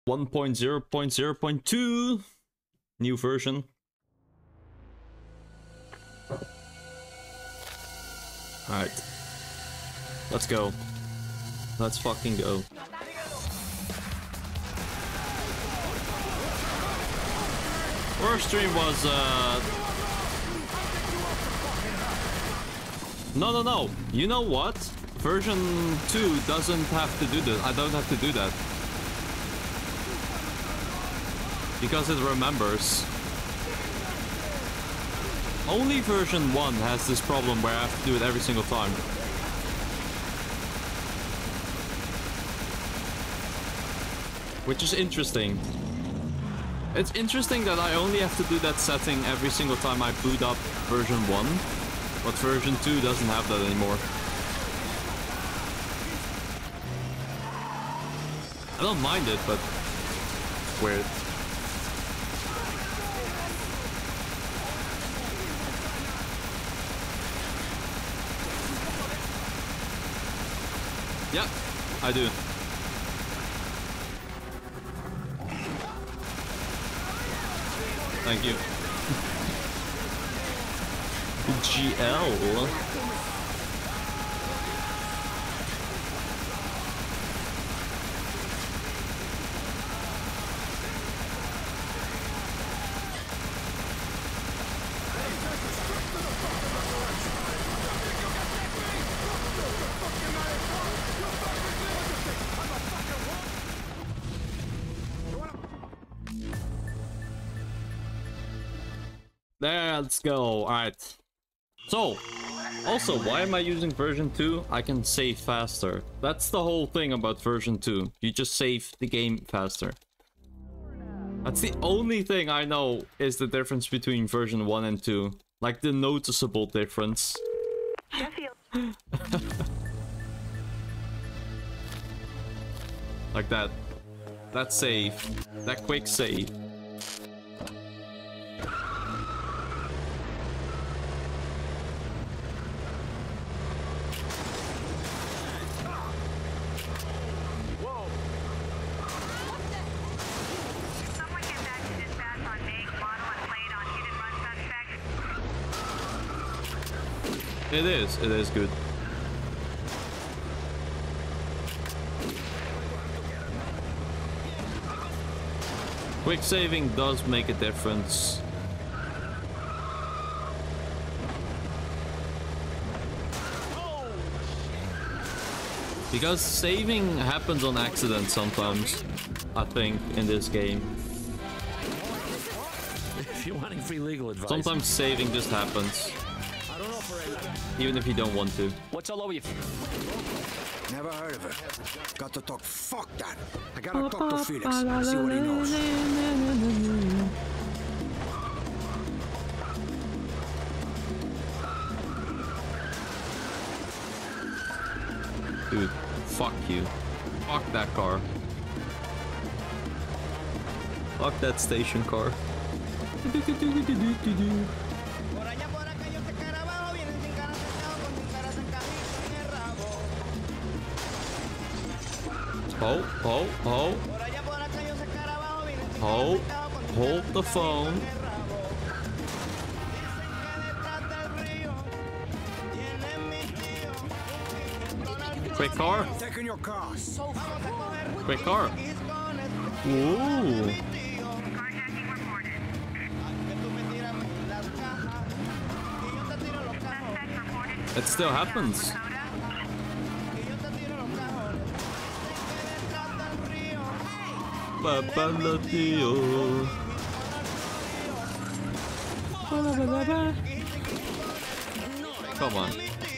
1.0.0.2 new version. Alright. Let's go. Let's fucking go. First stream was No. You know what? Version 2 doesn't have to do this. I don't have to do that. Because it remembers. Only version 1 has this problem where I have to do it every single time. Which is interesting. It's interesting that I only have to do that setting every single time I boot up version 1. But version 2 doesn't have that anymore. I don't mind it, but weird. Yeah, I do. Thank you. GL. Let's go. Alright. So, also, why am I using version 2? I can save faster. That's the whole thing about version 2. You just save the game faster. That's the only thing I know is the difference between version 1 and 2. Like, the noticeable difference. Like that. That save. That quick save. It is good. Quick saving does make a difference. Because saving happens on accident sometimes, I think, in this game. If you're wanting free legal advice. Sometimes saving just happens. Even if you don't want to. What's all over you? Never heard of it. Got to talk. Fuck that. I gotta talk to Felix. See what he knows. Dude, fuck you. Fuck that car. Fuck that station car. Hold the phone. Quick car. Taking your car. Quick car. Ooh. It still happens. Come on.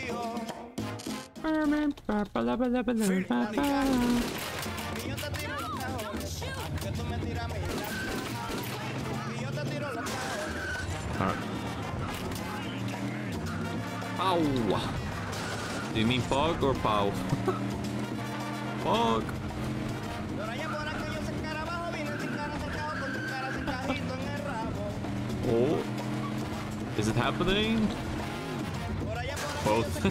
Pow. Do you mean Pog or Pow? Pog. Oh. Is it happening? Both.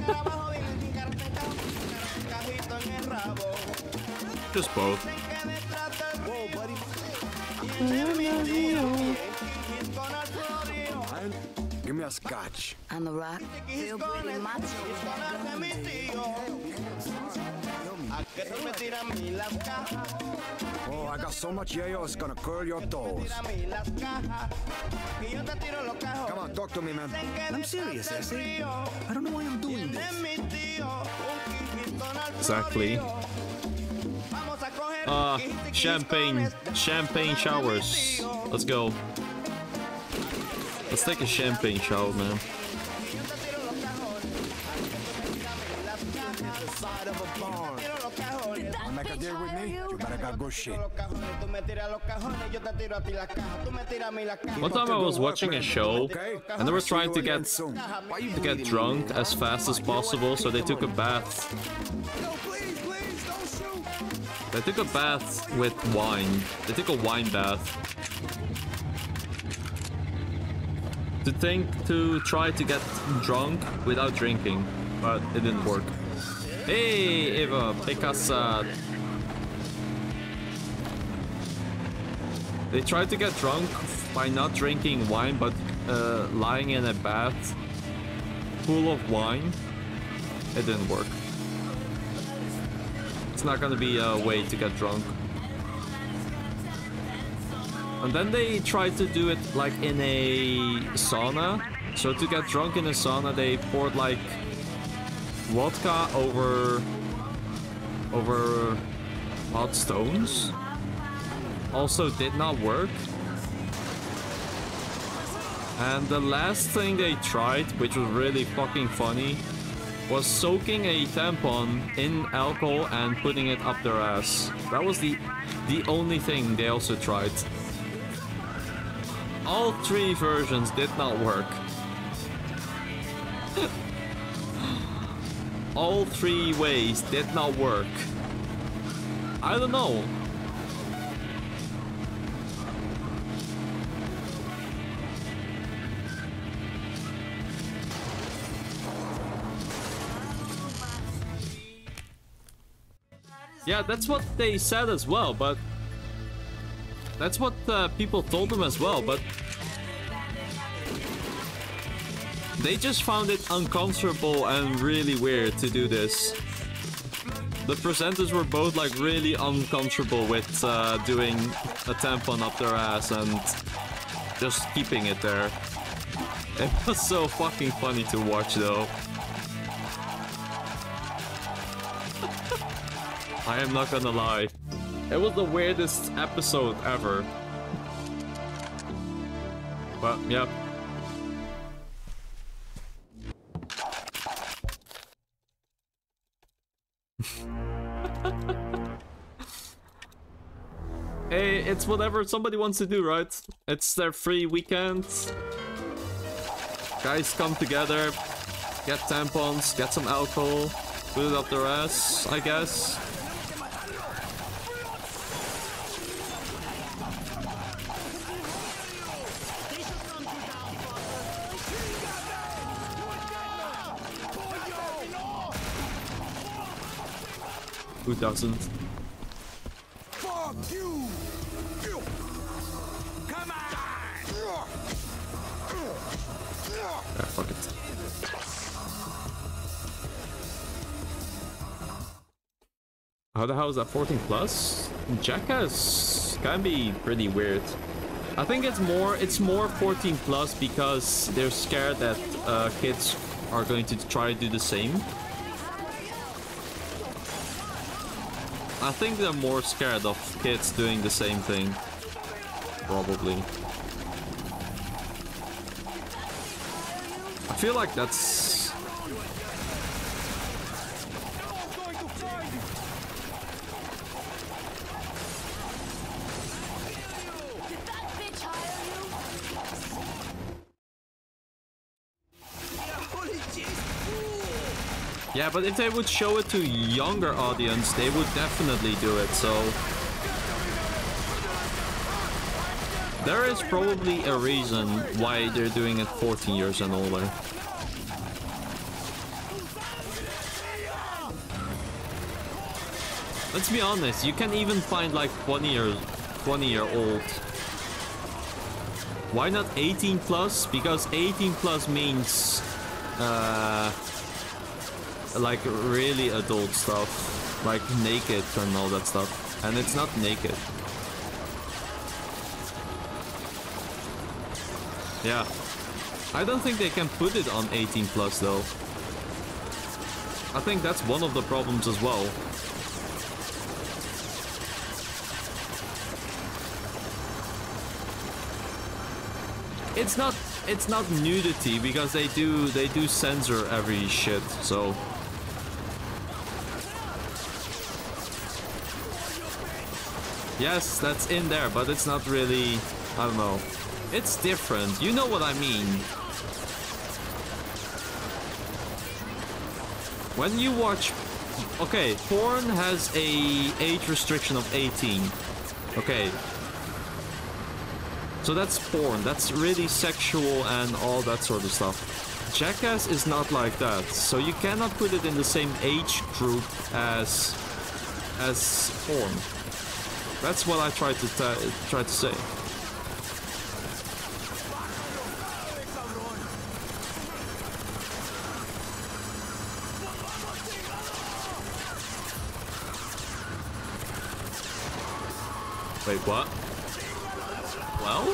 Just both. Whoa, buddy. Give me a scotch. I'm a rock. Feel pretty macho. Oh, I got so much yayo, it's gonna curl your toes. Come on, talk to me, man. I'm serious, Essie. I don't know why I'm doing this. Exactly. Champagne showers. Let's go. Let's take a champagne shower, man. Wanna make a deal with me? You better got good shit. One time I was watching a show and they were trying to get drunk as fast as possible, so they took a bath. They took a bath with wine. They took a wine bath. To try to get drunk without drinking, but it didn't work. Hey, Eva, Pekasa. They tried to get drunk by not drinking wine, but lying in a bath full of wine. It didn't work. It's not gonna be a way to get drunk. And then they tried to do it like in a sauna. So to get drunk in a sauna, they poured like vodka over hot stones. Also did not work. And the last thing they tried, which was really fucking funny, was soaking a tampon in alcohol and putting it up their ass. That was the only thing they also tried. All three versions did not work. All three ways did not work. I don't know. Yeah, that's what they said as well, but that's what people told them as well, but they just found it uncomfortable and really weird to do this. The presenters were both like really uncomfortable with doing a tampon up their ass and just keeping it there. It was so fucking funny to watch though. I am not gonna lie. It was the weirdest episode ever. But, yeah. Hey, it's whatever somebody wants to do, right? It's their free weekend. Guys come together, get tampons, get some alcohol, put it up their ass, I guess. Who doesn't? Fuck you! Come on! Yeah, fuck it. How the hell is that 14 plus? Jackass can be pretty weird. I think it's more 14 plus because they're scared that kids are going to try to do the same. I think they're more scared of kids doing the same thing. Probably. I feel like that's... Yeah, but if they would show it to younger audience, they would definitely do it, so... There is probably a reason why they're doing it 14 years and older. Let's be honest, you can even find like 20-year-old Why not 18 plus? Because 18 plus means like really adult stuff, like naked and all that stuff, and it's not naked. Yeah, I don't think they can put it on 18 plus though. I think that's one of the problems as well. It's not nudity because they do censor every shit, so yes, that's in there, but it's not really, I don't know. It's different. You know what I mean. When you watch, okay, porn has a age restriction of 18. Okay. So that's porn. That's really sexual and all that sort of stuff. Jackass is not like that. So you cannot put it in the same age group as porn. That's what I tried to say. Wait, what? 12?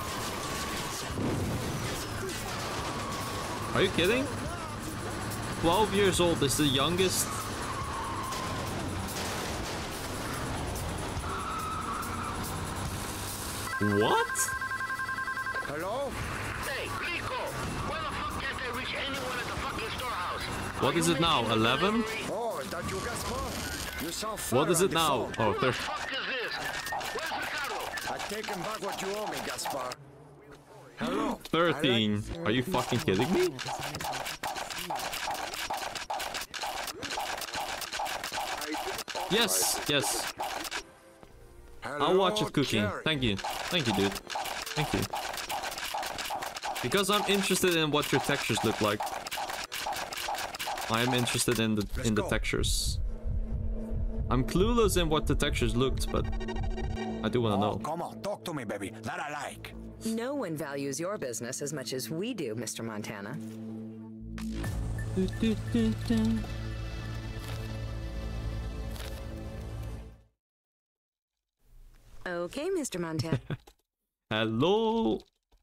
Are you kidding? 12 years old is the youngest. What? Hello? Hey, Rico! Why the fuck can't I reach anyone at the fucking storehouse? What is it now? 11? Oh, is that you, Gaspar? You sound fire What is on it the now? phone. Oh, What the fuck is this? Where's Ricardo? I've taken back what you owe me, Gaspar. Hello? 13. Are you fucking kidding me? Yes, yes. I'll watch it cooking. Jerry. Thank you. Thank you, dude. Thank you. Because I'm interested in what your textures look like. I'm interested in the textures. I'm clueless in what the textures looked, but I do want to know. Come on, talk to me, baby. That I like. No one values your business as much as we do, Mr. Montana. Okay, Mr. Montana. Hello.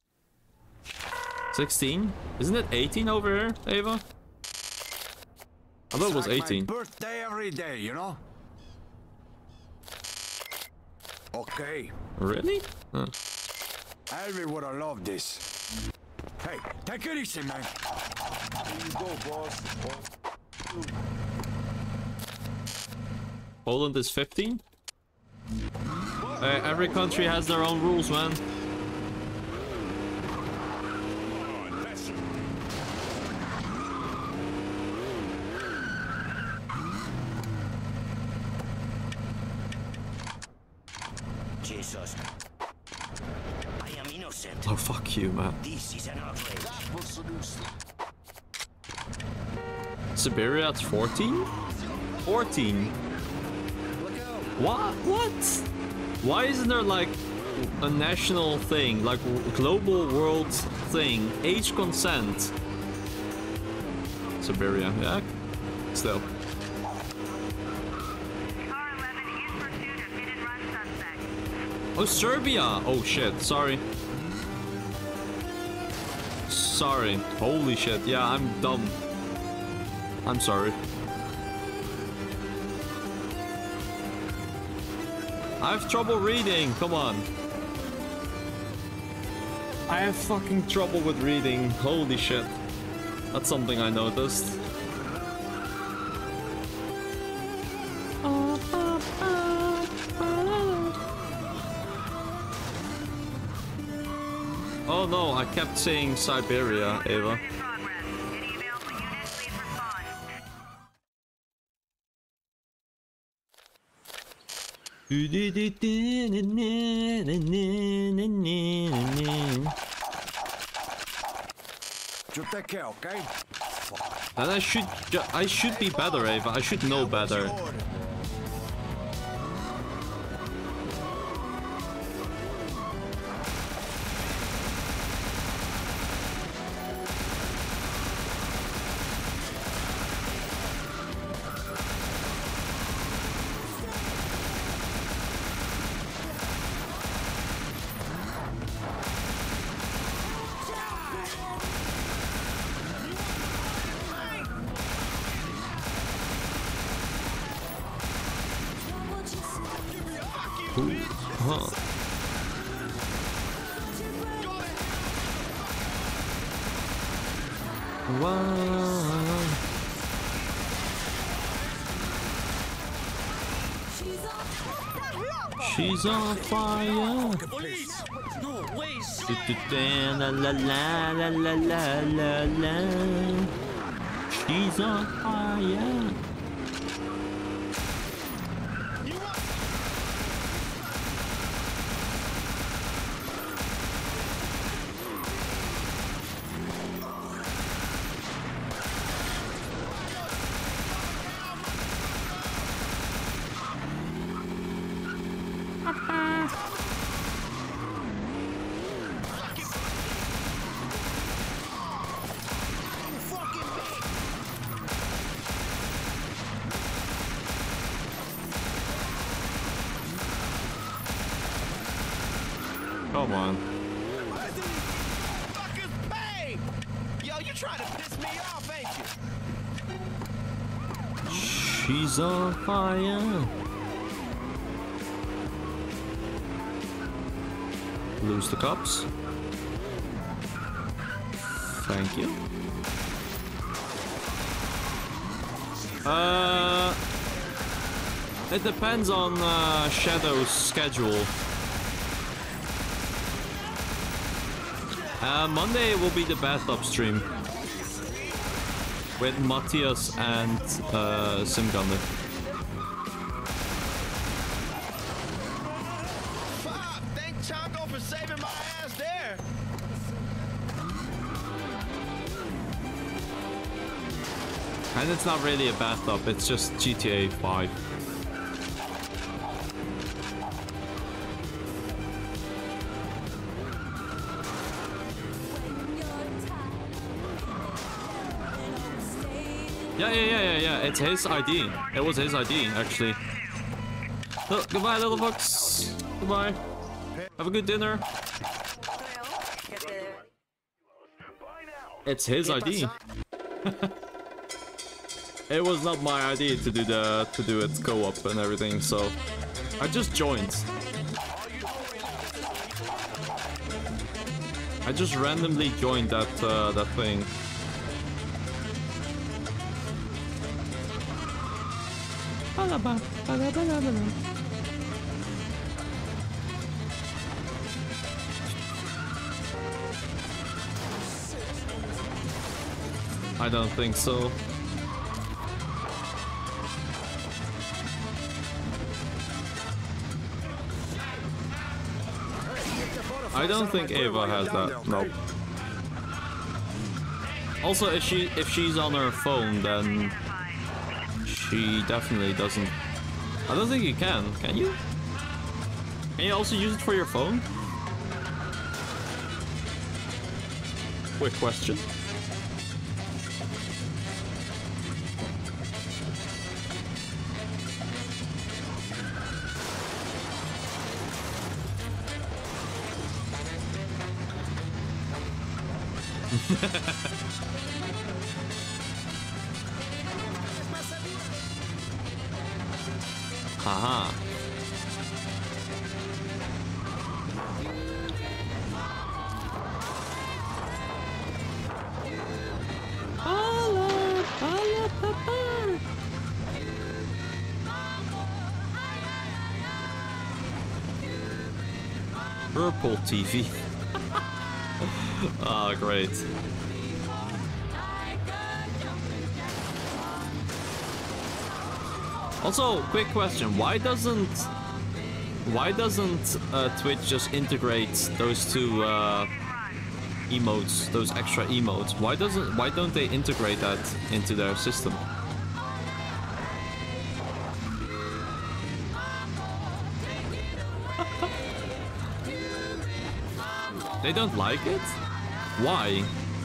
16? Isn't it 18 over here, Ava? I thought it was It's like 18. my birthday every day, you know? Okay. Really? Huh. Elvi would have loved this. Hey, take it easy, man. Here you go, boss. Poland is 15? Every country has their own rules, man. Jesus. I am innocent. Oh, fuck you, man. This is an outrage. Siberia at 14? 14? What? What? Why isn't there like a national thing, like global world thing? Age consent. Siberia, yeah. Still. Oh, Serbia! Oh shit, sorry. Sorry. Holy shit, yeah, I'm dumb. I'm sorry. I have trouble reading, come on. I have fucking trouble with reading, holy shit. That's something I noticed. Oh no, I kept saying Siberia, Ava. You take care, okay? And I should be better, Ava. I should know better. Ooh. Huh. Wow. She's on fire. Police! No, wait! La la la la la la la la. She's on fire. Come on. Fuckers pay! Yo, you trying to piss me off, ain't you? She's on fire. Lose the cops. Thank you. It depends on Shadow's schedule. Monday will be the bathtub stream with Matthias and Simgander. Fuck! Thank Chango for saving my ass there. And it's not really a bathtub, it's just GTA 5. Yeah. It's his ID. It was his ID, actually. Oh, goodbye, little fucks. Goodbye. Have a good dinner. It's his ID. It was not my idea to do it co-op and everything, so I just joined. I just randomly joined that that thing. I don't think so. I don't think Ava has that. Nope. Also, if she's on her phone, then she definitely doesn't. I don't think you can. Can you? Can you also use it for your phone? Quick question. Haha. Purple TV. Ah, great. Also, quick question: why doesn't Twitch just integrate those two emotes, those extra emotes? Why don't they integrate that into their system? They don't like it? Why?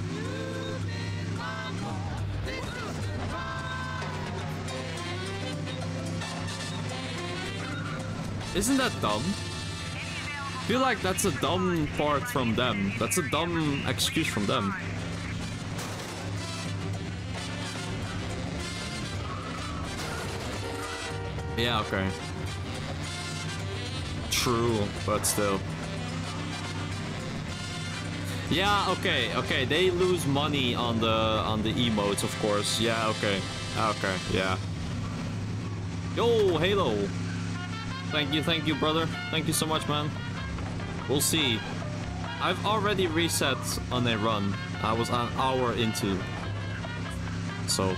Isn't that dumb? I feel like that's a dumb part from them. That's a dumb excuse from them. Yeah, okay. True, but still. Yeah, okay. They lose money on the emotes, of course. Yeah, okay, yeah. Yo, Halo. Thank you, brother. Thank you so much, man. We'll see. I've already reset on a run. I was an hour into. So.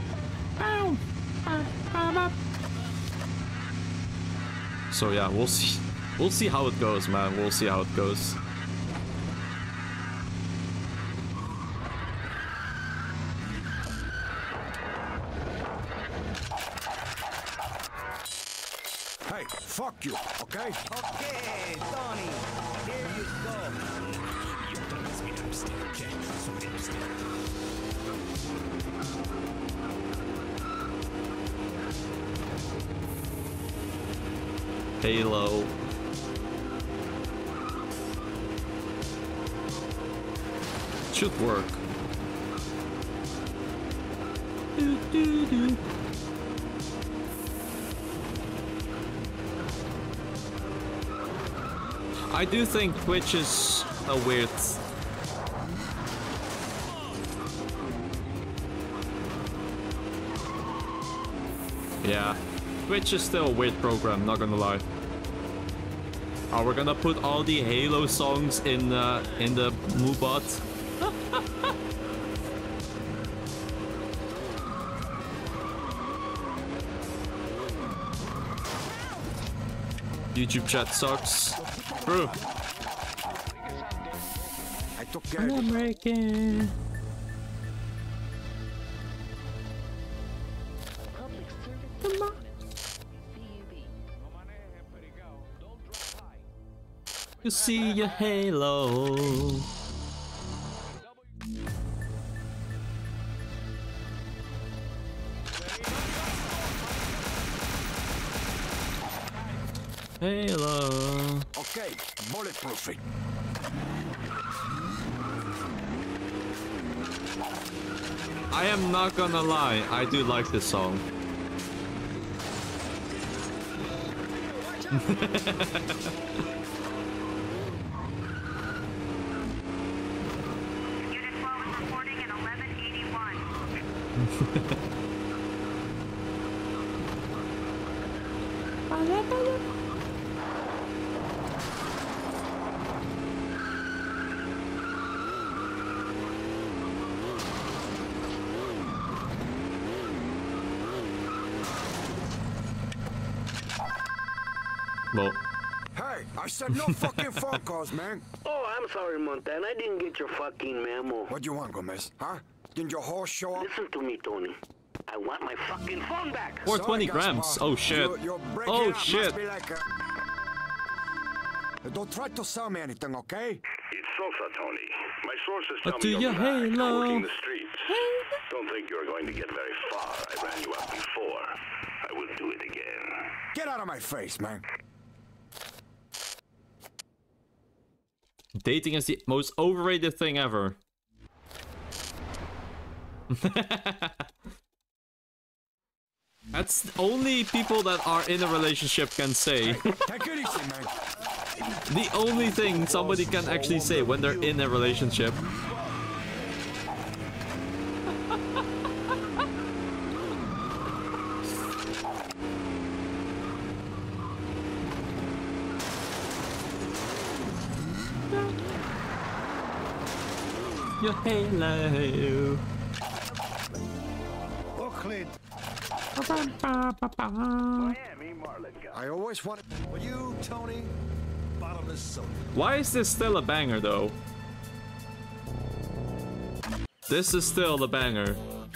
So yeah, we'll see. We'll see how it goes, man. We'll see how it goes. Hey, fuck you, okay? Okay, Tony, here you go. Halo. Should work. Do. I do think Twitch is a weird. Yeah, Twitch is still a weird program, not gonna lie. Are we gonna put all the Halo songs in the MooBot? YouTube chat sucks. Bro. I took care of it. American. You see your halo. Halo. Okay, bulletproofing. I am not gonna lie, I do like this song. Unit 12 is reporting at 1181. Well. Hey, I said no fucking phone calls, man. Oh, I'm sorry, Montana. I didn't get your fucking memo. What do you want, Gomez? Huh? Didn't your horse show up? Listen to me, Tony. I want my fucking phone back. 420 Sorry, grams. Gaspar. Oh shit. Your breaking Oh up shit. must be like a... Don't try to sell me anything, okay? It's Sosa, Tony. My sources But tell do me you you're back, Halo? working the streets. Don't think you're going to get very far. I ran you out before. I will do it again. Get out of my face, man. Dating is the most overrated thing ever. That's only people that are in a relationship can say. Take it easy, man. The only thing somebody can actually say when they're in a relationship. Your halo. I always wanted... For you, Tony, bottomless soda. Why is this still a banger though? This is still the banger.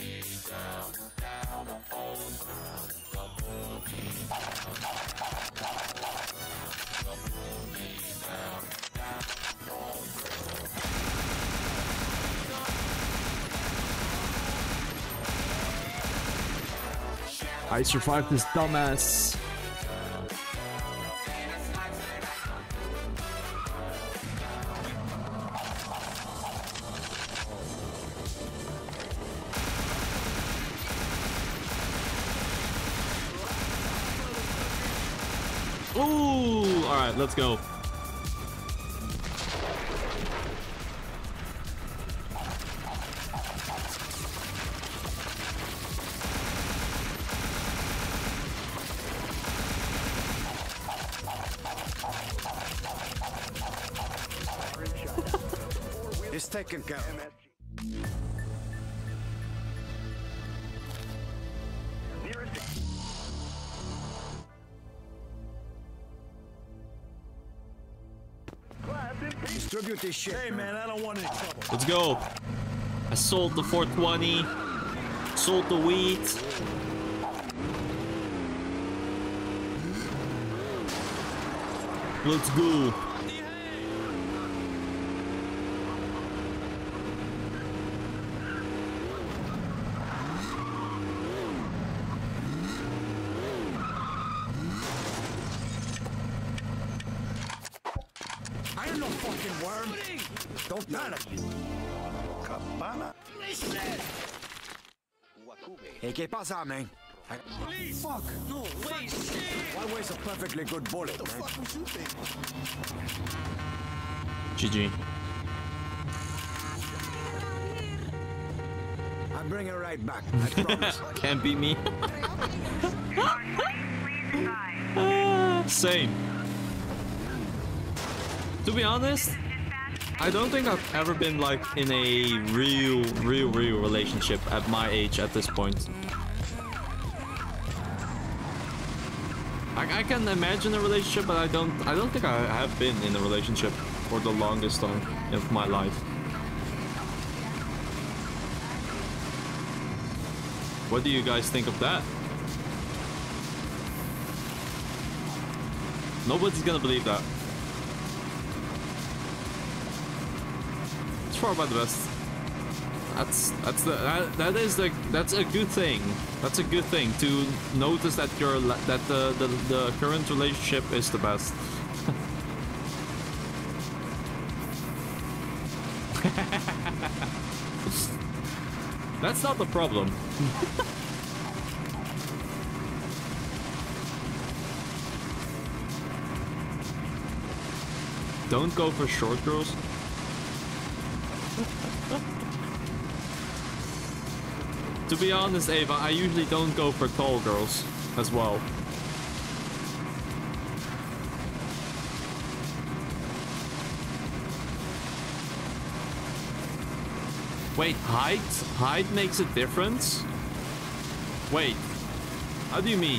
I survived this dumbass. Ooh, all Alright, let's go. It's taken care of. Distribute this shit. Hey, man, I don't want any trouble. Let's go. I sold the 420. Sold the wheat. Let's go. I ain't no fucking worm. Don't panic. Cabana. Hey, ¿qué pasa, man? Fuck. No, wait. Why waste a perfectly good bullet, man? What was you thinking? GG. I'll bring her right back. I promise. Can't beat me. Please advise. Same. To be honest, I don't think I've ever been like in a real relationship at my age at this point. I can imagine a relationship, but I don't think I have been in a relationship for the longest time of my life. What do you guys think of that? Nobody's gonna believe that. It's far by the best. That's a good thing. That's a good thing to notice that the current relationship is the best. That's not the problem. Don't go for short girls. To be honest, Ava, I usually don't go for tall girls as well. Wait, height? Height makes a difference? Wait, how do you mean?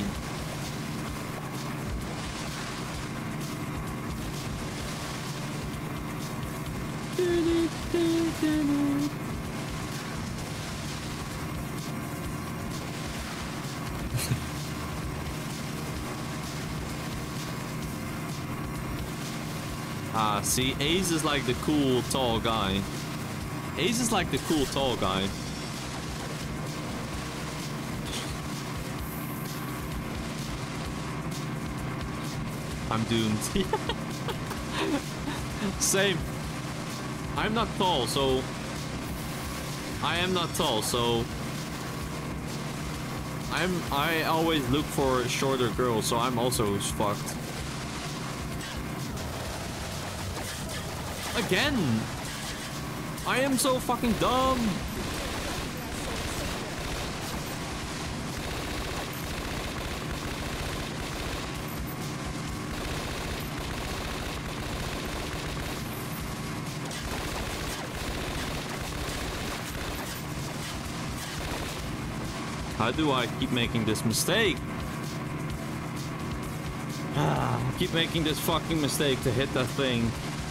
See, Ace is like the cool tall guy. Ace is like the cool tall guy. I'm doomed. Same. I'm not tall, so... I am not tall, so... I always look for shorter girls, so I'm also fucked. Again! I am so fucking dumb! How do I keep making this mistake? I keep making this fucking mistake to hit that thing.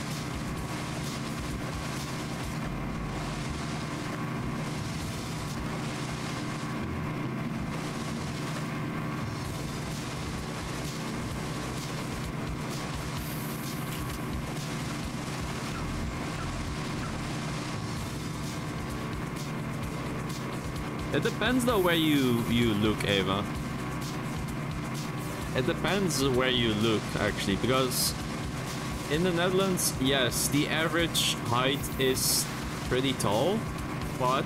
It depends though where you look, Ava. It depends where you look actually, because in the Netherlands, yes, the average height is pretty tall, but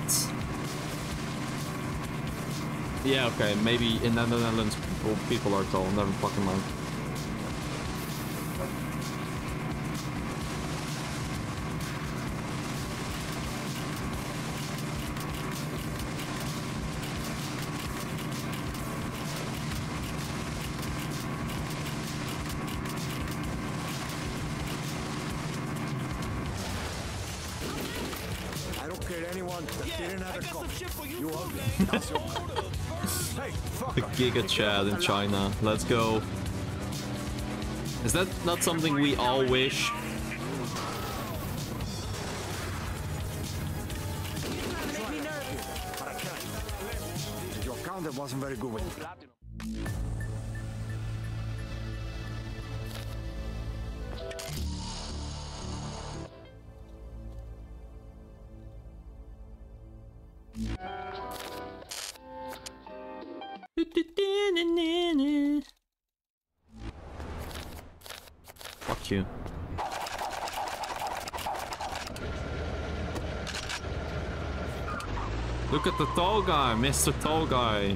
yeah, okay, maybe in the Netherlands people are tall, never fucking mind. don't kill anyone that didn't have a gun. You ugly. That's your Hey, fuck The Giga Chad in China. Let's go. Is that not something we all wish? But I can't. Your counter wasn't very good with me. Fuck you. Look at the tall guy, Mr. Tall Guy.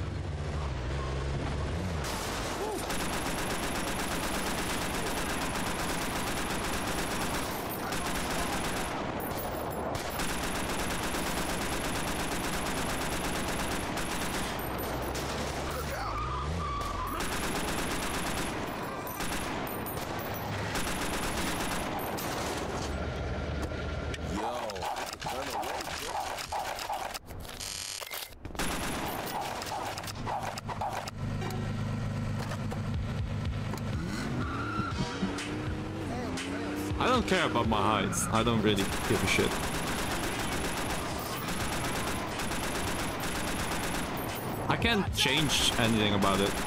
I don't care about my height. I don't really give a shit. I can't change anything about it.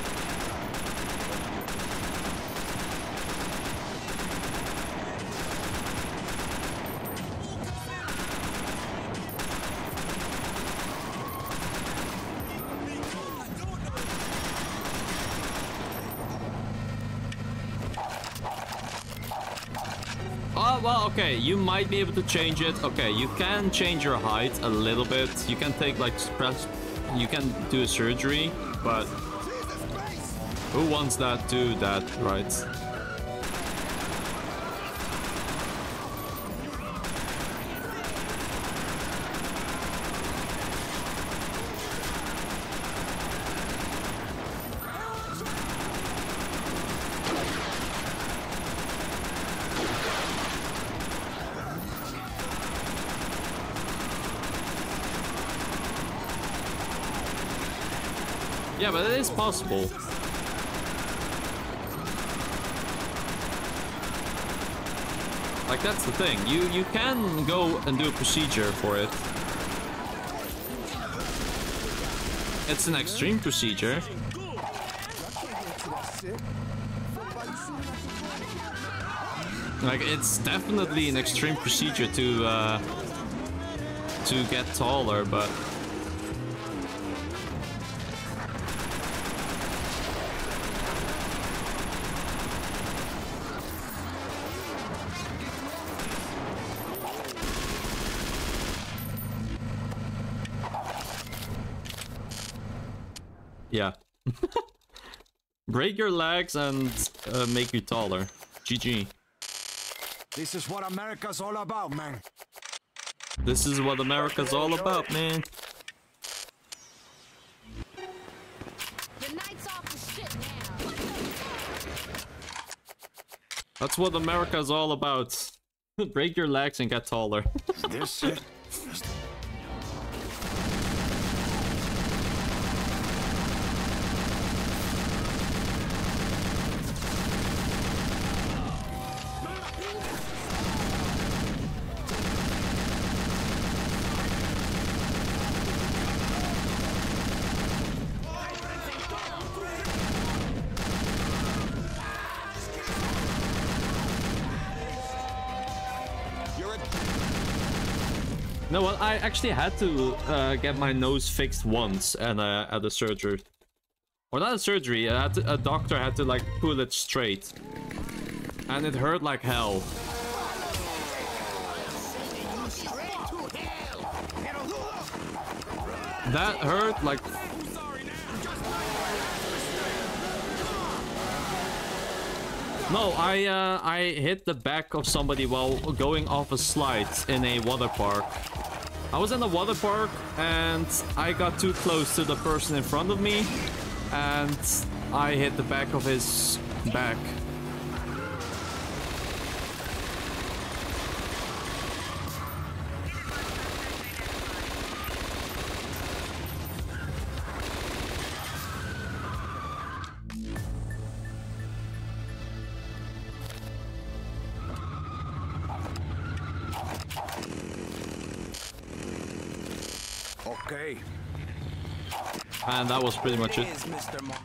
Oh, well, okay, you might be able to change it. Okay, you can change your height a little bit. You can take, like, you can do a surgery, but who wants that to do that, right? Yeah, but it is possible. Like, that's the thing. You can go and do a procedure for it. It's an extreme procedure. Like, it's definitely an extreme procedure to get taller, but yeah. Break your legs and make you taller. GG. This is what America's all about, man. This is what America's all about, man. The night's off the shit now. That's what America's all about. Break your legs and get taller. This it? No, well, I actually had to get my nose fixed once and at a surgery. Or not a surgery, a doctor had to, like, pull it straight. And it hurt like hell. That hurt like... No, I hit the back of somebody while going off a slide in a water park. I was in a water park and I got too close to the person in front of me and I hit the back of his back. Okay. And that was pretty much it. Is Mr. Mo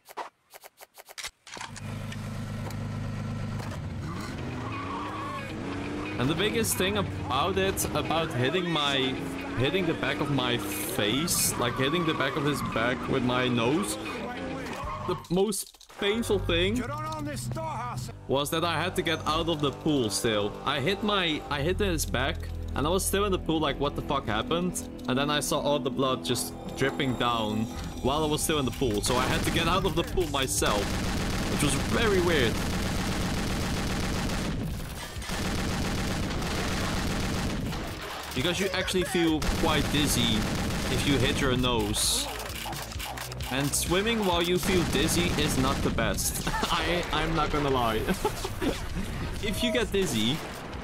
And the biggest thing about it, about hitting the back of my face, like hitting the back of his back with my nose, the most painful thing was that I had to get out of the pool still. I hit his back and I was still in the pool like, what the fuck happened? And then I saw all the blood just dripping down while I was still in the pool. So I had to get out of the pool myself, which was very weird. Because you actually feel quite dizzy if you hit your nose. And swimming while you feel dizzy is not the best. I'm not gonna lie. If you get dizzy...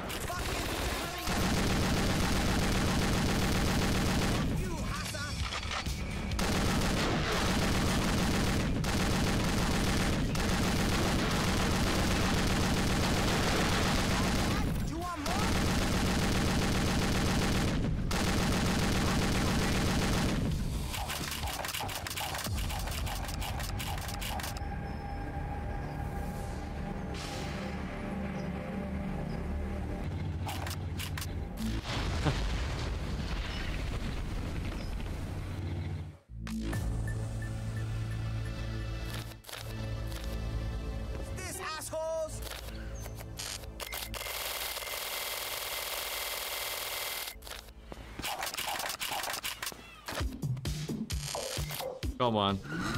Come on.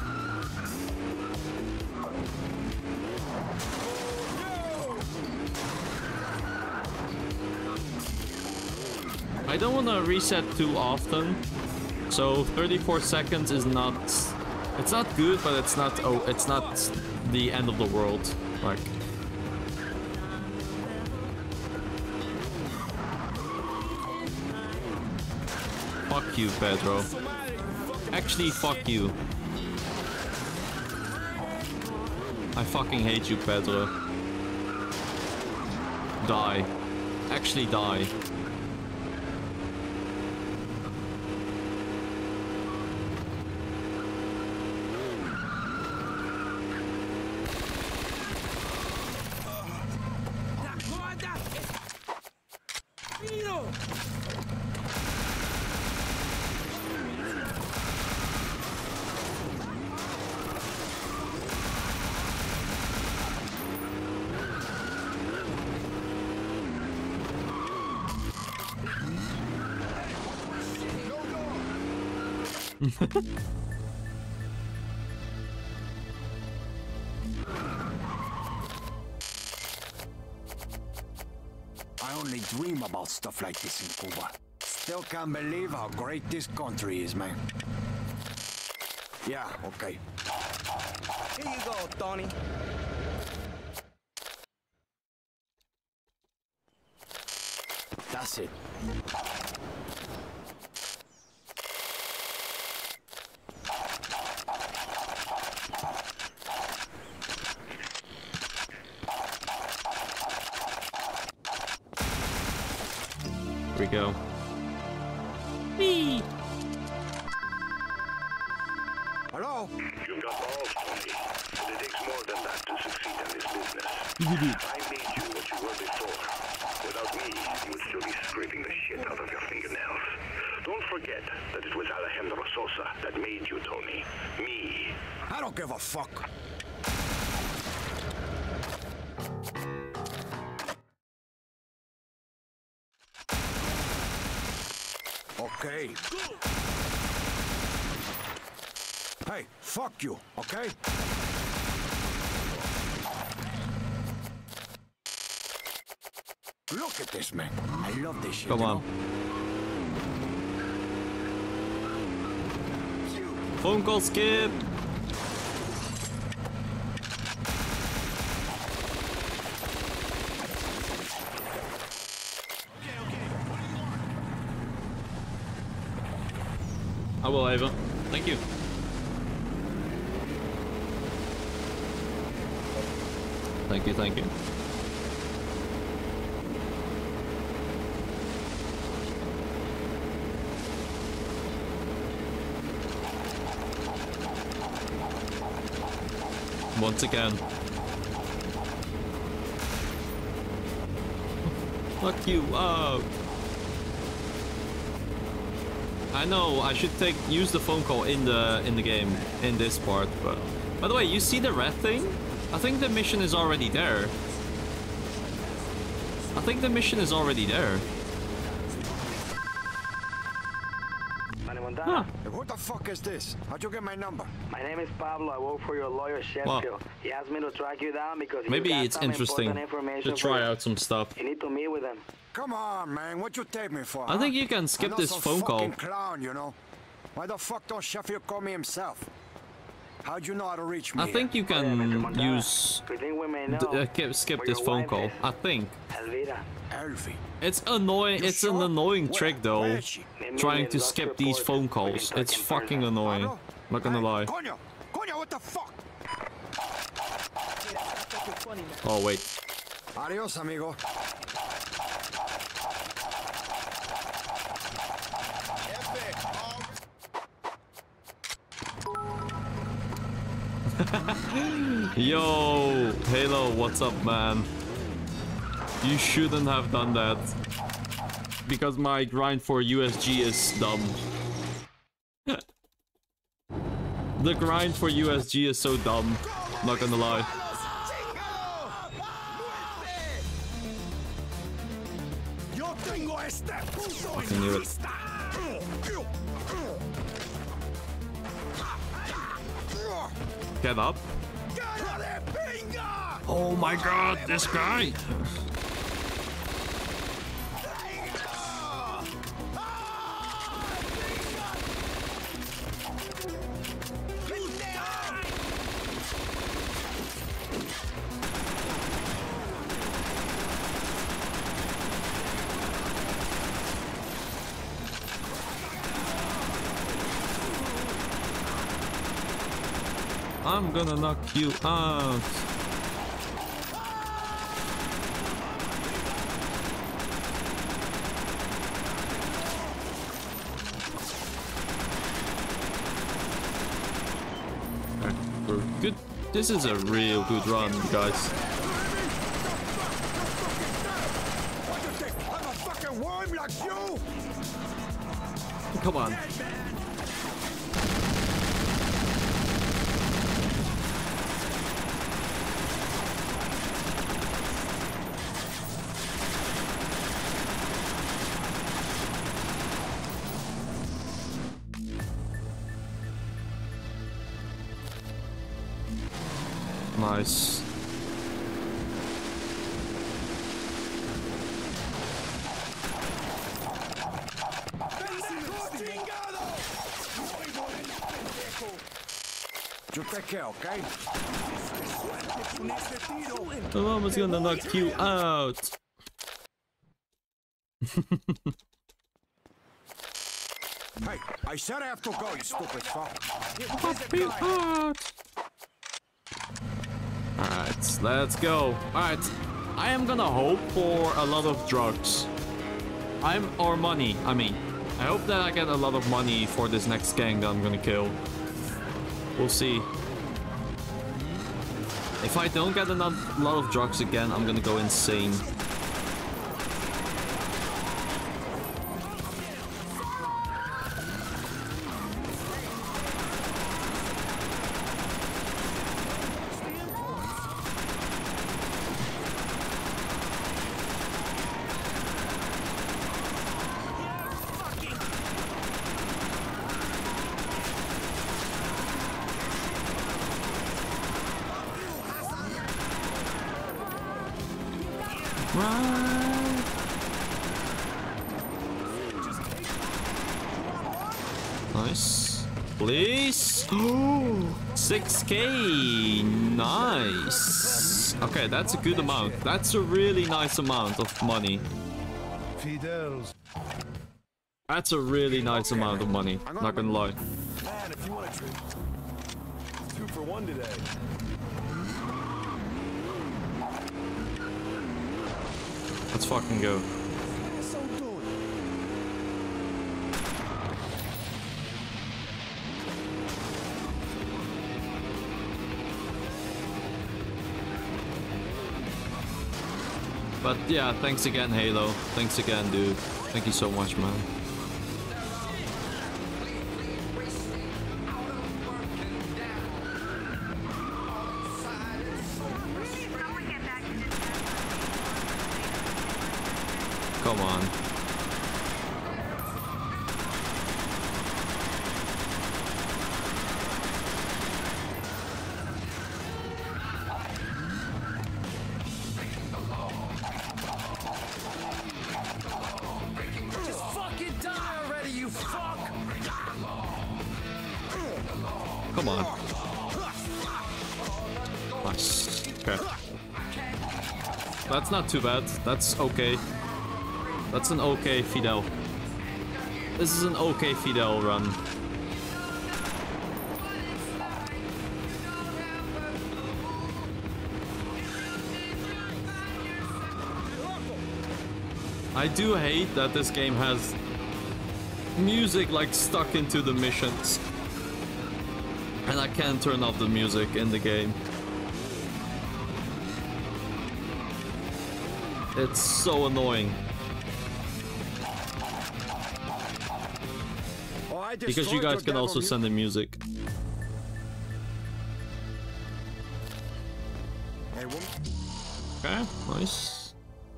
I don't want to reset too often, so 34 seconds is not... It's not good, but it's not... Oh, it's not the end of the world. Like... Fuck you, Pedro. Actually, fuck you. I fucking hate you, Pedro. Die. Actually die. I only dream about stuff like this in Cuba. Still can't believe how great this country is, man. Yeah, okay. Here you go, Tony. That's it. Here we go. Whee! Hello? You've got balls, Tony, but it takes more than that to succeed in this business. I made you what you were before. Without me, you would still be scraping the shit out of your fingernails. Don't forget that it was Alejandro Sosa that made you, Tony. Me. I don't give a fuck. Okay. Hey, fuck you, okay? Look at this, man. I love this shit. Come on. Phone call skip. I will, Ava. Thank you. Thank you, thank you. once again. Fuck you out. I know I should use the phone call in the game in this part, but by the way, you see the red thing? I think the mission is already there. I think the mission is already there. Huh. Who the fuck is this? How'd you get my number? My name is Pablo. I work for your lawyer, Sheffield. He asked me to track you down because maybe it's interesting to try out some stuff. You need to meet with him. Come on, man. What you take me for? I think you can skip this phone call. Clown, you know. Why the fuck don't Sheffield call me himself? How'd you know how to reach me? I think you can skip this phone call. I think. Elvie. It's annoying. It's an annoying trick though. Trying to skip these phone calls. It's fucking annoying. Not gonna lie. Coño, what the fuck? Oh wait. Adios, amigo. Yo, Halo, what's up, man? You shouldn't have done that. Because my grind for USG is dumb. The grind for USG is so dumb. Not gonna lie. I knew it. Get up. Oh my god, this guy! I'm gonna knock you out. Okay, we're good. This is a real good run, guys. Come on. Nice. You take care, okay? The mama's gonna knock you out. Hey, I said I have to go, you stupid fuck. Knock you out. Alright, let's go. Alright, I am gonna hope for a lot of drugs. Or money, I mean. I hope that I get a lot of money for this next gang that I'm gonna kill. We'll see. If I don't get a lot of drugs again, I'm gonna go insane. Nice. Please. 6k. Nice. Okay, that's a good amount. That's a really nice amount of money. That's a really nice amount of money. Not gonna lie. Man, if you want a treat. 2 for 1 today. Let's fucking go. But yeah, thanks again, Halo. Thanks again, dude. Thank you so much, man. Come on. Just fucking die already, you fuck! Come on. Nice. Okay. That's not too bad. That's okay. That's an okay Fidel. This is an okay Fidel run. I do hate that this game has music like stuck into the missions. And I can't turn off the music in the game. It's so annoying. Because you guys can also send the music. Okay, nice.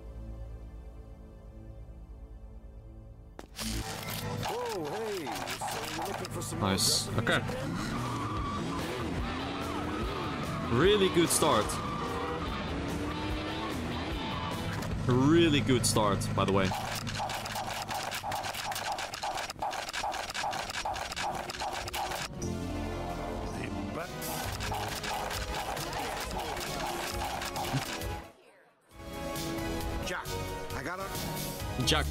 Nice, okay. Really good start. Really good start, by the way. Jack, I got her. Jack.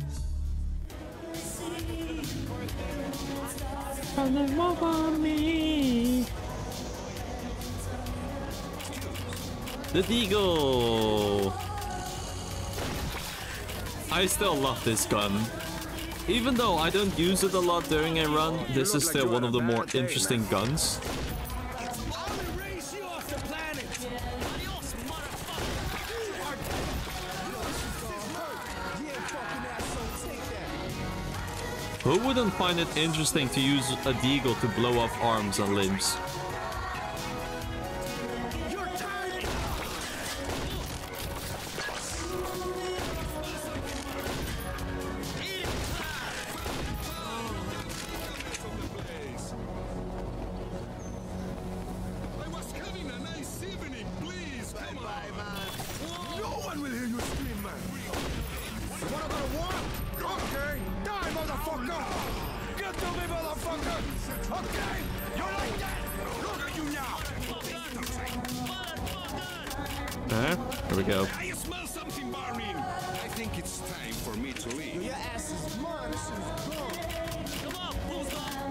The Deagle. I still love this gun. Even though I don't use it a lot during a run, this is still one of the more interesting guns. Who wouldn't find it interesting to use a deagle to blow off arms and limbs? Here we go. I smell something burning. I think it's time for me to leave. Your ass is mine. This is gone. Come on, who's gone?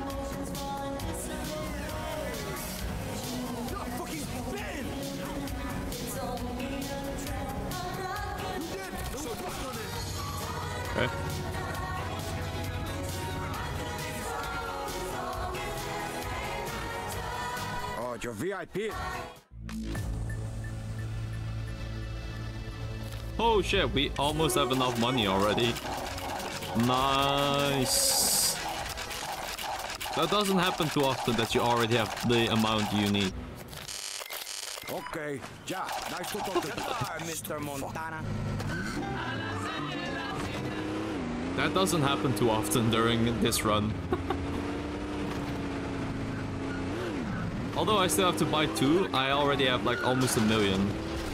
You're fucking Ben. You did. So fuck on it. Okay. Oh, your VIP. Oh shit, we almost have enough money already. Nice. That doesn't happen too often that you already have the amount you need. Okay, Jack, nice to talk to you. Mr. Montana. That doesn't happen too often during this run. Although I still have to buy 2, I already have like almost 1 million.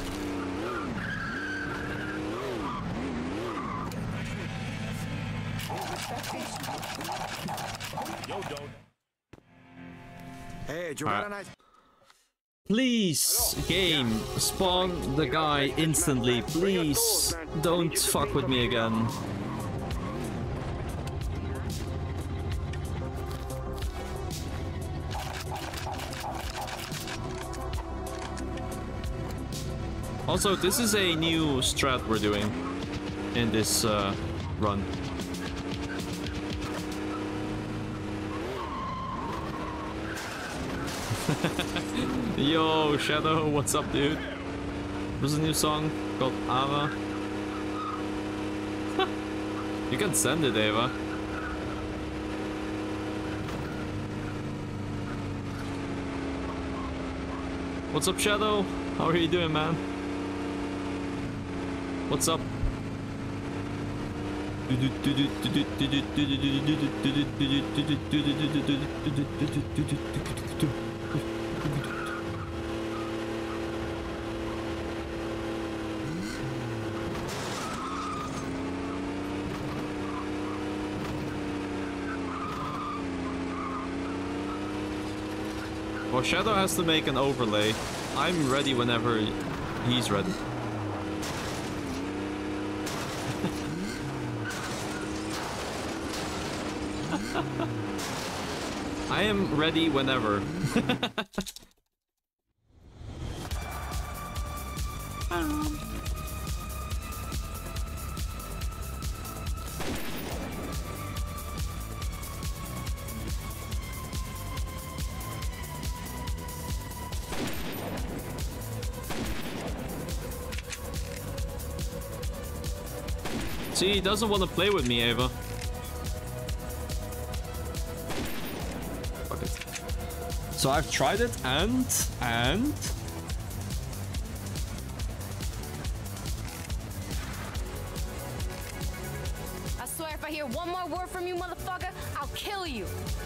Hey, you got a nice... Please, game, spawn the guy instantly. Please, don't fuck with me again. Also, this is a new strat we're doing in this run. Yo, Shadow, what's up, dude? There's a new song called Ava. You can send it, Ava. What's up, Shadow? How are you doing, man? What's up? Well, Shadow has to make an overlay. I'm ready whenever he's ready. I am ready whenever. See, he doesn't want to play with me, Ava. Fuck it. So I've tried it, and... I swear if I hear one more word from you, motherfucker, I'll kill you.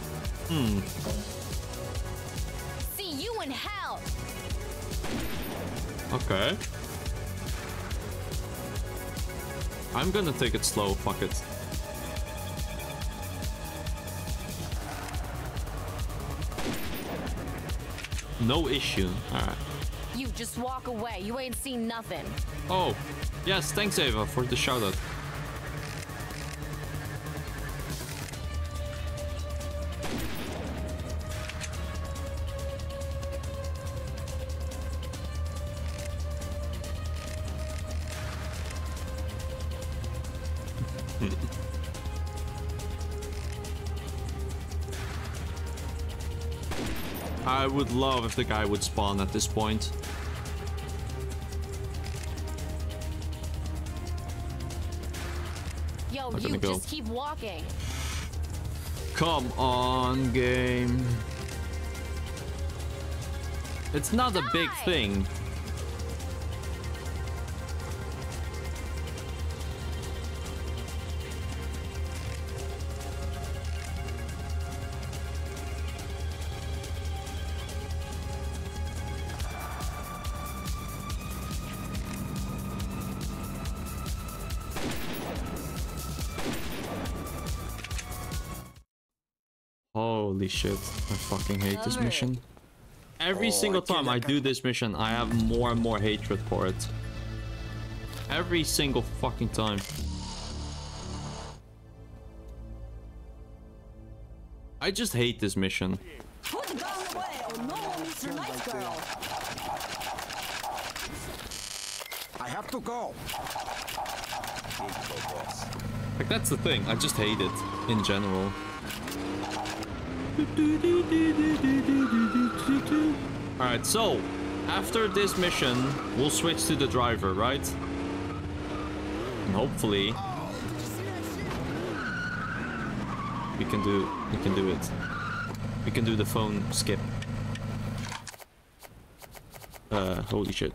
See you in hell. Okay. I'm gonna take it slow, fuck it. No issue. Alright. You just walk away. You ain't seen nothing. Oh, yes, thanks Ava for the shout out. I would love if the guy would spawn at this point. Yo, Not you gonna go. just keep walking. Come on, game. It's not a big thing. Holy shit, I fucking hate this mission. Every single time I do this mission, I have more and more hatred for it. Every single fucking time. I just hate this mission. Put the gun away or no one meets your nice girl. I have to go. Like, that's the thing, I just hate it in general. Alright, so after this mission, we'll switch to the driver, right? And hopefully we can do it. We can do the phone skip. Holy shit.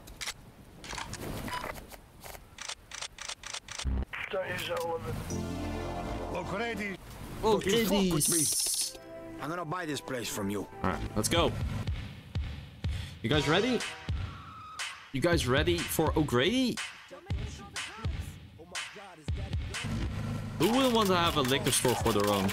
Look ready. Okay, Fuck with me. I'm gonna buy this place from you. Alright, let's go. You guys ready? You guys ready for O'Grady? Who wouldn't want to have a liquor store for their own?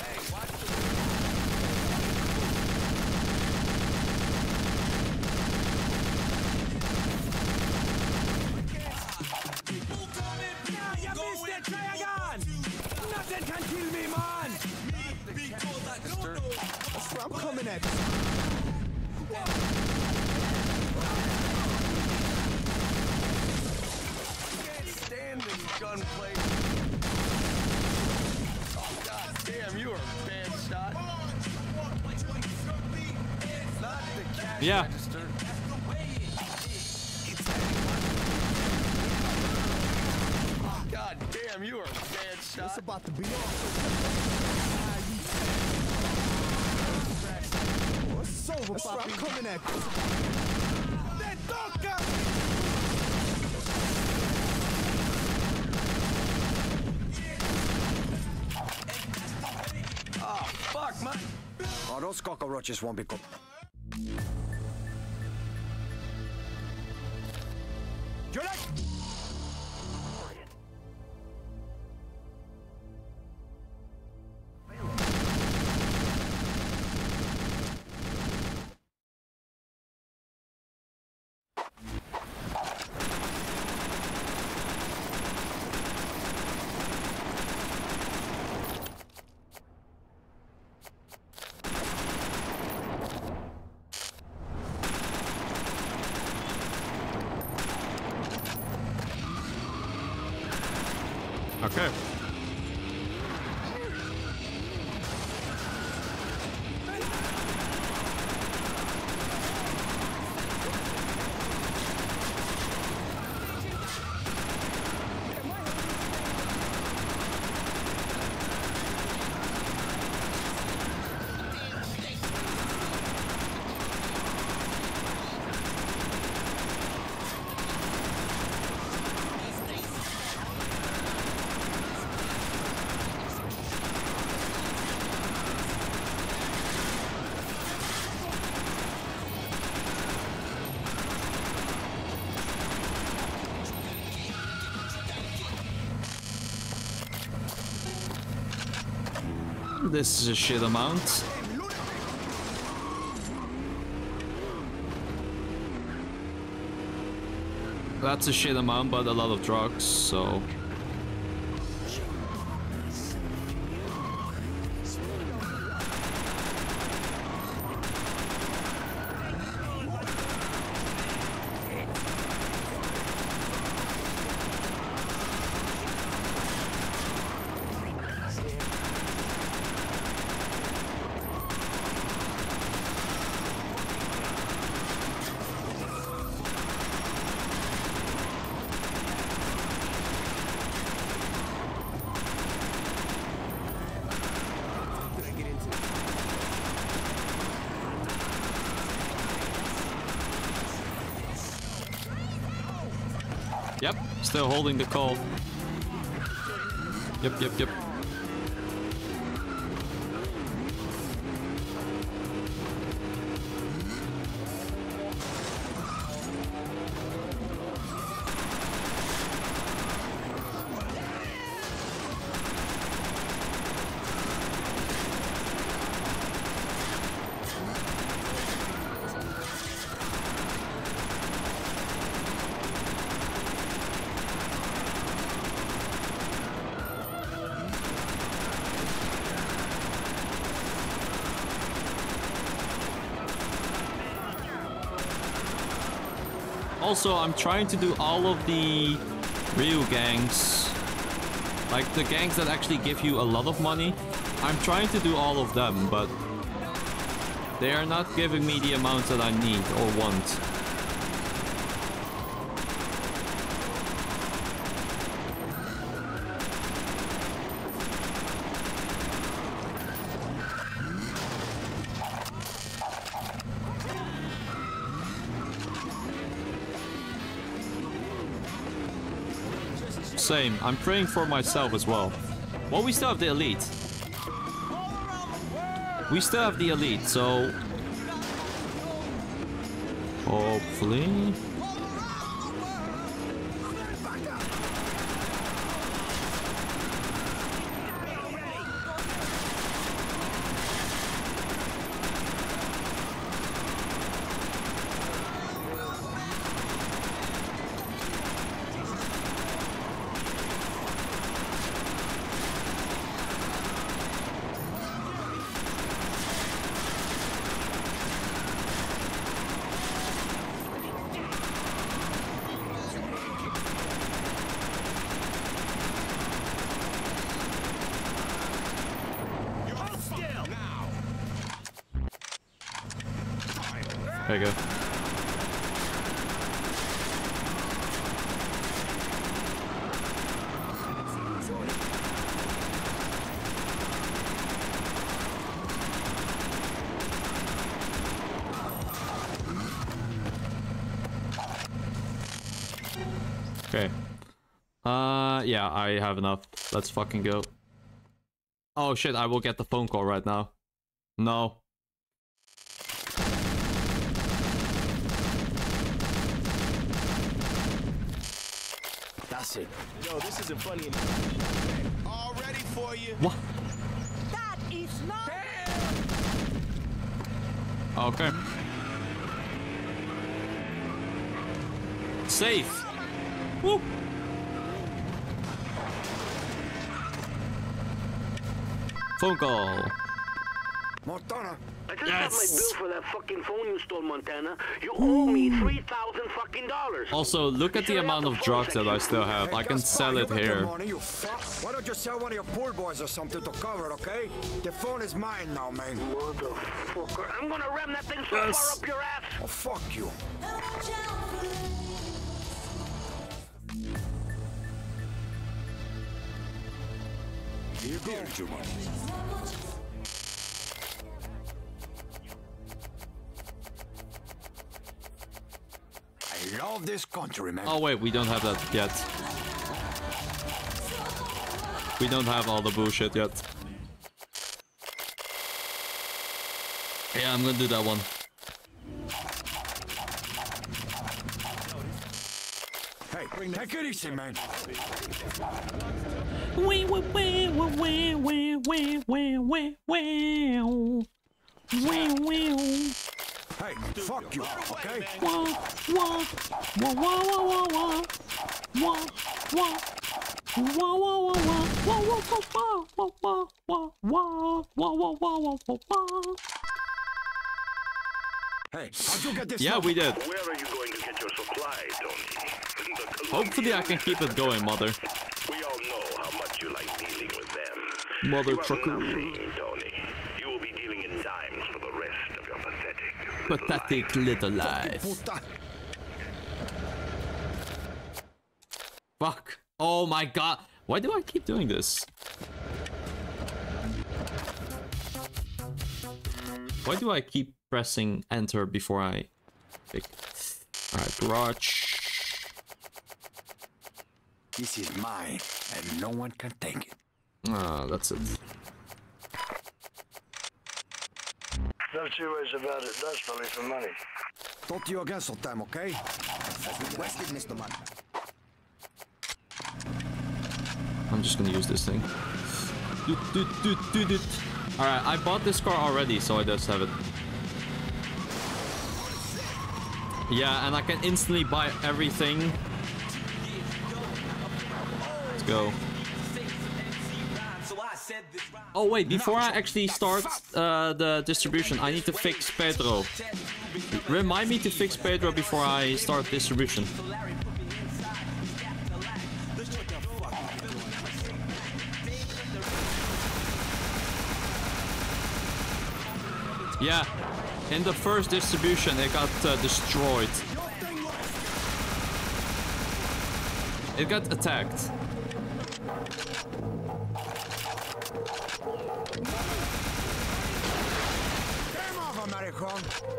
Nothing can kill me, man! I'm coming at you. Can't stand this gunplay. Oh, god damn, you are a bad shot. Not the cash Yeah. register. God damn, you are a bad shot. It's about to be on. It's over, Papi. I'm coming at you. Te toca! Oh, fuck, man. Oh, those cockroaches won't be good. Juliet! Okay. This is a shit amount. That's a shit amount, but a lot of drugs, so... Yep, still holding the call. Yep. Also, I'm trying to do all of the real gangs. Like the gangs that actually give you a lot of money. I'm trying to do all of them, but they are not giving me the amounts that I need or want. Same. I'm praying for myself as well. Well, we still have the elite. We still have the elite, so... hopefully... There you go. Yeah, I have enough. Let's fucking go. Oh shit, I will get the phone call right now. No. That's it. Yo, this isn't funny. All ready for you. What? That is not. Okay. Safe. Woo. Phone call. Montana. I just got Yes. my bill for that fucking phone you stole, Montana. You owe me $3,000 fucking dollars. Also, look at the amount of drugs that I still have. I can sell it here. Money, you fuck. Why don't you sell one of your pool boys or something to cover it, okay? The phone is mine now, man. Motherfucker. I'm gonna ram that thing so Yes. far up your ass. Oh, fuck you. Here goes your money. I love this country, man. Oh wait, we don't have that yet. We don't have all the bullshit yet. Yeah, I'm gonna do that one. Hey, take it easy, man. Hey, fuck you, okay? Hey, how'd you get this? Yeah, number? we did. Where are you going to get your supply, Tony? Hopefully I can keep it going, mother. We all know how much you like dealing with them. Mother You have trucker. nothing, Tony. You will be dealing in dimes for the rest of your pathetic Pathetic little life. Puta. Fuck. Oh my god. Why do I keep doing this? Why do I keep pressing enter before I pick? Alright, garage. This is mine, and no one can take it. Ah, that's it. No two ways about it. Desperately for money. Talk to you again sometime, okay? Mr. Man. I'm just gonna use this thing. Alright, I bought this car already, so I just have it. Yeah, and I can instantly buy everything. Let's go. Oh wait, before I actually start the distribution, I need to fix Pedro. Remind me to fix Pedro before I start distribution. Yeah, in the first distribution it got destroyed. It got attacked. Game over, American.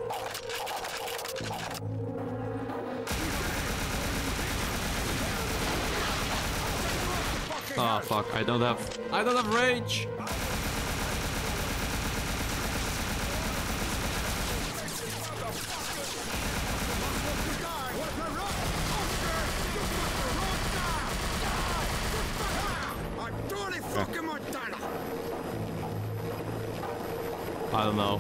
Oh fuck, I don't have rage. I don't know.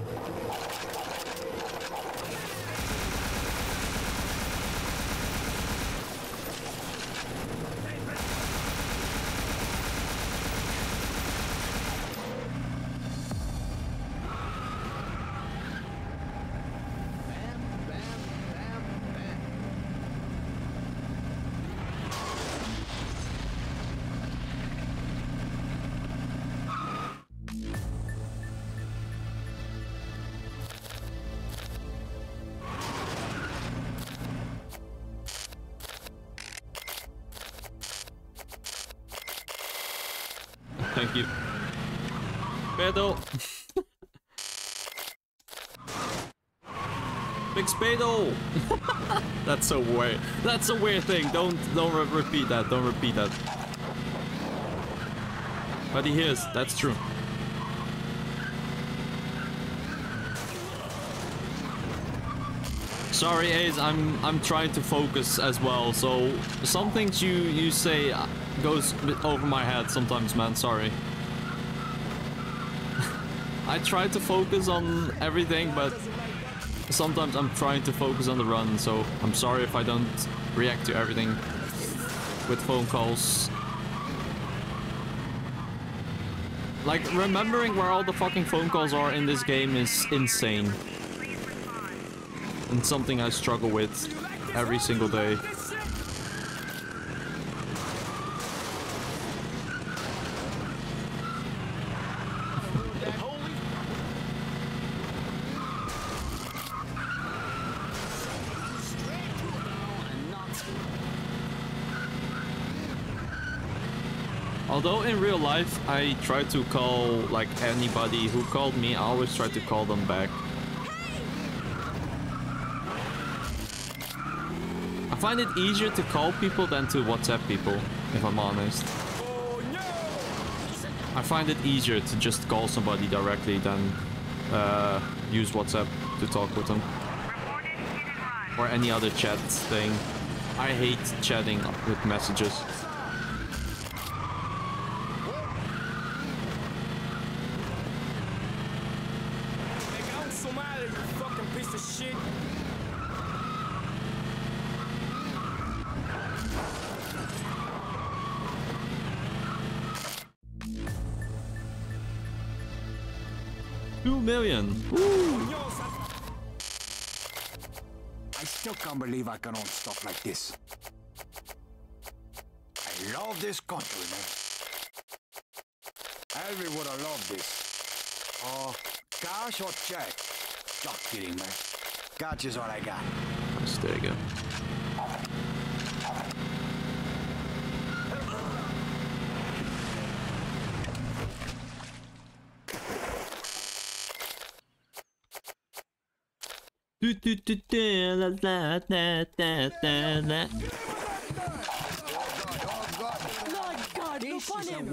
Thank you. Pedro. Big Spado! That's so weird. That's a weird thing. Don't repeat that. Don't repeat that. But he is. That's true. Sorry, Ace. I'm trying to focus as well. So some things you say goes over my head sometimes, man. Sorry. I try to focus on everything, but sometimes I'm trying to focus on the run, so I'm sorry if I don't react to everything with phone calls. Like, remembering where all the fucking phone calls are in this game is insane. And something I struggle with every single day. Although in real life, I try to call, like, anybody who called me, I always try to call them back. I find it easier to call people than to WhatsApp people, if I'm honest. I find it easier to just call somebody directly than use WhatsApp to talk with them. Or any other chat thing. I hate chatting with messages. $2 million. Woo. I still can't believe I can own stuff like this. I love this country, man. Elvi would have loved this. Oh, cash or check? Just kidding, man. Cash is all I got. Nice, there you go. La, la, la, la, la, la. Lord God, look on him.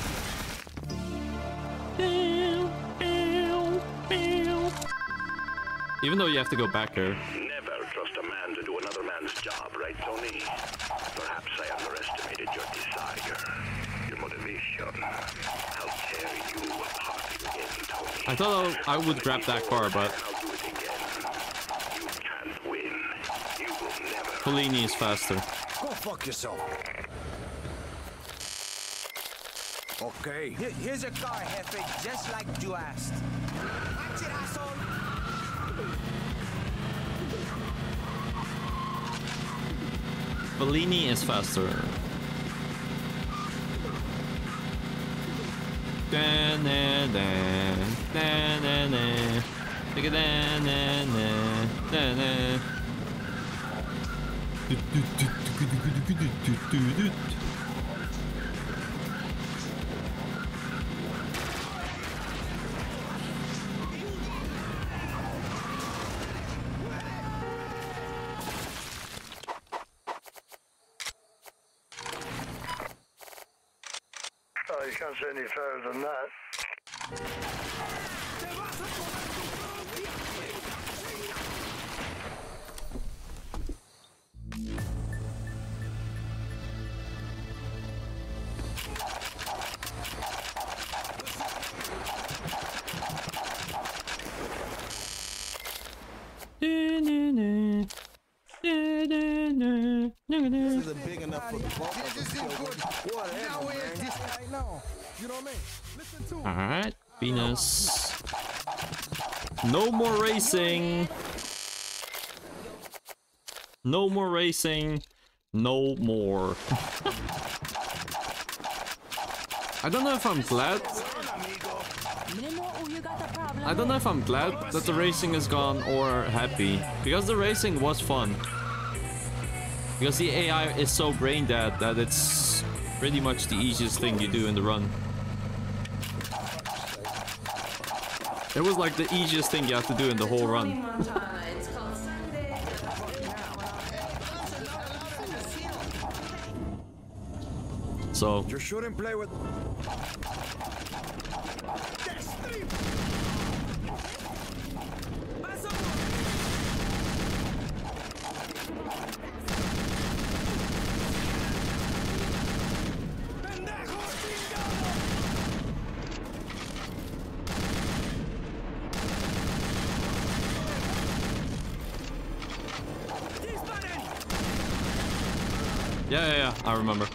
Even though you have to go back here. Never trust a man to do another man's job, right, Tony? Perhaps I underestimated your desire, your motivation. I'll tear you apart again, Tony. I thought I would grab that car, but I'll do it again. You can't win. You will never. Fellini is faster. Go fuck yourself. Okay. Here's a car, Hefe, just like you asked. Watch it, asshole. Fellini is faster. Da na da da na na da na na na da na. Oh, you can't say any fairer than that. This isn't big enough for the both of us. Whatever, man. Right now. You know what I mean? Listen to it. Alright, Venus. No more racing. No more racing. No more. I don't know if I'm glad. I don't know if I'm glad that the racing is gone or happy. Because the racing was fun. Because the AI is so brain dead that it's pretty much the easiest thing you do in the run. It was like the easiest thing you have to do in the whole run. It's called so... You shouldn't play with... Yeah, I remember.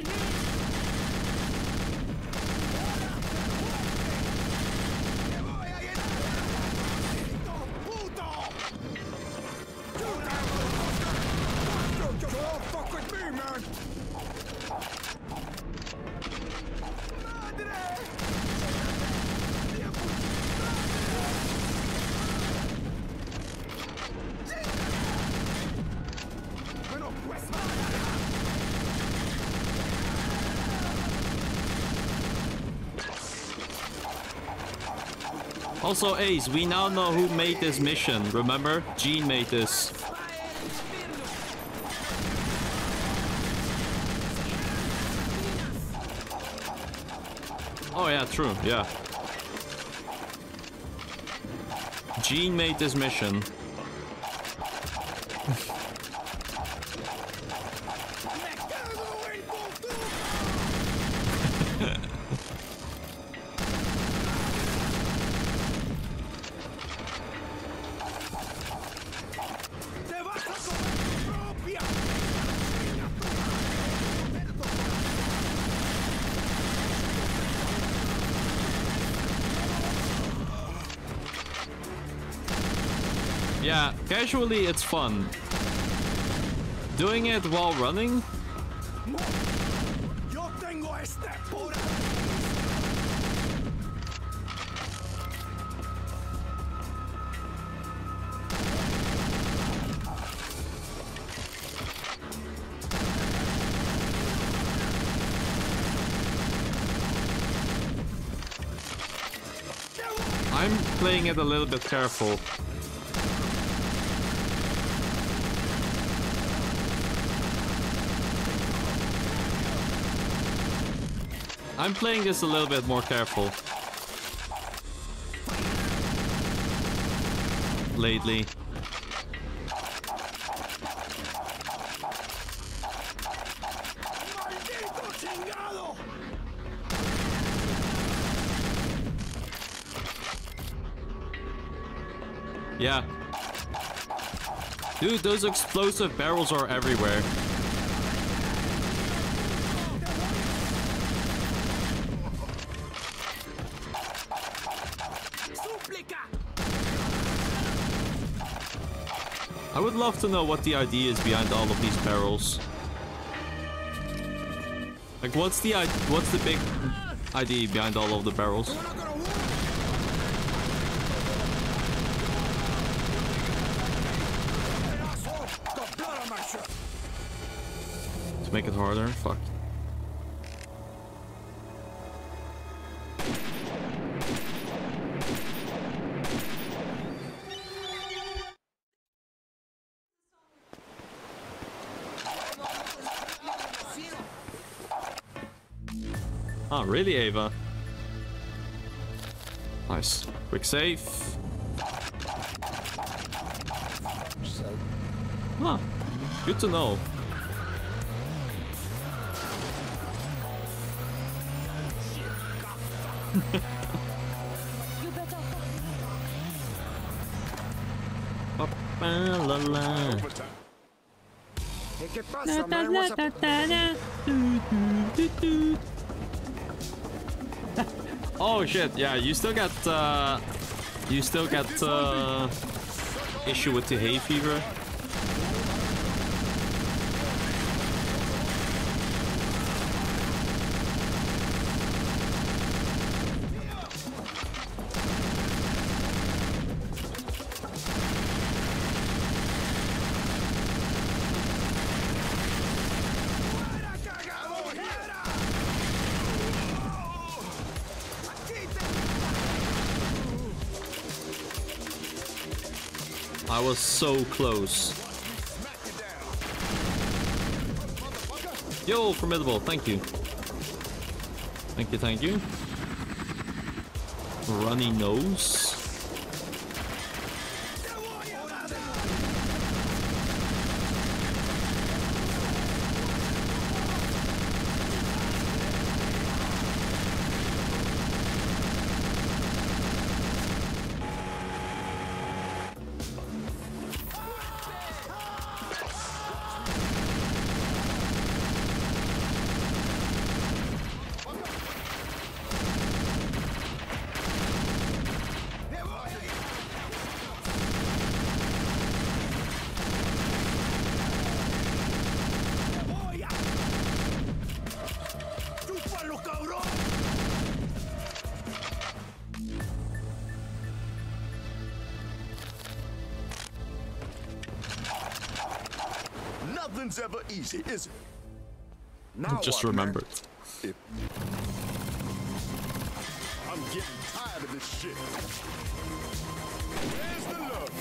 Also, Ace, we now know who made this mission. Remember? Gene made this. Oh yeah, true, yeah. Gene made this mission. Yeah, casually it's fun. Doing it while running? I'm playing it a little bit careful. I'm playing this a little bit more careful lately. Yeah. Dude, those explosive barrels are everywhere. I would love to know what the idea is behind all of these barrels. Like, what's the big idea behind all of the barrels? To make it harder? Fuck. Oh, really, Ava? Nice. Quick save. Huh. Good to know. La la. Hey, ¿qué pasa, man? What's up? Oh shit! Yeah, you still got issue with the hay fever. I was so close. Yo, formidable, thank you. Thank you, thank you. Runny nose. Nothing's ever easy, is it? Now Just what, man? remembered. I'm getting tired of this shit. Where's the love?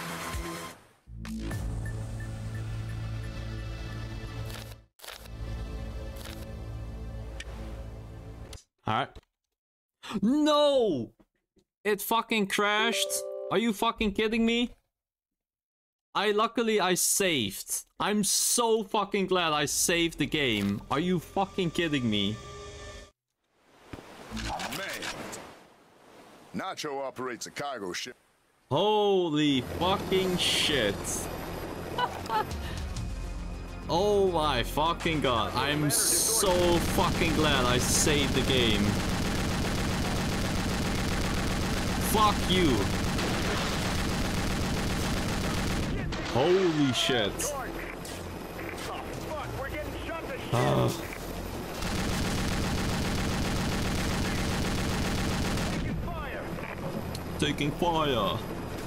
Alright. No! It fucking crashed. Are you fucking kidding me? Luckily I saved. I'm so fucking glad I saved the game. Are you fucking kidding me? Man. Nacho operates a cargo ship. Holy fucking shit. Oh my fucking god. I'm so fucking glad I saved the game. Fuck you. Holy shit. Taking fire.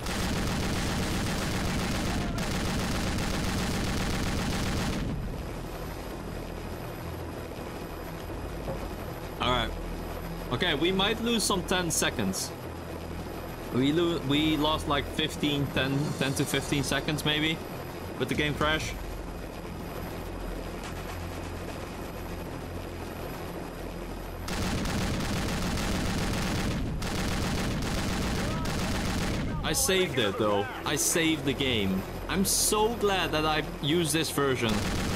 Alright. Okay, we might lose some 10 seconds. We lost like 10 to 15 seconds maybe with the game crash. I saved it though. I saved the game. I'm so glad that I used this version.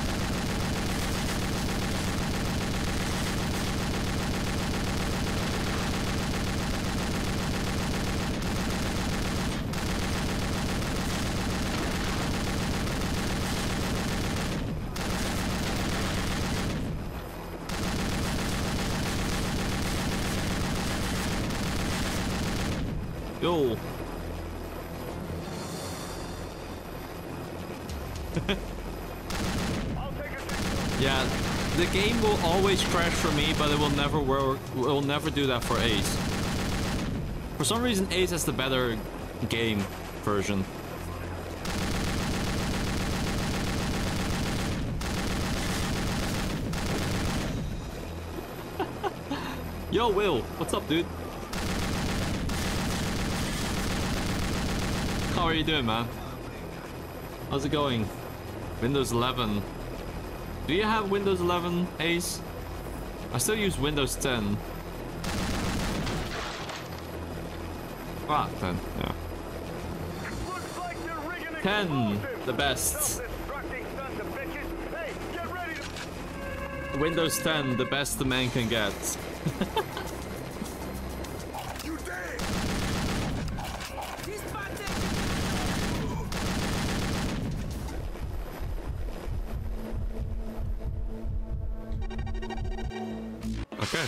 Yo. Yeah, the game will always crash for me, but it will never work. It will never do that for Ace. For some reason, Ace has the better game version. Yo, Will, what's up, dude? How are you doing, man? How's it going? Windows 11. Do you have Windows 11, Ace? I still use Windows 10. Ah, 10, yeah. 10, the best. Windows 10, the best the man can get. Okay.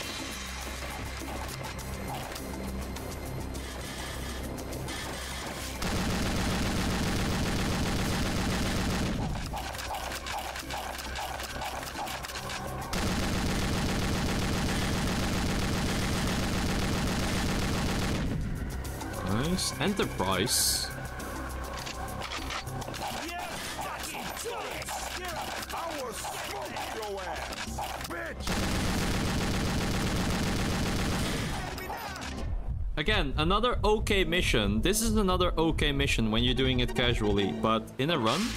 Nice. Enterprise. Again, another okay mission. This is another okay mission when you're doing it casually, but in a run?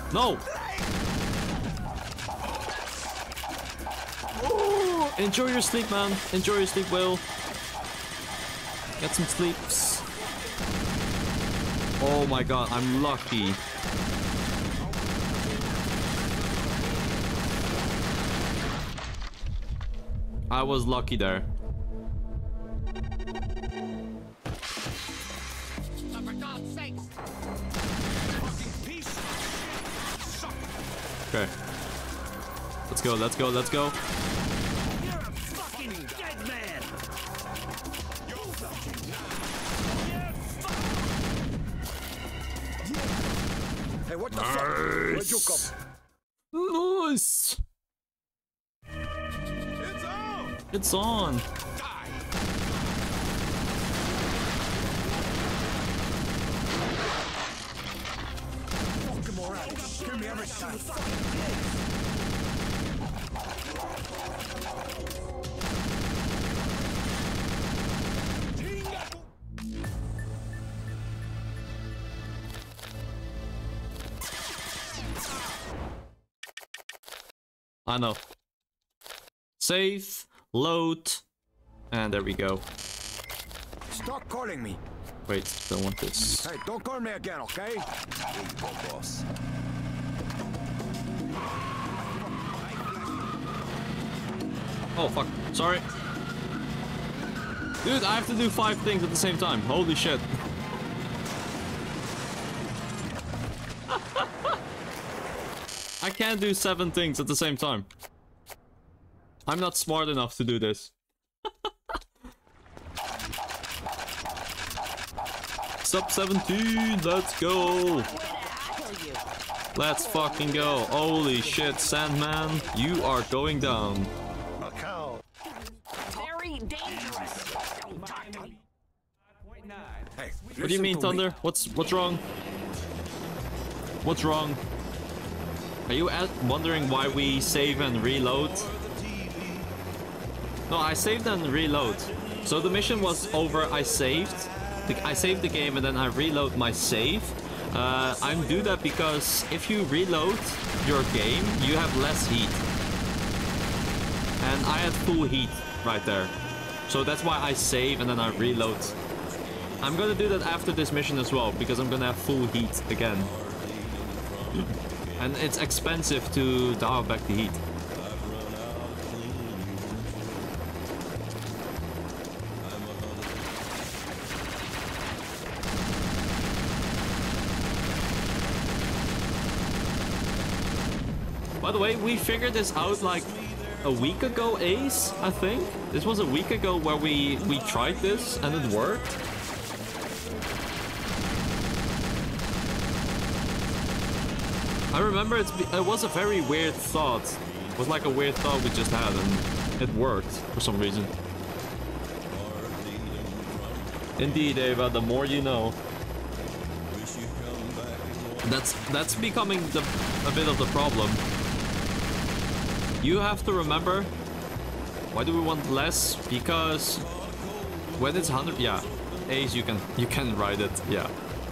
No! Oh, enjoy your sleep, man. Enjoy your sleep, Will. Get some sleeps. Oh my god, I'm lucky. I was lucky there. Okay. Let's go, let's go, let's go. You're a fucking dead man. Hey, what the fuck? Where'd you come? Nice. It's on! It's on. Fucking moron. Kill me every time. I know. Save, load, and there we go. Stop calling me. Wait, don't want this. Hey, don't call me again, okay? Boss. Oh fuck, sorry. Dude, I have to do 5 things at the same time. Holy shit. I can't do 7 things at the same time. I'm not smart enough to do this. Sub 17, let's go. Let's fucking go. Holy shit, Sandman, you are going down. Very dangerous. Don't talk to me. Hey, What do you mean, Thunder? What's wrong? What's wrong? Are you wondering why we save and reload? No, I saved and reload. So the mission was over, I saved the game and then I reload my save. I do that because if you reload your game, you have less heat. And I had full heat right there. So that's why I save and then I reload. I'm gonna do that after this mission as well, because I'm gonna have full heat again. And it's expensive to dial back the heat. By the way, we figured this out like a week ago, Ace, I think. This was a week ago where we tried this and it worked. I remember it was a very weird thought. It was like a weird thought we just had and it worked for some reason. Indeed, Ava, the more you know. That's becoming a bit of the problem. You have to remember, why do we want less? Because when it's 100, yeah, Ace, you can ride it, yeah.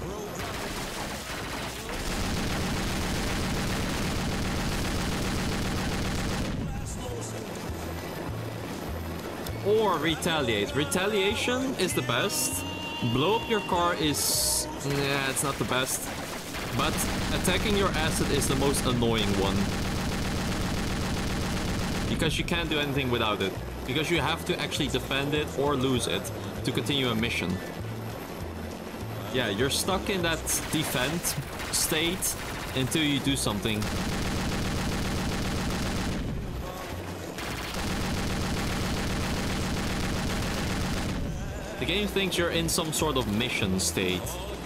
Or retaliate. Retaliation is the best. Blow up your car is... yeah, it's not the best. But attacking your asset is the most annoying one. Because you can't do anything without it. Because you have to actually defend it or lose it to continue a mission. Yeah, you're stuck in that defend state until you do something. The game thinks you're in some sort of mission state.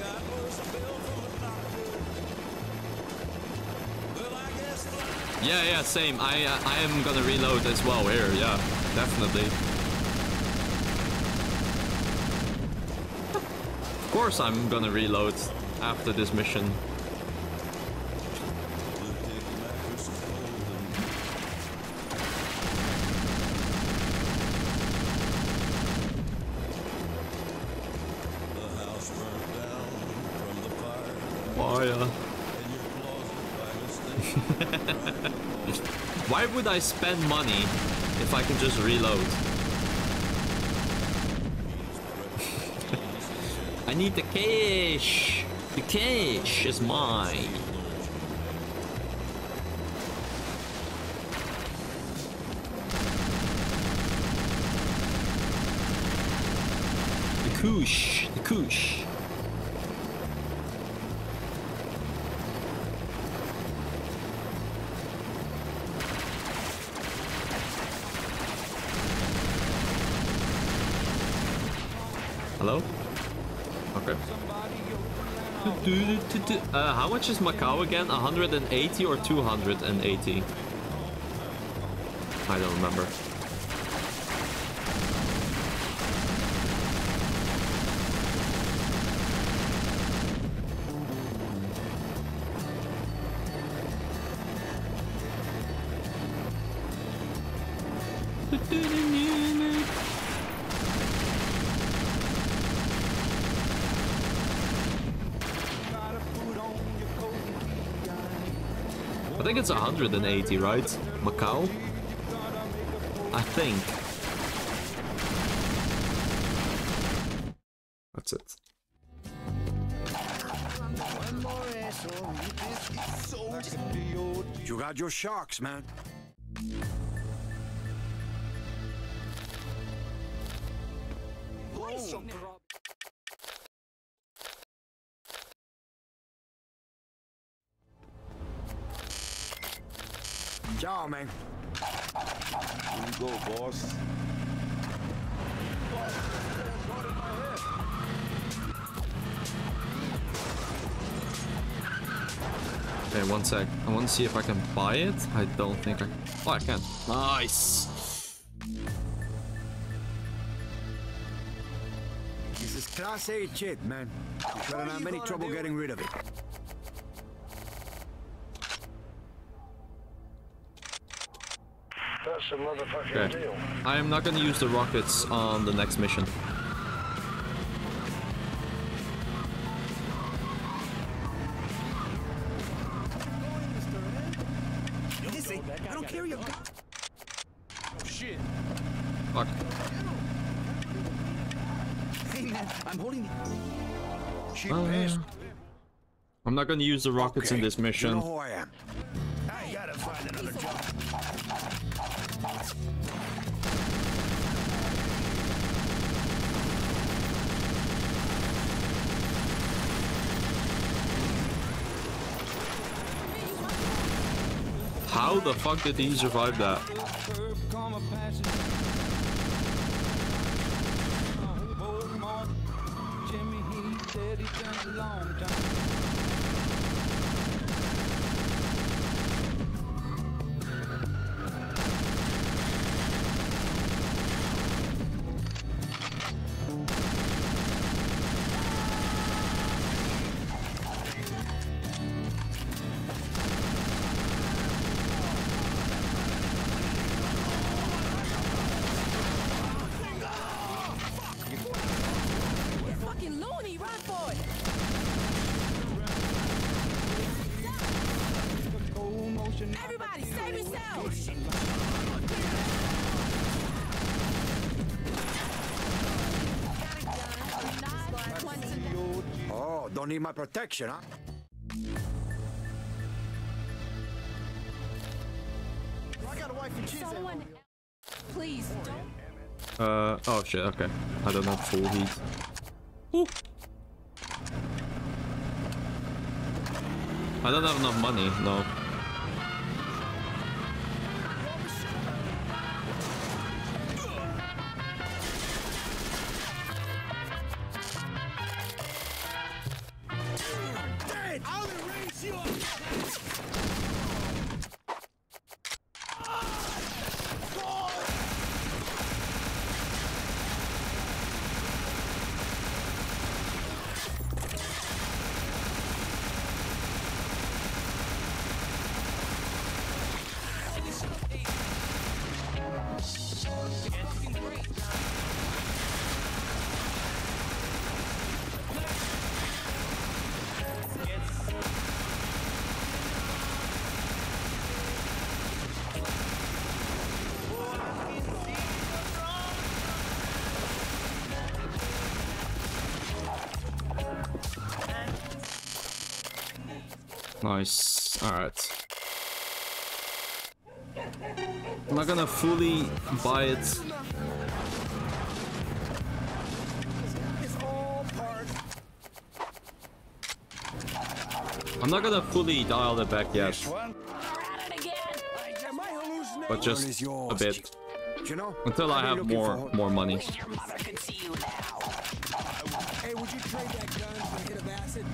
Yeah, same. I am gonna reload as well here, yeah, definitely. Of course I'm gonna reload after this mission. Why would I spend money if I can just reload? I need the cash. The cash is mine. The kush. The kush. Hello? Okay. How much is Macau again? 180 or 280? I don't remember. I think it's 180, right? Macau? I think. That's it. You got your sharks, man. Ciao, man. Here you go, boss. Okay, one sec. I want to see if I can buy it. I don't think I... Oh, I can. Nice! This is Class A shit, man. You shouldn't have any trouble getting rid of it. That's a motherfucking Okay. deal. I am not gonna use the rockets on the next mission. I don't carry a gun. Oh, shit. Fuck. Hey, man, I'm holding it. She pissed. I'm not gonna use the rockets in this mission. You know who I am. I gotta find another job. How the fuck did he survive that? Fucking loony, run for it! Everybody, save yourselves! Oh, don't need my protection, huh? I got a wife and kids. Someone, please don't. Oh shit, okay. I don't have full heat. Ooh. I don't have enough money, no. I'll erase you. Nice. Alright. I'm not gonna fully buy it. It's all part. I'm not gonna fully dial it back yet. But just a bit. You know, Until I I've been have looking more money. Your mother could see you now. Hey, would you trade that gun for a hit of acid?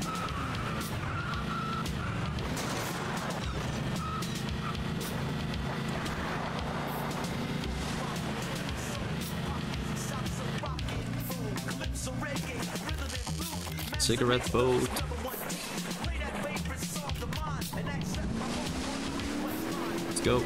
Cigarette boat. Let's go.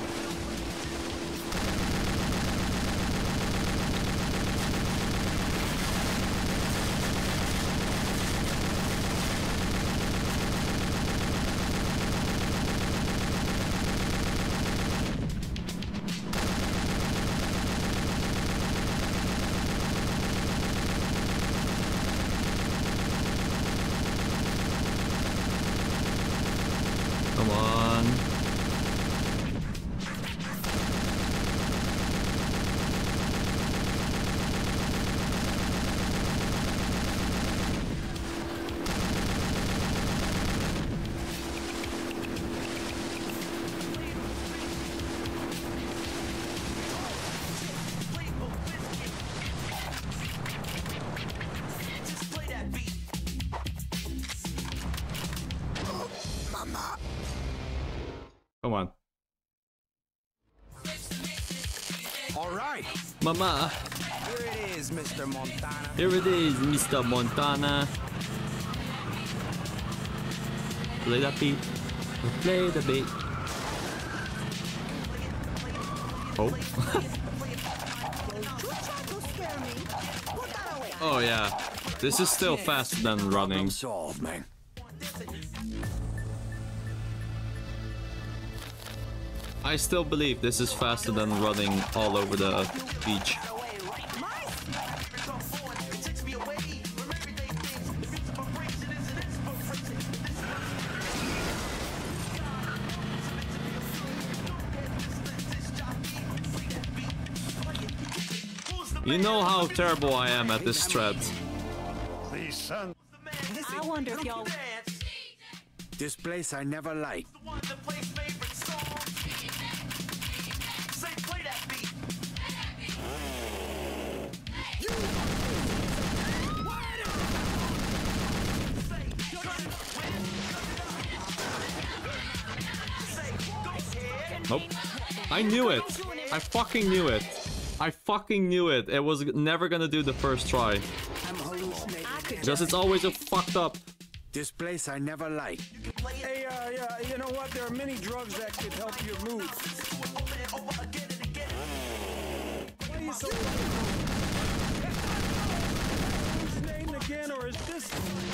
Come on. Come on. all right. Mama. Here it is, Mr. Montana. Here it is, Mr. Montana. Play that beat. Play the beat. Oh. Oh yeah. This is still faster than running. Solved, man. I still believe this is faster than running all over the beach. You know how terrible I am at this strat. Please, son. I wonder if y'all... This place I never liked. Nope. I knew it. I fucking knew it. I fucking knew it. It was never gonna do the first try. I'm hallucinating. Because it's always a fucked up. This place I never liked. Hey, you know what? There are many drugs that could help your mood. Why are you so hallucinating again, or is this?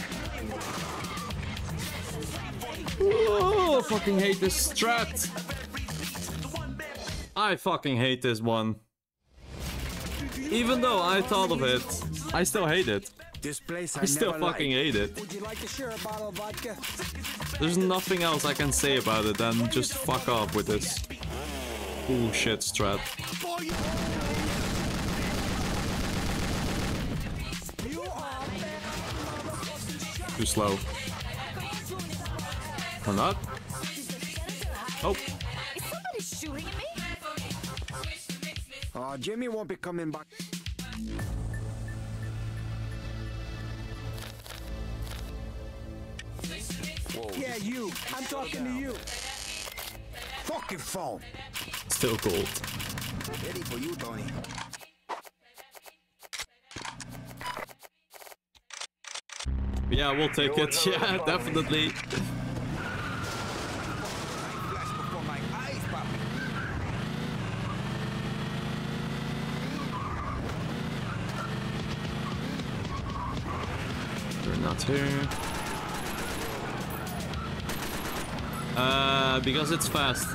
Oh, I fucking hate this strat. I fucking hate this one. Even though I thought of it, I still hate it. This place I still never fucking liked. hate it. Would you like to share a bottle of vodka? There's nothing else I can say about it than just fuck off with this bullshit strat. Too slow. Or not? Oh. Is somebody shooting at me? Jimmy won't be coming back. Whoa. Yeah, you. I'm talking to you. Fucking phone. Still cold. Ready for you, Tony. Yeah, we'll take it. Yeah, definitely. They're not here. Because it's fast.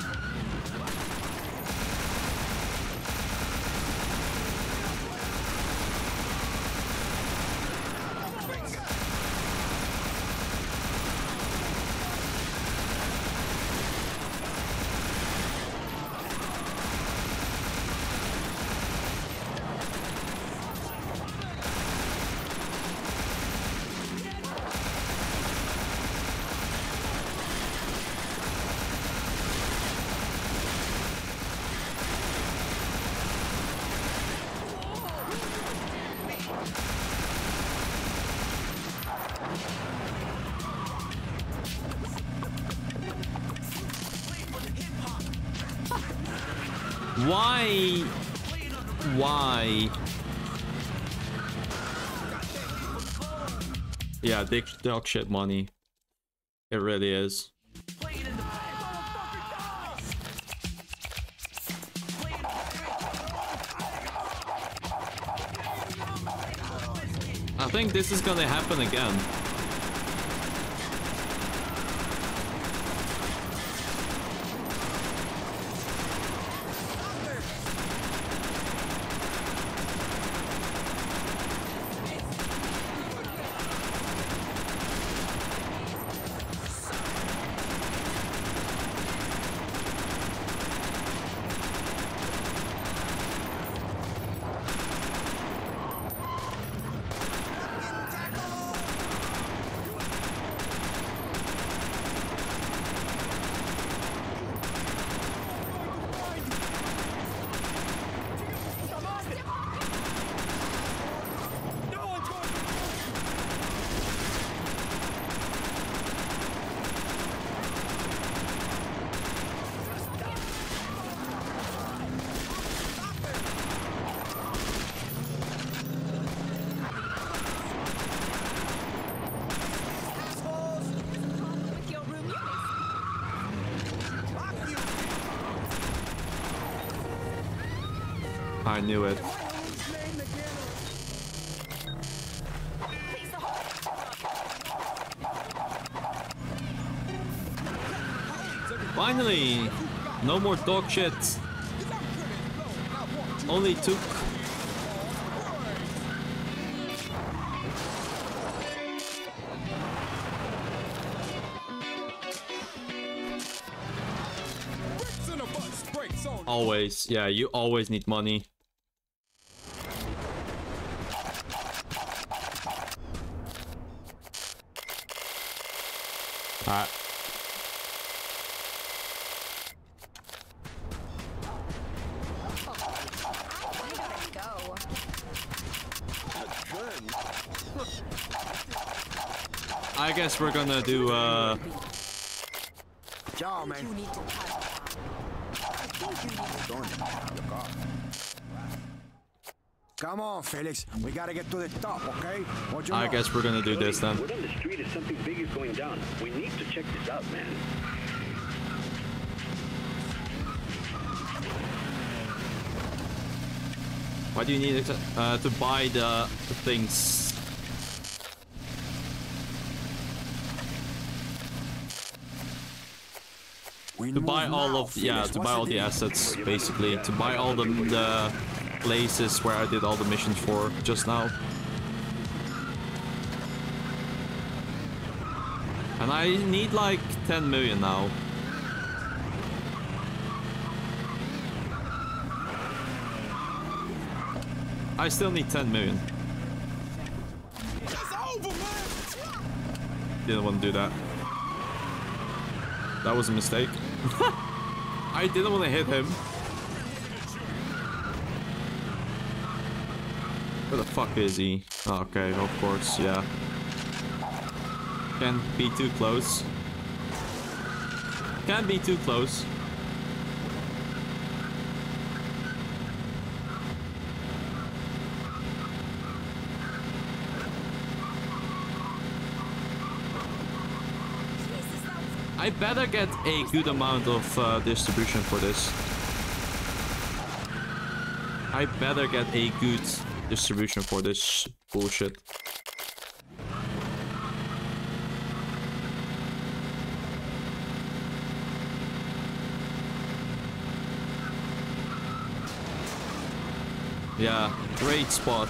Why? Why? Yeah, dog shit money. It really is. I think this is gonna happen again. I knew it. Finally! No more dog shit. Only took. Always, yeah, you always need money. Alright. I guess we're gonna do Ciao, man. Come on, Felix. We gotta get to the top, okay? What you I know? guess we're gonna do this then. Word on the street is something big is going down. We need to check this out, man. Why do you need to buy the things? To buy all of, yeah, to buy all the assets, basically. To buy all the places where I did all the missions for just now. And I need like 10 million now. I still need 10 million. Didn't want to do that. That was a mistake. I didn't want to hit him. Where the fuck is he? Oh, okay, of course, yeah. Can't be too close. Can't be too close. I better get a good amount of distribution for this. I better get a good distribution for this bullshit. Yeah, great spot.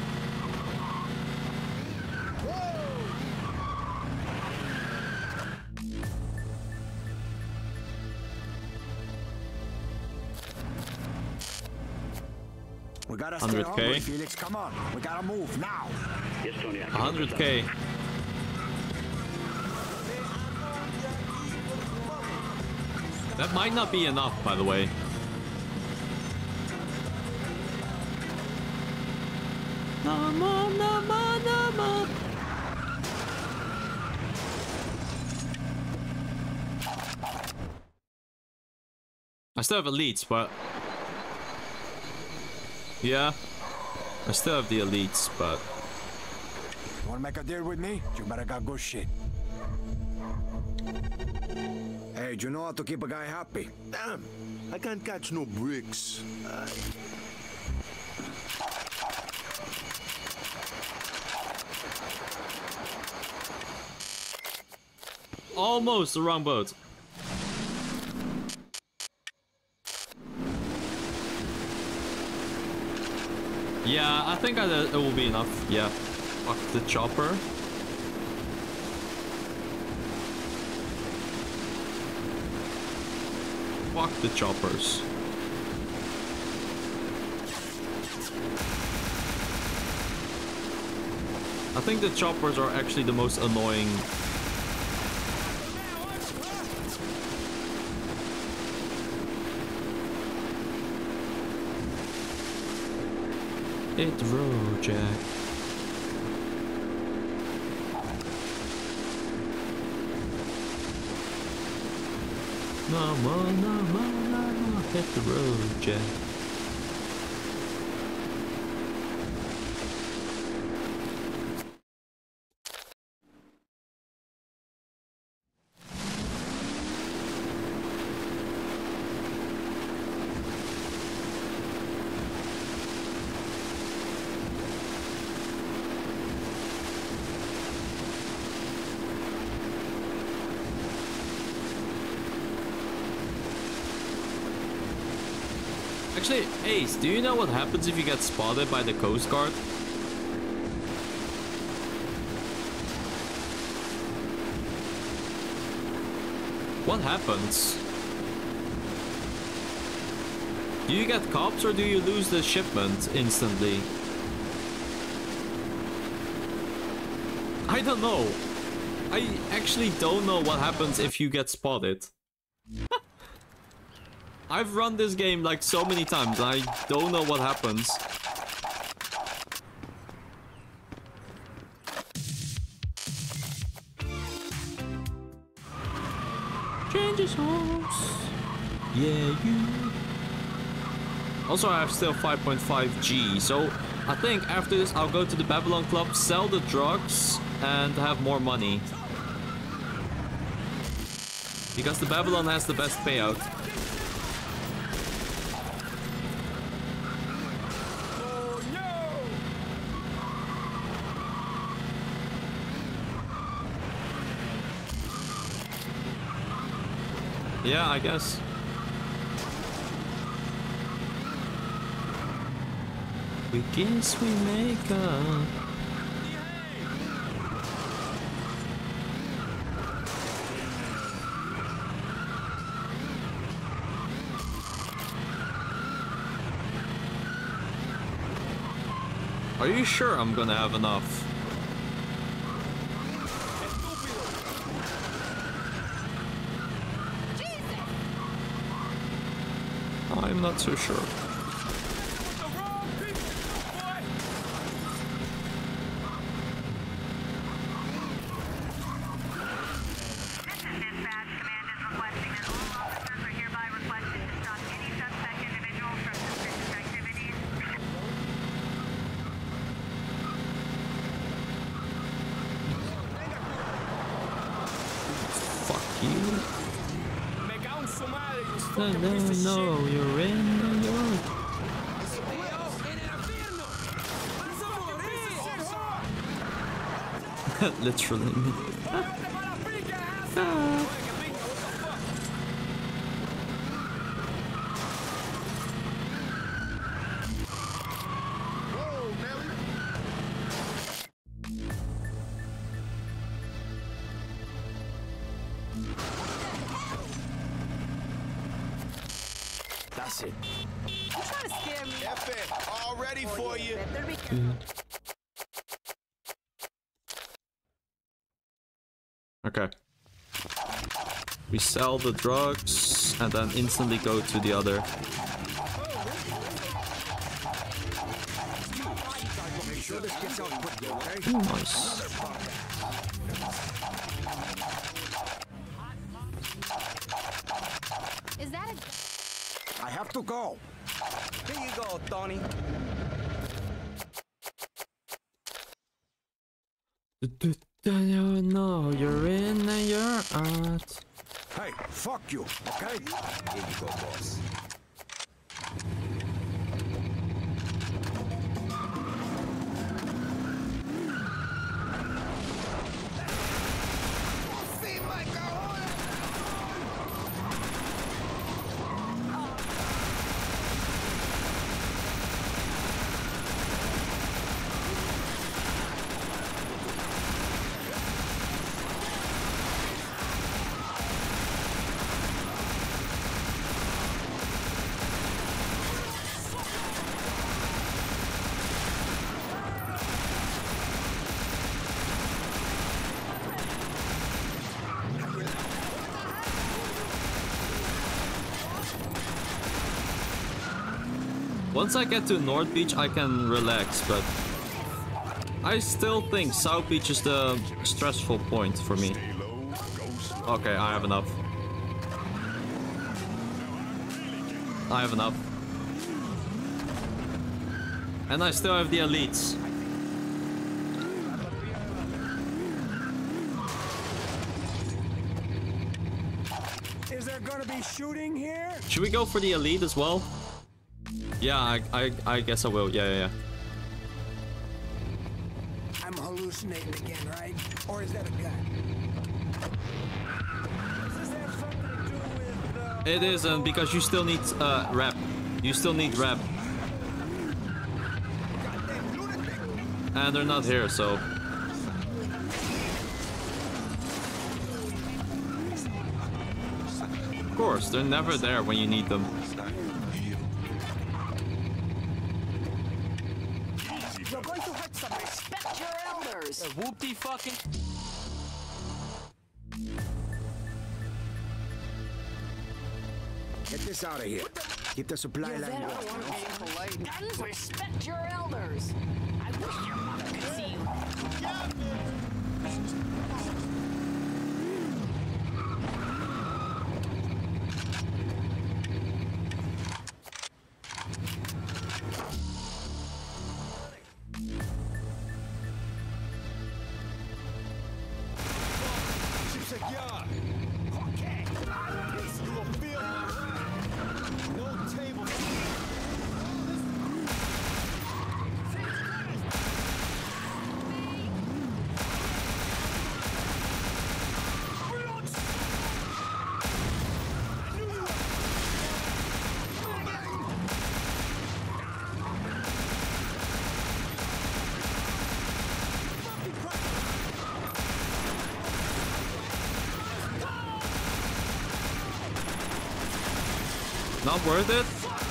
We gotta 100K. Felix, come on. We gotta move now. Yes, Tony. 100K. That might not be enough, by the way. No more, no more, no more. I still have elites, but Yeah. I still have the elites, but... You wanna make a deal with me? You better got good shit. Hey, do you know how to keep a guy happy? Damn, I can't catch no bricks. Almost the wrong boat. Yeah, I think it will be enough. Yeah. Fuck the chopper. Fuck the choppers. I think the choppers are actually the most annoying. Hit the road, Jack. No more, no more, no more. Hit the road, Jack. Actually, Ace, do you know what happens if you get spotted by the Coast Guard? What happens? Do you get cops or do you lose the shipment instantly? I don't know. I actually don't know what happens if you get spotted. I've run this game like so many times, I don't know what happens. Changes horse. Yeah, you. Also, I have still 5.5 G, so I think after this I'll go to the Babylon Club, sell the drugs, and have more money. Because the Babylon has the best payout. Yeah, I guess. We guess we make up. Are you sure I'm gonna have enough? I'm not so sure. No, you're in New York. Literally. That's it. You trying to scare me? F it. All ready for you. Okay. We sell the drugs and then instantly go to the other. Ooh, nice. Is that a... I have to go. Here you go, Tony. No, you're in and you're out. Hey, fuck you, okay? Here you go, boss. Once I get to North Beach, I can relax, but I still think South Beach is the stressful point for me. Okay, I have enough. I have enough. And I still have the elites. Is there gonna be shooting here? Should we go for the elite as well? Yeah, I guess I will. Yeah. I'm hallucinating again, right? Or is that a gun? Does this have something to do with It isn't, because you still need rep. You still need rep. And they're not here, so. Of course, they're never there when you need them. You're going to hurt some. Respect your elders. Whoopty fucking. Get this out of here. Keep the supply line going. Guns, respect your elders. I wish your mother could see you. okay? You will feel no table. Not worth it?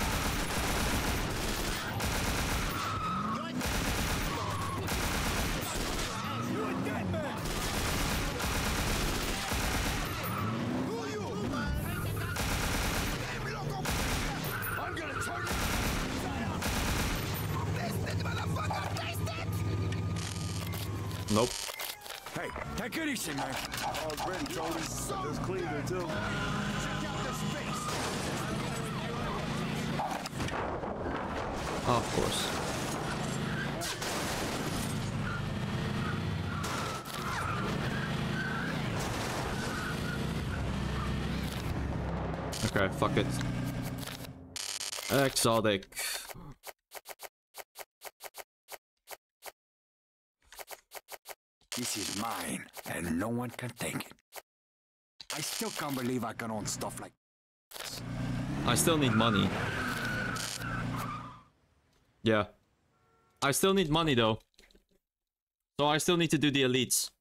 Nope. Hey, take it easy, man. All's ready, Tony. Let's clean it, too. Check out the space. Of course. Okay, fuck it. Exotic. This is mine, and no one can take it. I still can't believe I can own stuff like this. I still need money. Yeah. I still need money though. So I still need to do the elites.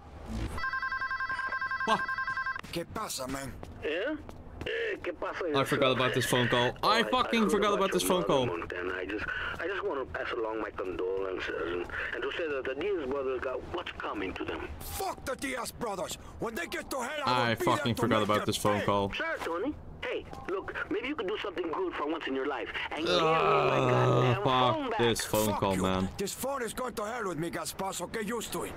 Fuck. ¿Qué pasa, man? Yeah? ¿Qué pasa? I forgot about this phone call. I fucking forgot about this phone call. And I just want to pass along my condolences and to say that the Diaz brothers got what's coming to them. Fuck the Diaz brothers! When they get to hell, I fucking forgot about this phone call. Sure, Tony. Hey, look, maybe you could do something good for once in your life and give me my goddamn phone Fuck back. this phone Fuck call, you. man. This phone is going to hell with me, Gaspar, so get used to it.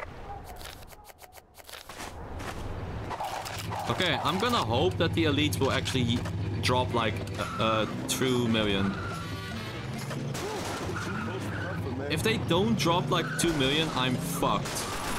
Okay, I'm gonna hope that the elites will actually drop like 2 million. If they don't drop like 2 million, I'm fucked.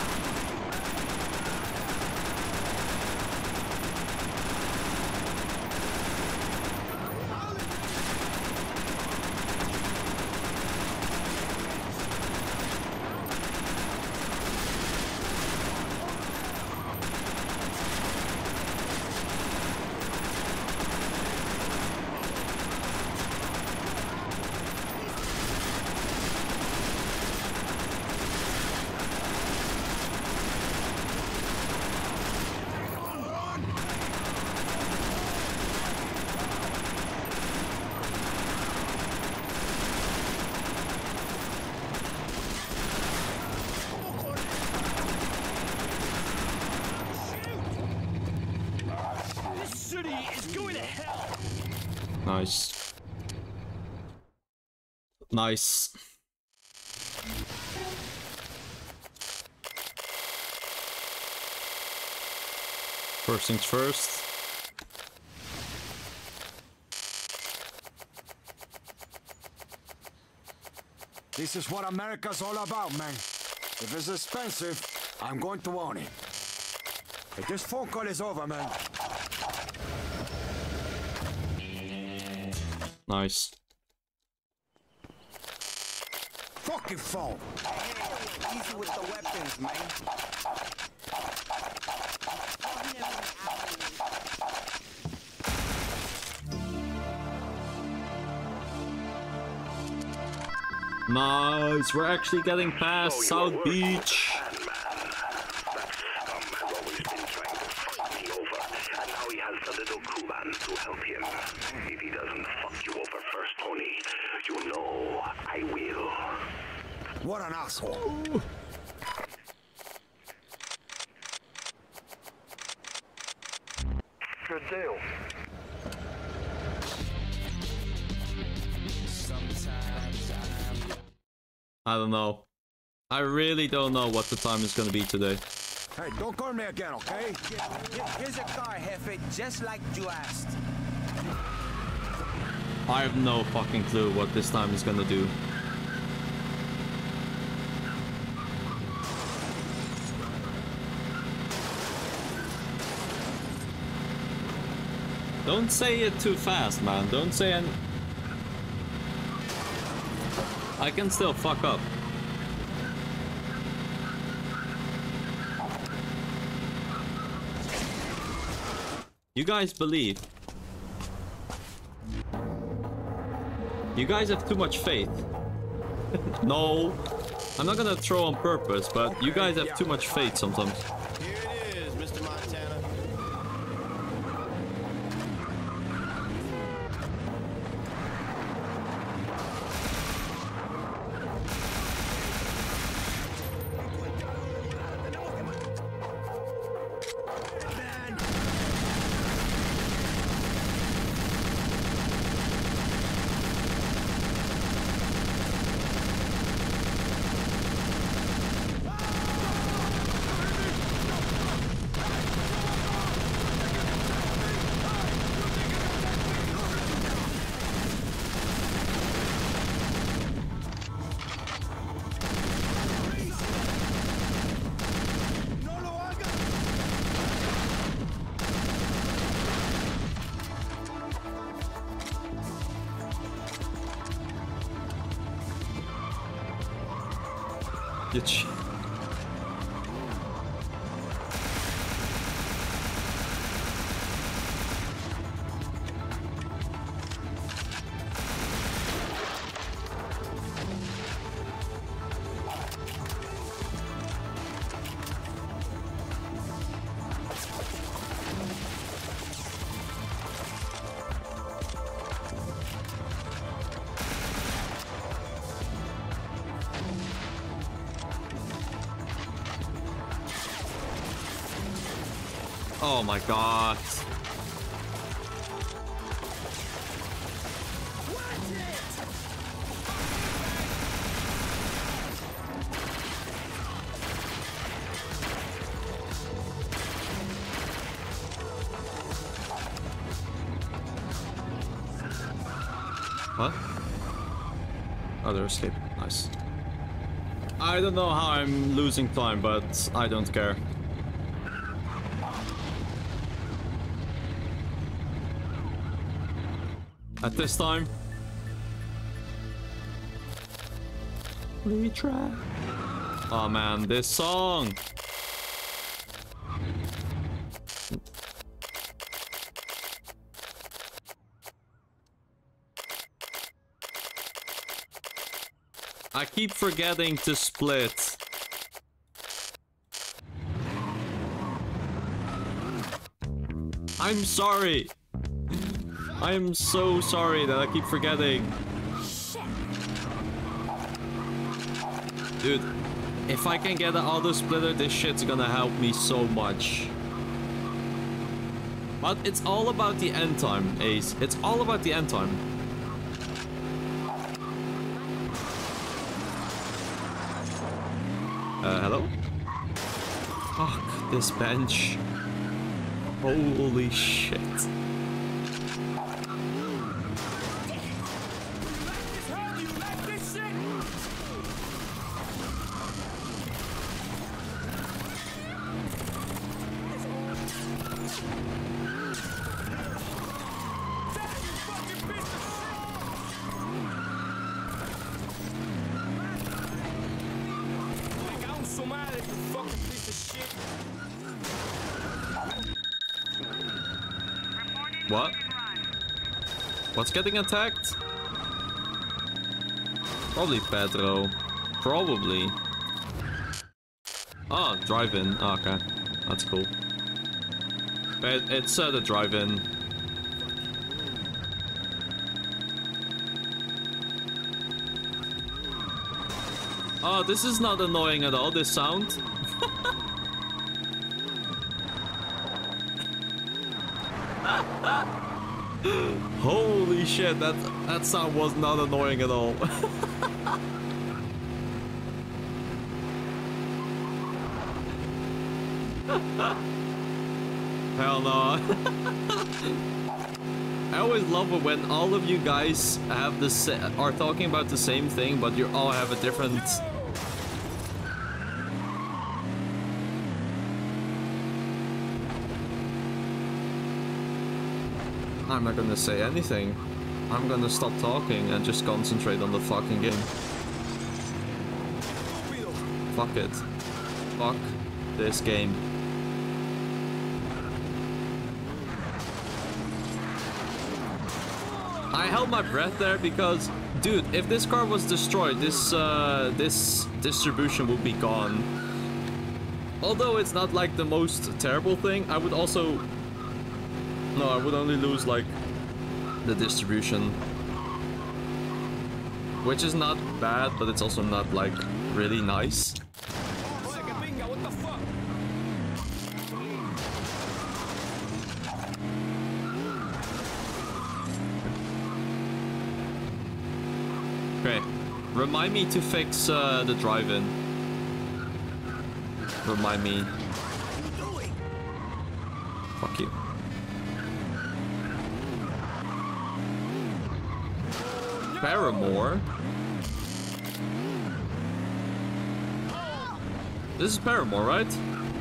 is going to hell. Nice. Nice. First things first. This is what America's all about, man. If it's expensive, I'm going to own it. If this phone call is over, man. Nice. Fucking phone. Hey, easy with the weapons, man. Nice, we're actually getting past So South your Beach. work, man. That scum has always been trying to fuck me over, and now he has the little Kuban to help him. If he doesn't fuck you over first, Tony, you know I will. What an asshole. Good deal. I don't know. I really don't know what the time is gonna be today. Hey, don't call me again, okay? Here's a car, Jefe, just like you asked. I have no fucking clue what this time is gonna do. Don't say it too fast, man. Don't say it. I can still fuck up. You guys believe. You guys have too much faith. No. I'm not gonna throw on purpose, but you guys have too much faith sometimes. Here it is, Mr. Montana. Bitch. Oh my god. What? Oh, they're escaping. Nice. I don't know how I'm losing time, but I don't care. At this time, retry. Oh man, this song. I keep forgetting to split. I'm sorry. I am so sorry that I keep forgetting. Dude, if I can get an auto splitter, this shit's gonna help me so much. But it's all about the end time, Ace. It's all about the end time. Hello? Fuck this bench. Holy shit. What? What's getting attacked? Probably Pedro. Probably. Oh, drive-in. Oh, okay. That's cool. But it's the drive-in. Oh, this is not annoying at all, this sound. Holy shit, that sound was not annoying at all. Hell no. I always love it when all of you guys have are talking about the same thing, but you all have a different... I'm not gonna say anything. I'm gonna stop talking and just concentrate on the fucking game. Fuck it. Fuck this game. I held my breath there because, dude, if this car was destroyed, this distribution would be gone. Although it's not like the most terrible thing, I would also... No, I would only lose, like, the distribution. Which is not bad, but it's also not, like, really nice. Okay. Remind me to fix the drive-in. Remind me. Fuck you. Paramore? This is Paramore, right?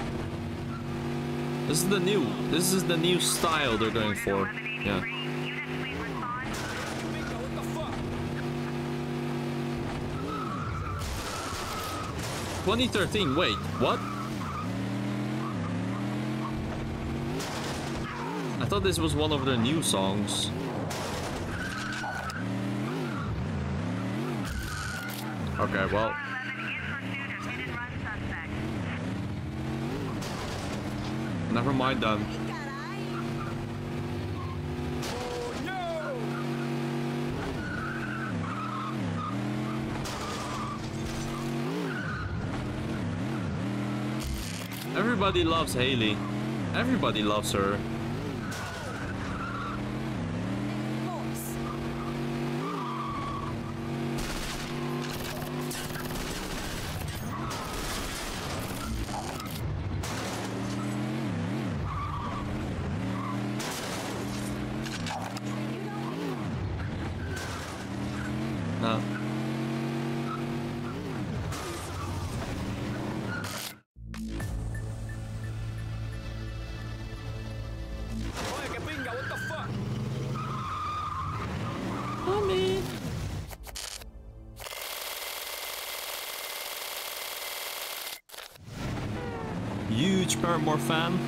This is the new style they're going for. Yeah. "2013, wait, what? I thought this was one of their new songs. Okay, well. Never mind then. Everybody loves Haley. Everybody loves her. Huge Paramore fan.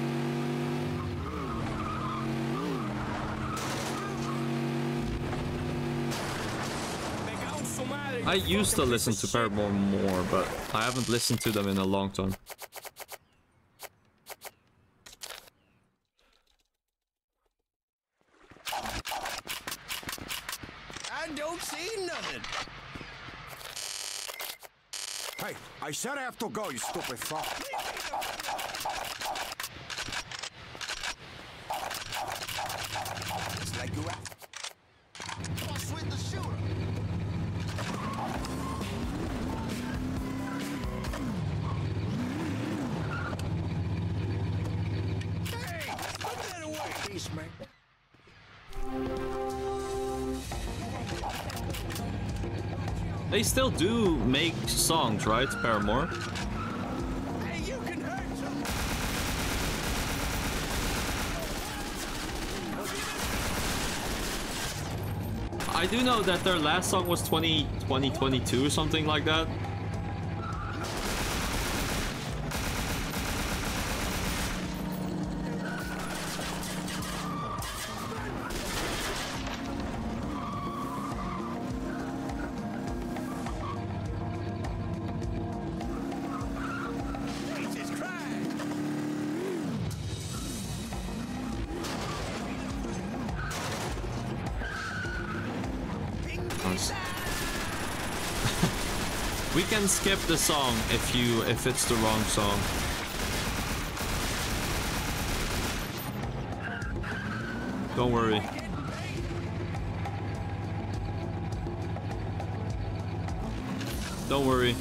I used to listen to Paramore more, but I haven't listened to them in a long time. I don't see nothing. Hey, I said I have to go, you stupid fuck. Like you rap. Boss with the shooter. Hey, put that away. Peace, man. They still do make songs, right, Paramore? Hey, you can hurt some. I do know that their last song was 2022 or something like that. Jesus Christ. We can skip the song if it's the wrong song. Don't worry. Don't worry.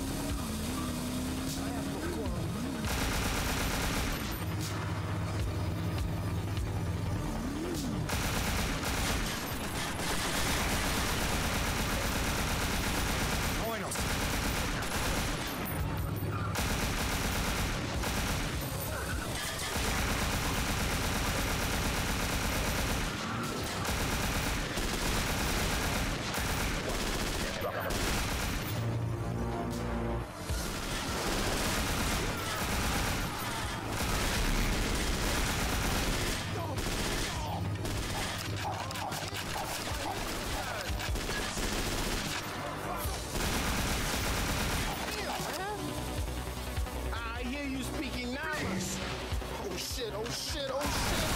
I hear you speaking Norse. Oh shit, oh shit, oh shit.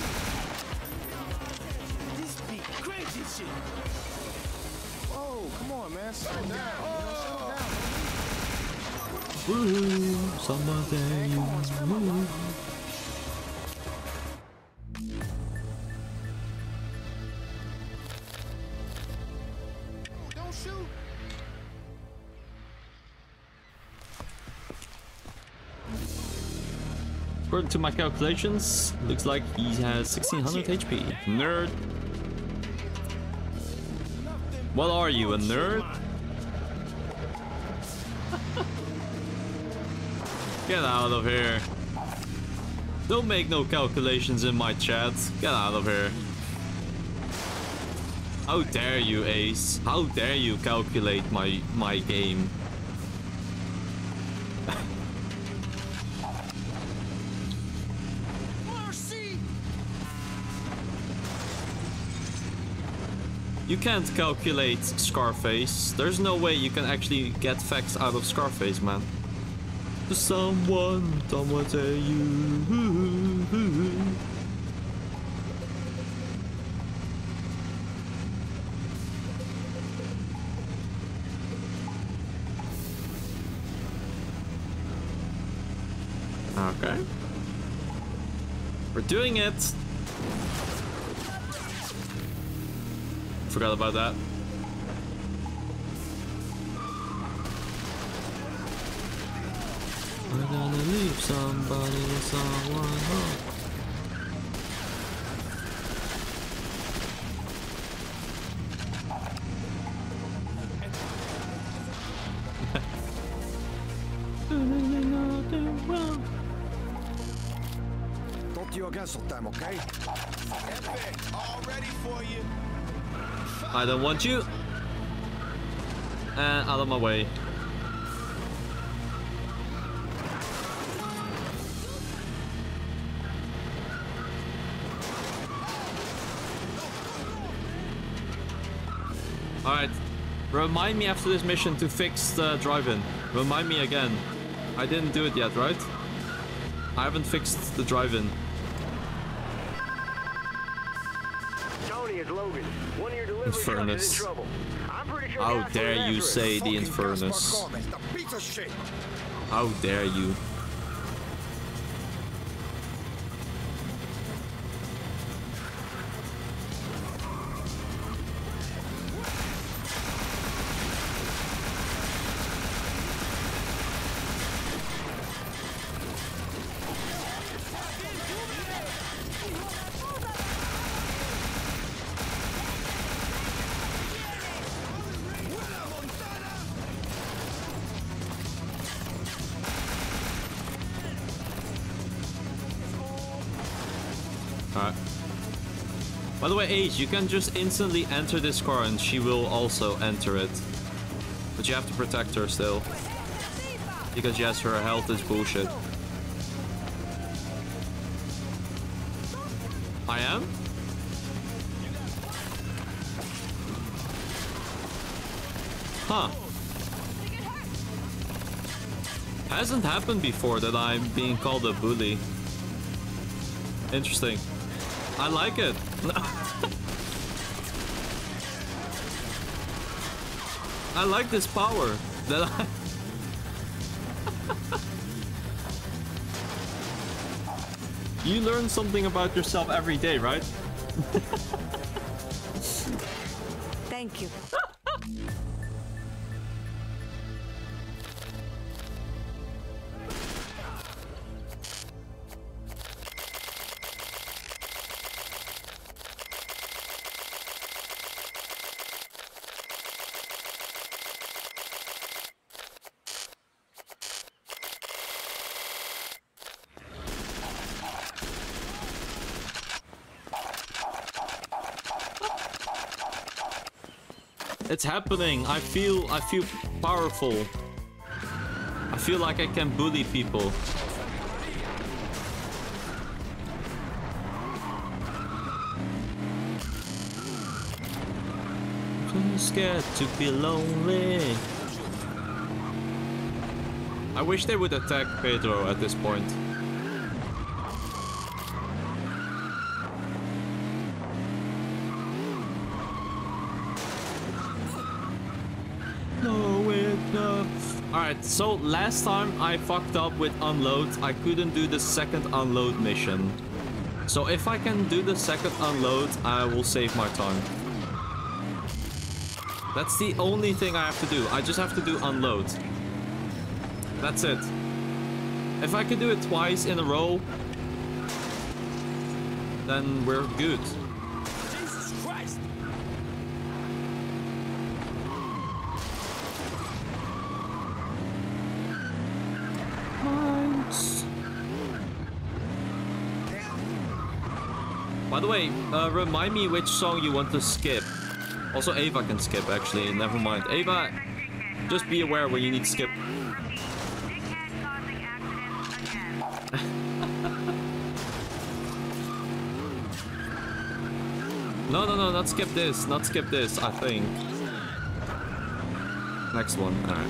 This be crazy shit. Oh, come on, man. Settle down. Settle down. Woohoo! Somebody move. Don't shoot. According to my calculations, looks like he has 1600 HP. Nerd. What are you, a nerd? Get out of here. Don't make no calculations in my chat. Get out of here. How dare you, Ace? How dare you calculate my game? Mercy. You can't calculate Scarface. There's no way you can actually get facts out of Scarface, man. To someone say you. Okay. We're doing it. Forgot about that. We're gonna leave somebody or someone home. Talk to you again sometime, okay? Epic. All ready for you. I don't want you. And out of my way. Alright. Remind me after this mission to fix the drive-in. Remind me again. I didn't do it yet, right? I haven't fixed the drive-in. Tony, it's Logan. One of your delivery trucks is in Infernus. trouble. I'm pretty sure How gas dare was you after it. say the Fucking Infernus? Gaspar Gomez, the piece of shit. How dare you? By the way, Age, you can just instantly enter this car and she will also enter it. But you have to protect her still. Because yes, her health is bullshit. I am? Huh. Hasn't happened before that I'm being called a bully. Interesting. I like it. I like this power that I... You learn something about yourself every day, right? Thank you. It's happening. I feel powerful. I feel like I can bully people. I'm scared to be lonely. I wish they would attack Pedro at this point. Alright, so last time I fucked up with unload. I couldn't do the second unload mission. So if I can do the second unload, I will save my time. That's the only thing I have to do. I just have to do unload. That's it. If I can do it twice in a row, then we're good. Jesus Christ! By the way, remind me which song you want to skip. Also, Ava can skip, actually. Never mind. Ava, just be aware when you need to skip. No, not skip this. Not skip this, I think. Next one. Alright.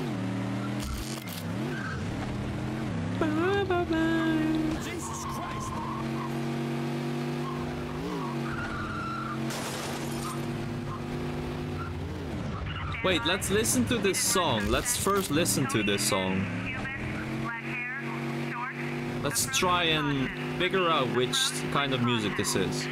Jesus Christ! Wait, let's listen to this song. Let's first listen to this song. Let's try and figure out which kind of music this is.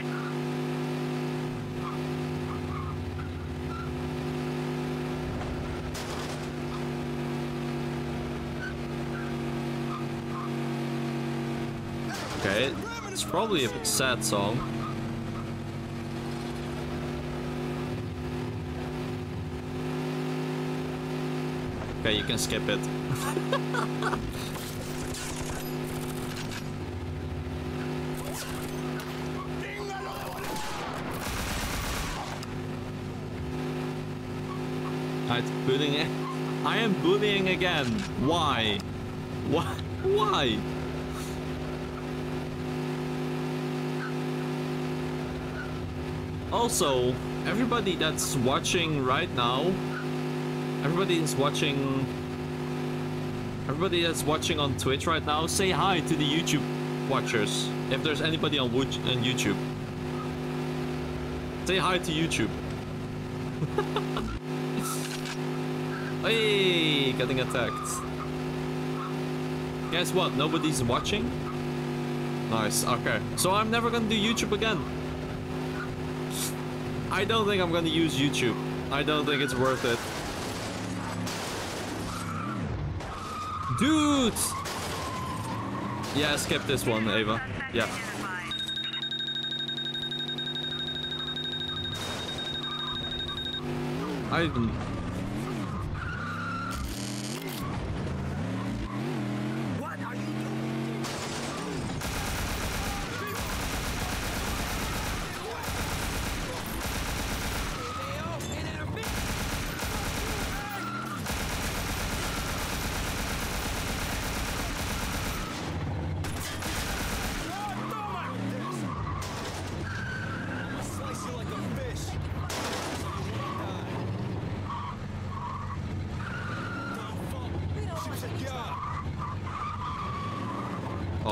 Okay, it's probably a sad song. Okay, you can skip it. I'm bullying. I am bullying again. Why? Why? Also, everybody that's watching right now, everybody that's watching on Twitch right now, say hi to the YouTube watchers. If there's anybody on YouTube, say hi to YouTube. Hey, getting attacked. Guess what? Nobody's watching? Nice, okay. So I'm never gonna do YouTube again. I don't think I'm gonna use YouTube. I don't think it's worth it. Dude! Yeah, skip this one, Ava. Yeah. I didn't...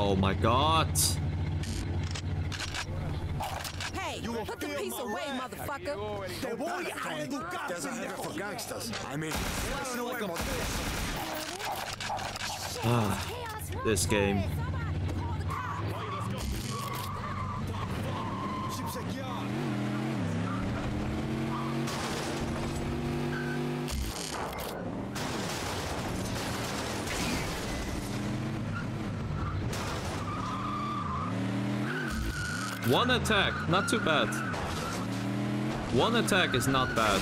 Oh my god. Hey, put the piece away, motherfucker. Te voy a educar. There's a heaven for gangsters. I mean, This game. One attack, not too bad. One attack is not bad.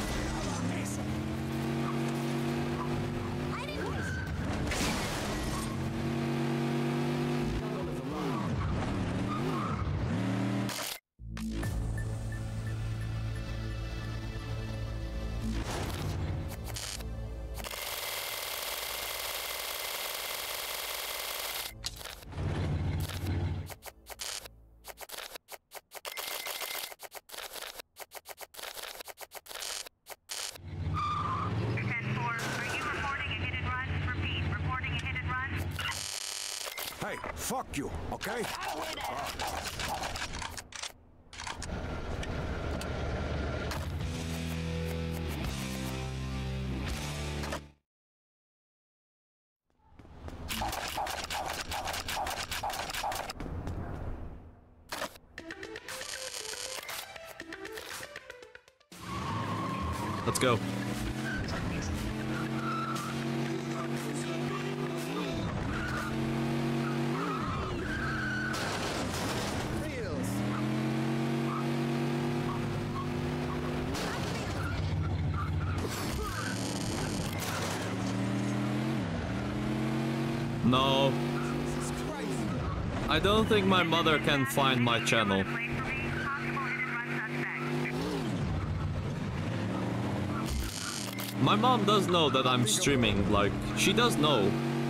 hey, fuck you, okay? Let's go. No. I don't think my mother can find my channel. My mom does know that I'm streaming, like, she does know.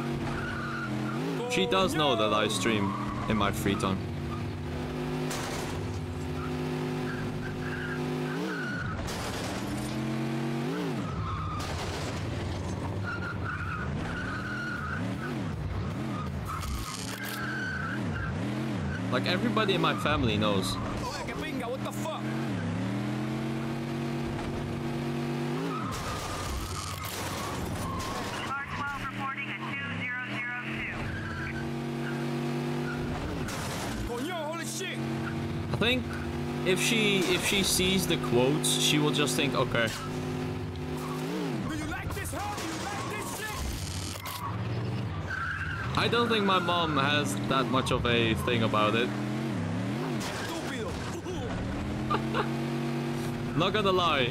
She does know that I stream in my free time. Like, everybody in my family knows. What the fuck? I think if she sees the quotes, she will just think, okay. Do you like this, huh? Do you like this shit? I don't think my mom has that much of a thing about it. Not gonna lie.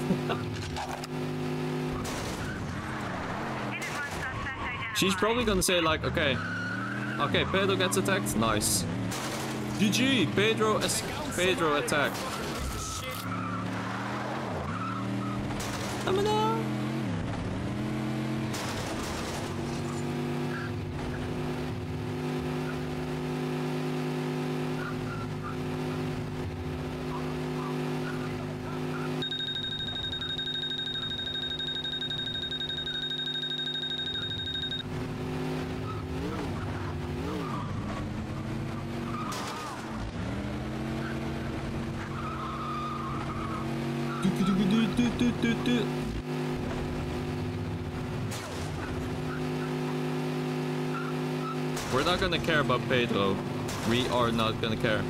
She's probably gonna say like, okay, Pedro gets attacked, nice. GG, Pedro attack. We're not gonna care about Pedro. We are not gonna care.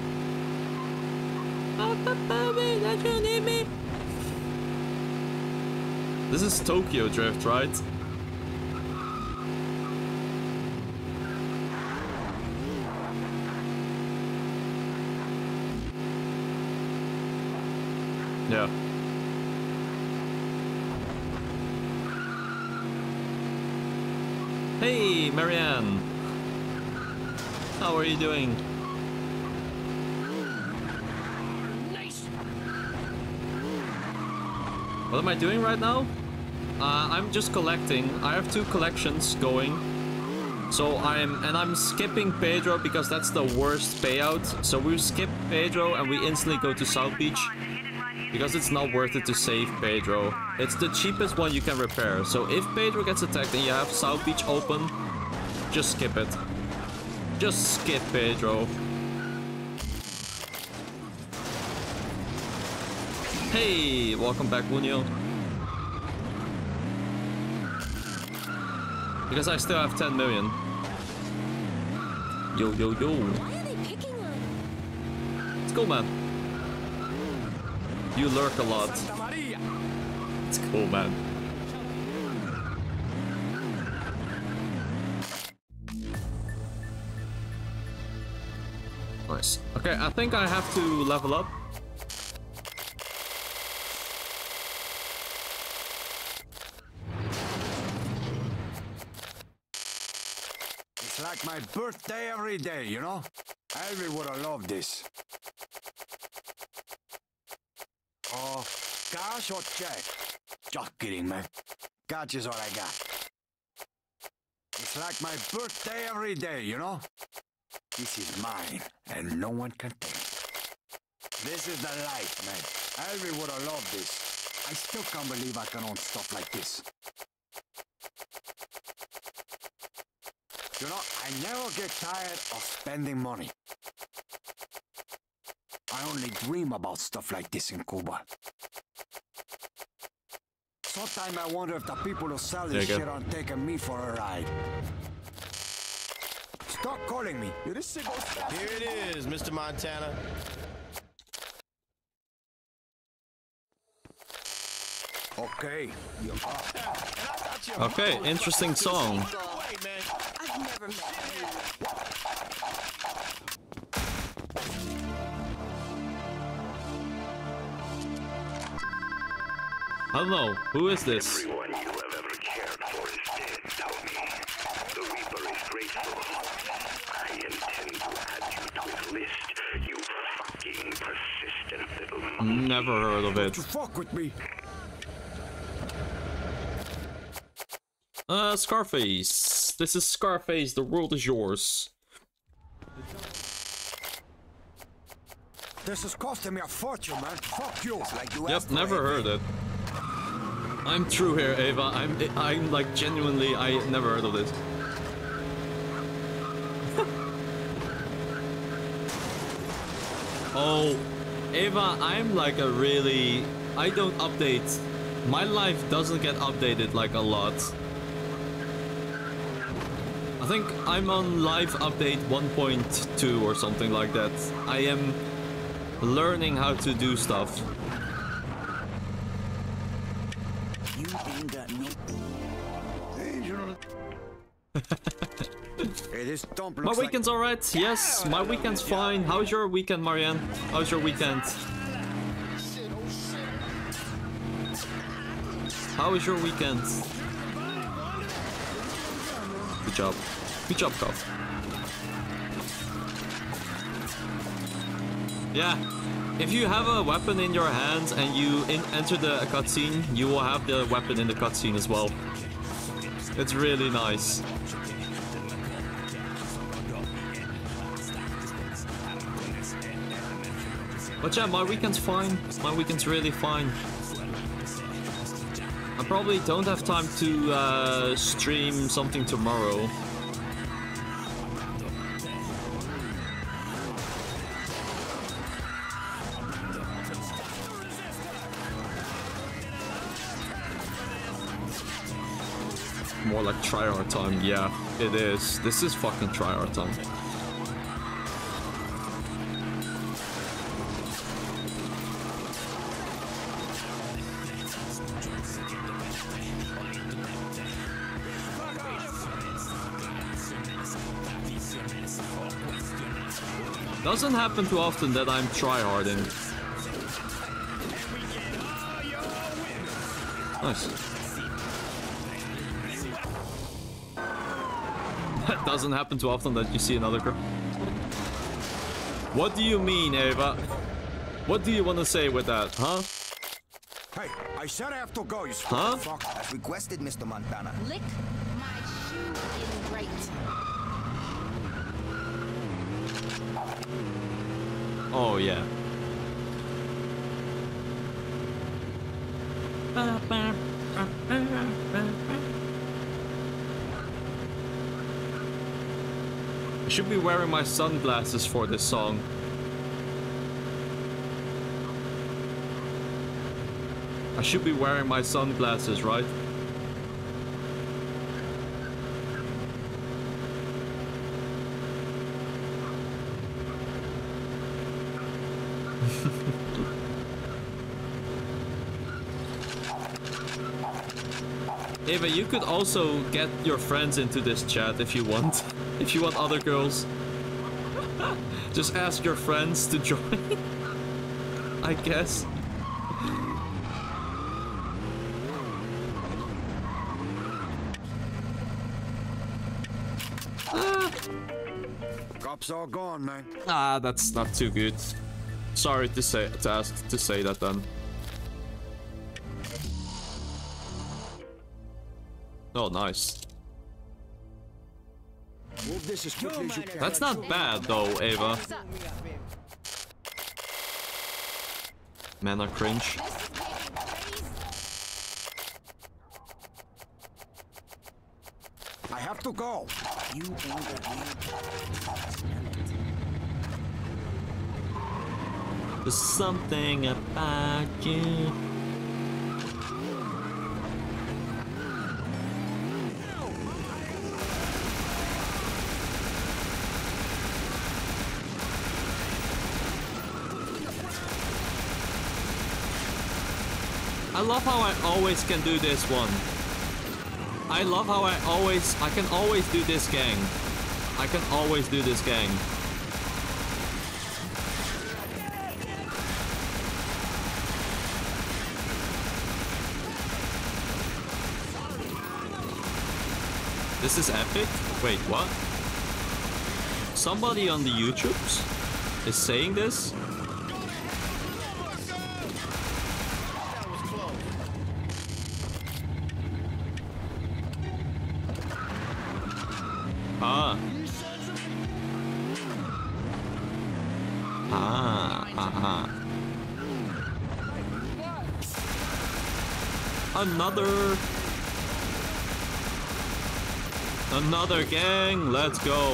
This is Tokyo Drift, right? Yeah. Hey, Marianne. How are you doing? Nice. What am I doing right now? I'm just collecting. I have 2 collections going. So I'm skipping Pedro because that's the worst payout. So we skip Pedro and we instantly go to South Beach. Because it's not worth it to save Pedro. It's the cheapest one you can repair. So if Pedro gets attacked and you have South Beach open, just skip it. Just skip, Pedro. Hey, welcome back, Munio. Because I still have 10 million. Yo, yo, yo. Why are they picking on? It's cool, man. You lurk a lot. It's cool, man. Nice. Okay, I think I have to level up. It's like my birthday every day, you know? Elvi would have loved this. Oh, cash or check? Just kidding, man. Cash is all I got. It's like my birthday every day, you know? This is mine, and no one can take it. This is the life, man. Elvi would have loved this. I still can't believe I can own stuff like this. You know, I never get tired of spending money. I only dream about stuff like this in Cuba. Sometimes I wonder if the people who sell this shit aren't taking me for a ride. Stop calling me. Yo, this shit goes fast. Here it is, Mr. Montana. Okay. Okay, interesting song. I've never met you. I don't know. Who is this? Everyone you have ever cared for is dead, Tony. The Reaper is grateful. I intend to add you to his list, you fucking persistent little monkey. Never heard of it. You fuck with me. Scarface. This is Scarface. The world is yours. This is costing me a fortune, man. Fuck you. Like you Yep, never heard it. I'm true here, Ava. I'm like genuinely, I never heard of this. Oh, Ava, I'm like a really, I don't update. My life doesn't get updated like a lot. I think I'm on live update 1.2 or something like that. I am learning how to do stuff. You ain't got no. Hey, this dump My looks weekend's alright. Yes, my weekend's fine. How's your weekend, Marianne? How's your weekend? How was your weekend? Good job. Good job, Kof. Yeah. If you have a weapon in your hands and you enter the cutscene, you will have the weapon in the cutscene as well. It's really nice. But yeah, my weekend's fine. My weekend's really fine. I probably don't have time to stream something tomorrow. More like tryhard time. Yeah, it is. This is fucking tryhard time. Doesn't happen too often that I'm tryharding. Nice. That doesn't happen too often that you see another girl. What do you mean, Ava? What do you want to say with that, huh? Hey, I said I have to go, you Huh? fuck. As requested, Mr. Montana. Lick my shoe in great. Oh, yeah. should be wearing my sunglasses for this song. I should be wearing my sunglasses, right? Ava, you could also get your friends into this chat if you want. If you want other girls. Just ask your friends to join. I guess. Cops all gone, man. Ah, that's not too good. Sorry to say that then. Oh, nice. Move this as quickly as you can. That's not bad though, Ava. Man, I cringe. I have to go. You There's something about you. I love how I always can do this one. I love how I can always do this gang. I can always do this gang. This is epic? Wait, what? Somebody on the YouTubes is saying this? Another gang, let's go.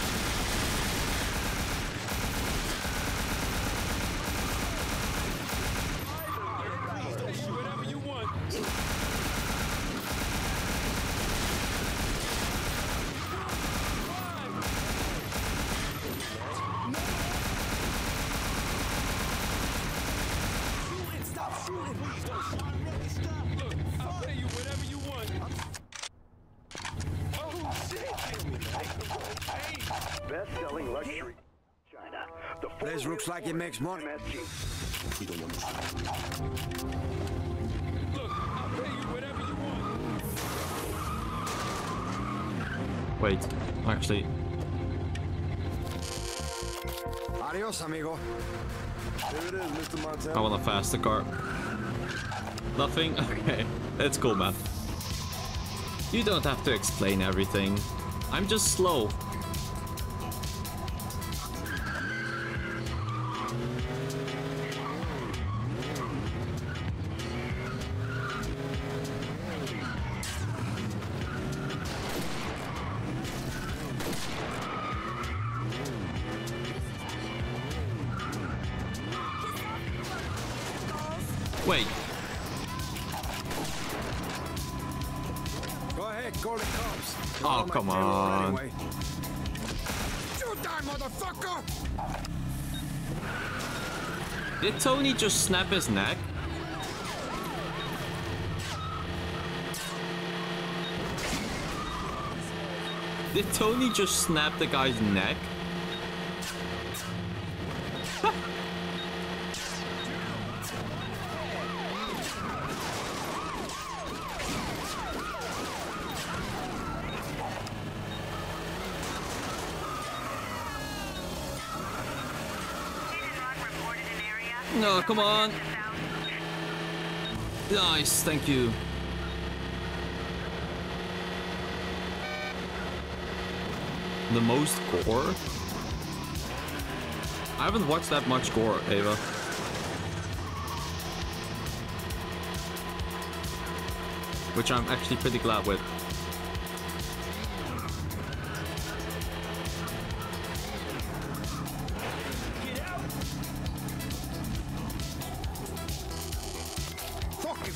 Best-selling luxury China. The place looks like it makes money. Look, I'll pay you whatever you want. Wait, actually. Adios, amigo. There it is, Mr. Montana. I want a faster car. Nothing? Okay, it's cool, man. You don't have to explain everything. I'm just slow. Wait. Go ahead, call the cops. Oh, come on. Anyway. You die, motherfucker! Did Tony just snap his neck? Did Tony just snap the guy's neck? No, come on. Nice, thank you. The most gore? I haven't watched that much gore, Ava. Which I'm actually pretty glad with.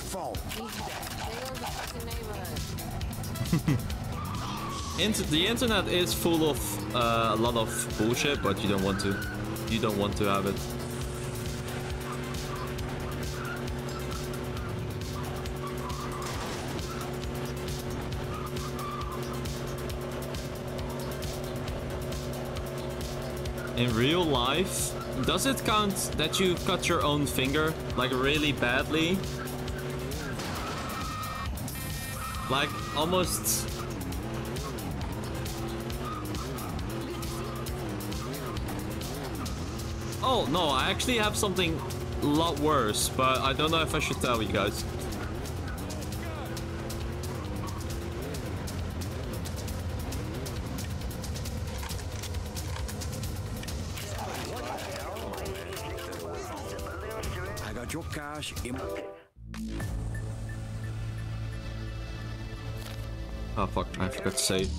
phone. The internet is full of a lot of bullshit, but you don't want to. You don't want to have it. In real life, does it count that you cut your own finger, like really badly? Like almost... Oh no, I actually have something a lot worse, but I don't know if I should tell you guys. I got your cash in my... Oh fuck, I forgot to say.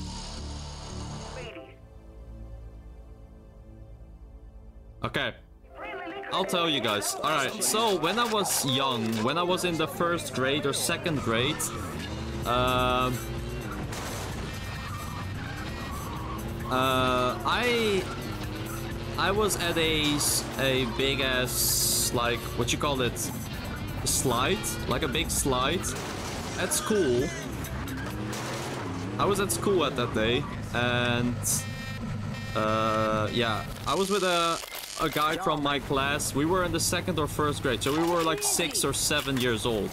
Okay, I'll tell you guys. Alright, so when I was young, when I was in the first grade or second grade, I was at a big ass, like, what you call it, slide, like a big slide at school. I was at school at that day, and yeah, I was with a guy from my class. We were in the second or first grade, so we were like 6 or 7 years old.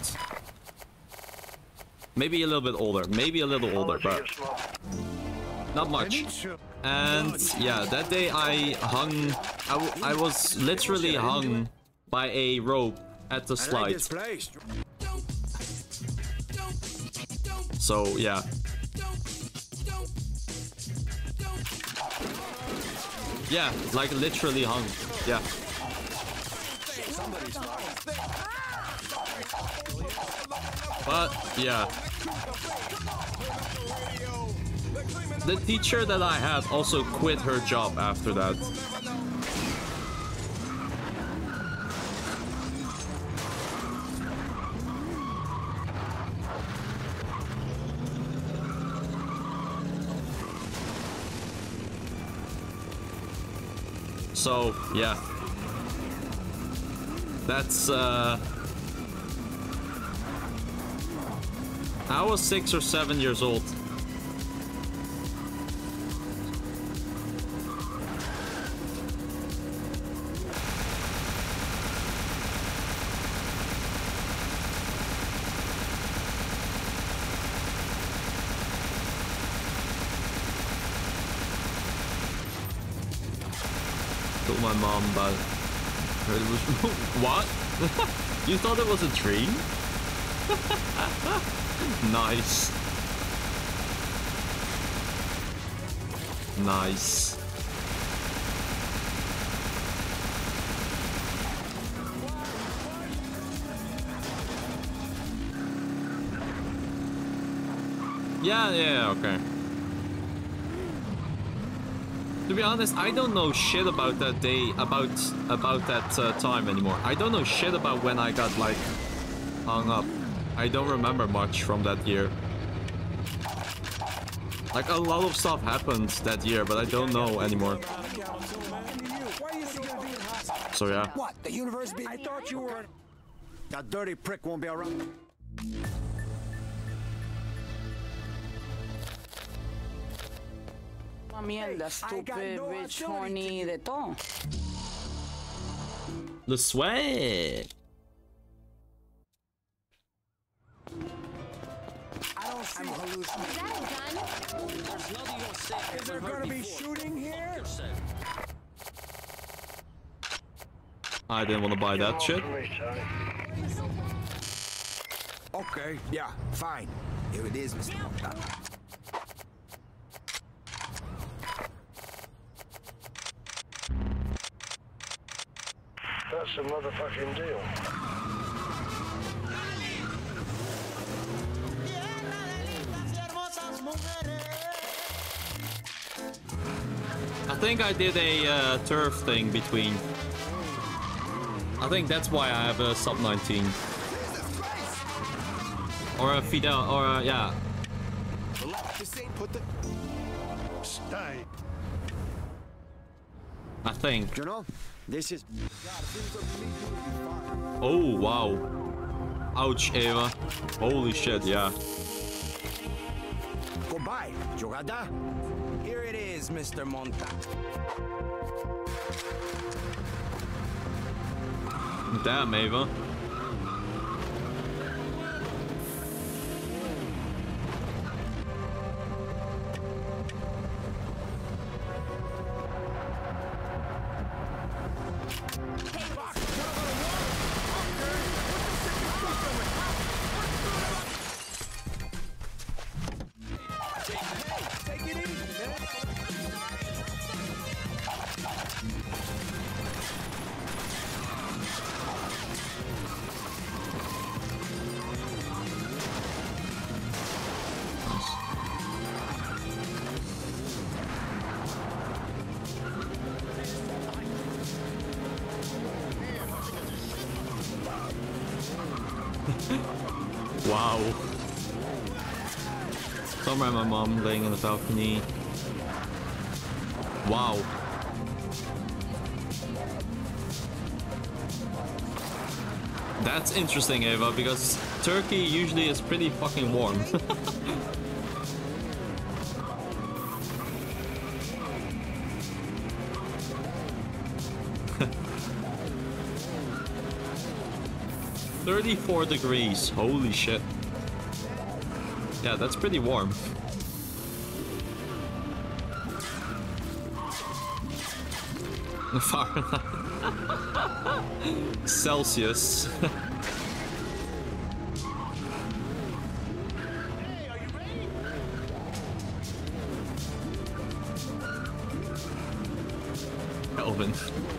Maybe a little bit older, maybe a little older, but not much. And yeah, that day I hung, I was literally hung by a rope at the slide. So yeah. Yeah, like literally hung. Yeah. But yeah. The teacher that I had also quit her job after that. So, yeah. That's, I was 6 or 7 years old. Told my mom about it. It was what? You thought it was a dream? Nice. Nice. Yeah, okay. To be honest, I don't know shit about that day, about that time anymore. I don't know shit about when I got, like, hung up. I don't remember much from that year. Like, a lot of stuff happened that year, but I don't know anymore. So, yeah. What? The universe be... I thought you were... That dirty prick won't be around. Mierda, stupid, bitch, horny, de todo. The sweat. I don't see hallucinations. Is that a gun? There's nothing you say. Is there gonna be shooting here? I didn't want to buy that shit. Okay, yeah, fine. Here it is, Mr. Montana. That's a motherfucking deal. I think I did a turf thing between. I think that's why I have a sub 19. Or a Fidel, or a, yeah. This ain't put the... Stay. I think. You know, this is... Oh, wow. Ouch, Ava. Holy shit, yeah. Goodbye, jugada. Here it is, Mr. Monta. Damn, Ava. Take it easy, man. Wow. Somewhere my mom laying in the balcony. Wow. That's interesting, Ava, because Turkey usually is pretty fucking warm. "34 degrees, holy shit." Yeah, that's pretty warm. Fahrenheit. Celsius. Kelvin.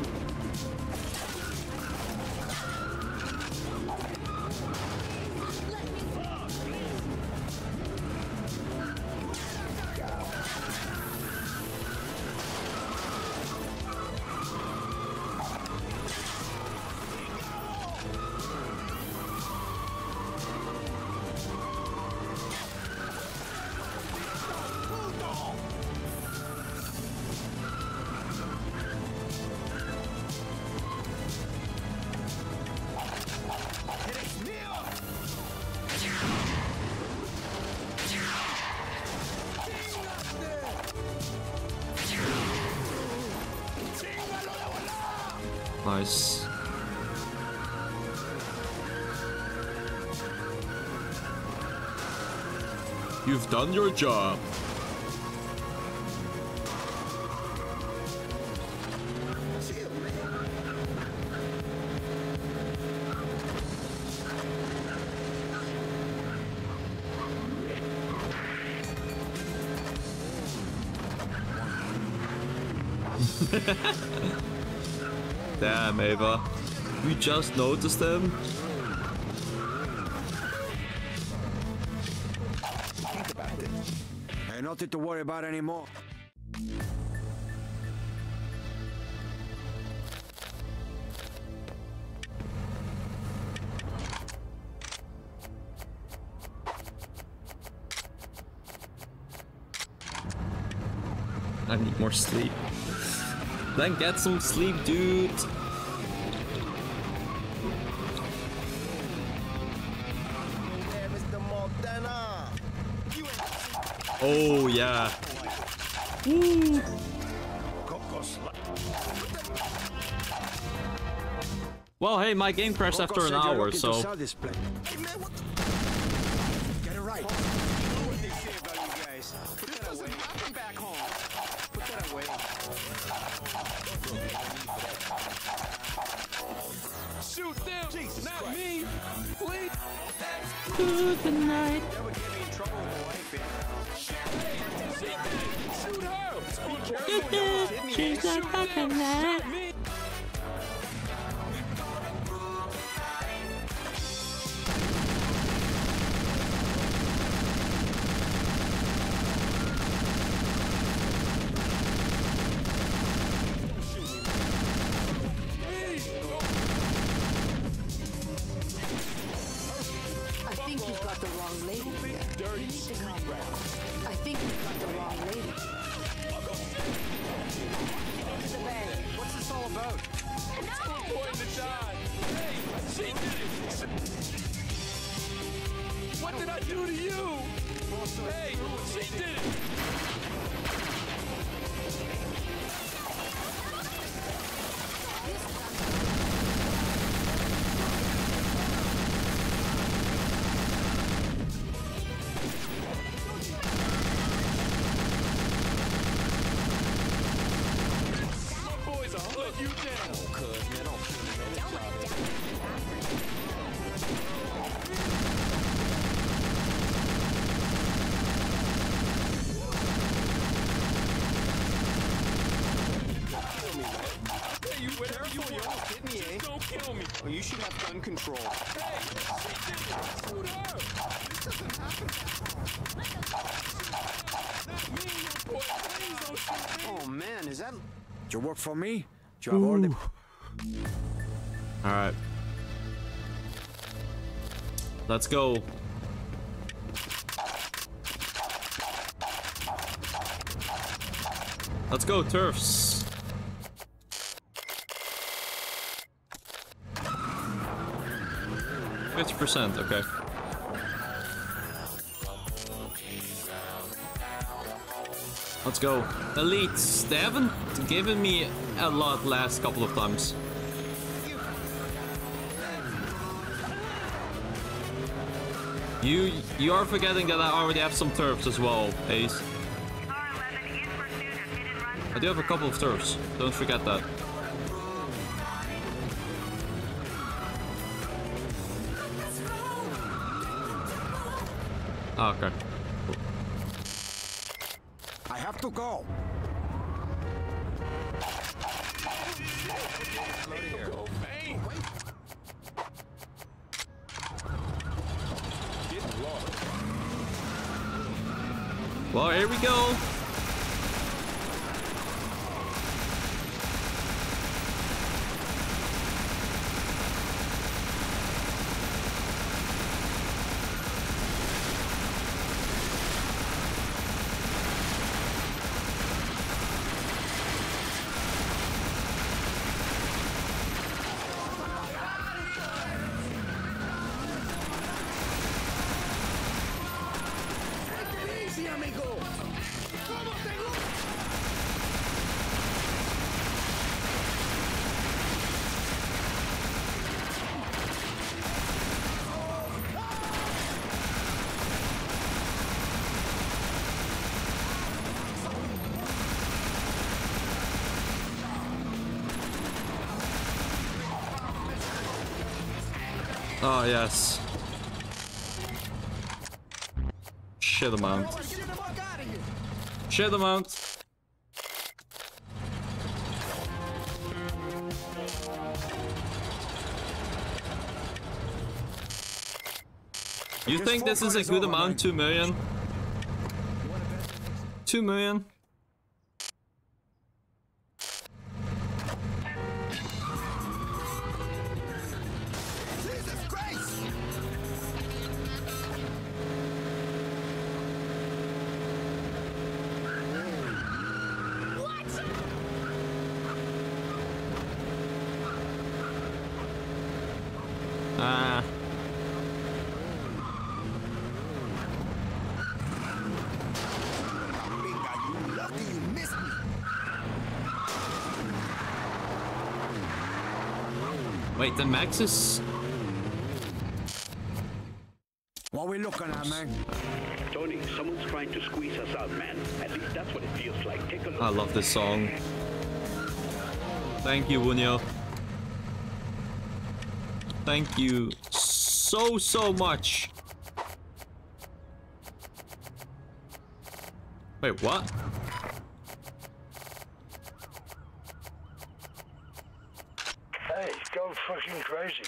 Nice. You've done your job. Damn, Ava. You just noticed them? Think about it. Ain't nothing to worry about anymore. I need more sleep. Then get some sleep, dude. Oh yeah. Woo. Well, hey, my game crashed after an hour, so. Get it right. Shoot them, Jesus not Christ. Me, please. Good night. Shoot her. She's a fucking night. I think you've got got the wrong lady here. You need to calm down. I think we've got the wrong lady. Into the bag. What's this all about? It's too important to die. Hey, she did it. What did I do to you? Hey, she did it. You down. Oh, cuz, man, don't kill me, man. Kill me, man. Hey, you whatever you want. Hit me, eh? Don't kill me. Well, you should have gun control. Hey, she did it. Shoot her. This doesn't happen. Not me, you boy. Please don't shoot me. Oh, man, is that... You work for me? Do you have all the... Alright. Let's go. Let's go, turfs. %, okay. Let's go. Elites. They haven't given me a lot last couple of times. You are forgetting that I already have some turfs as well, Ace. I do have a couple of turfs. Don't forget that. Oh, okay. Cool. I have to go. Well, here we go. Oh, yes. Shit amount. Shit amount. You think this is a good amount? 2 million? 2 million? Wait, the max is... What are we looking at, man? Tony, someone's trying to squeeze us out, man. At least that's what it feels like. Take a look. I love this song. Thank you, Wunyo. Thank you so much. Wait, what? Hey, go fucking crazy.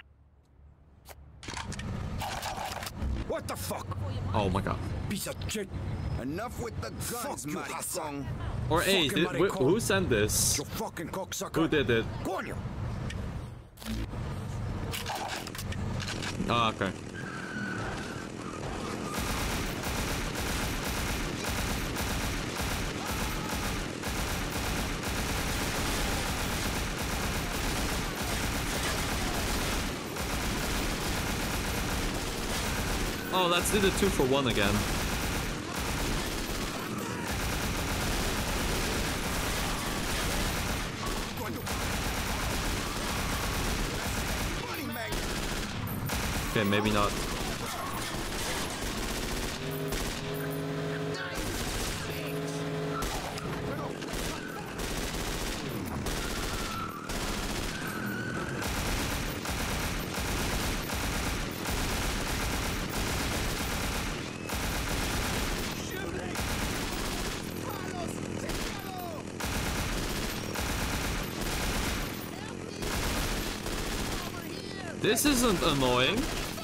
What the fuck? Oh my god. Piece of shit. Enough with the guns, maricon. Or hey, who sent this? You fucking cocksucker. Who did it? Coño. Oh, okay. Oh, let's do the 2 for 1 again. Okay, maybe not. This isn't annoying.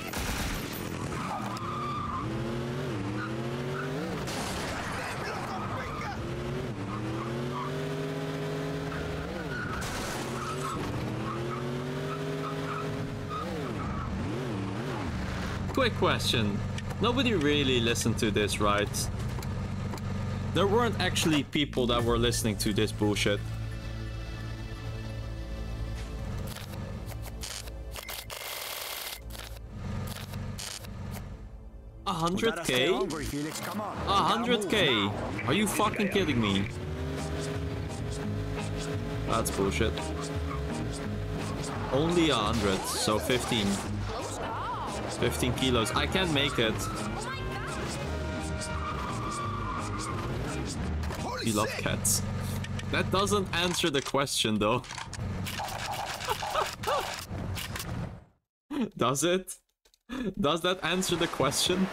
Quick question. Nobody really listened to this, right? There weren't actually people that were listening to this bullshit. $100K? 100K? Are you fucking kidding me? That's bullshit. Only 100, so 15. 15 kilos. I can't make it. You love cats. That doesn't answer the question, though. Does it? Does that answer the question?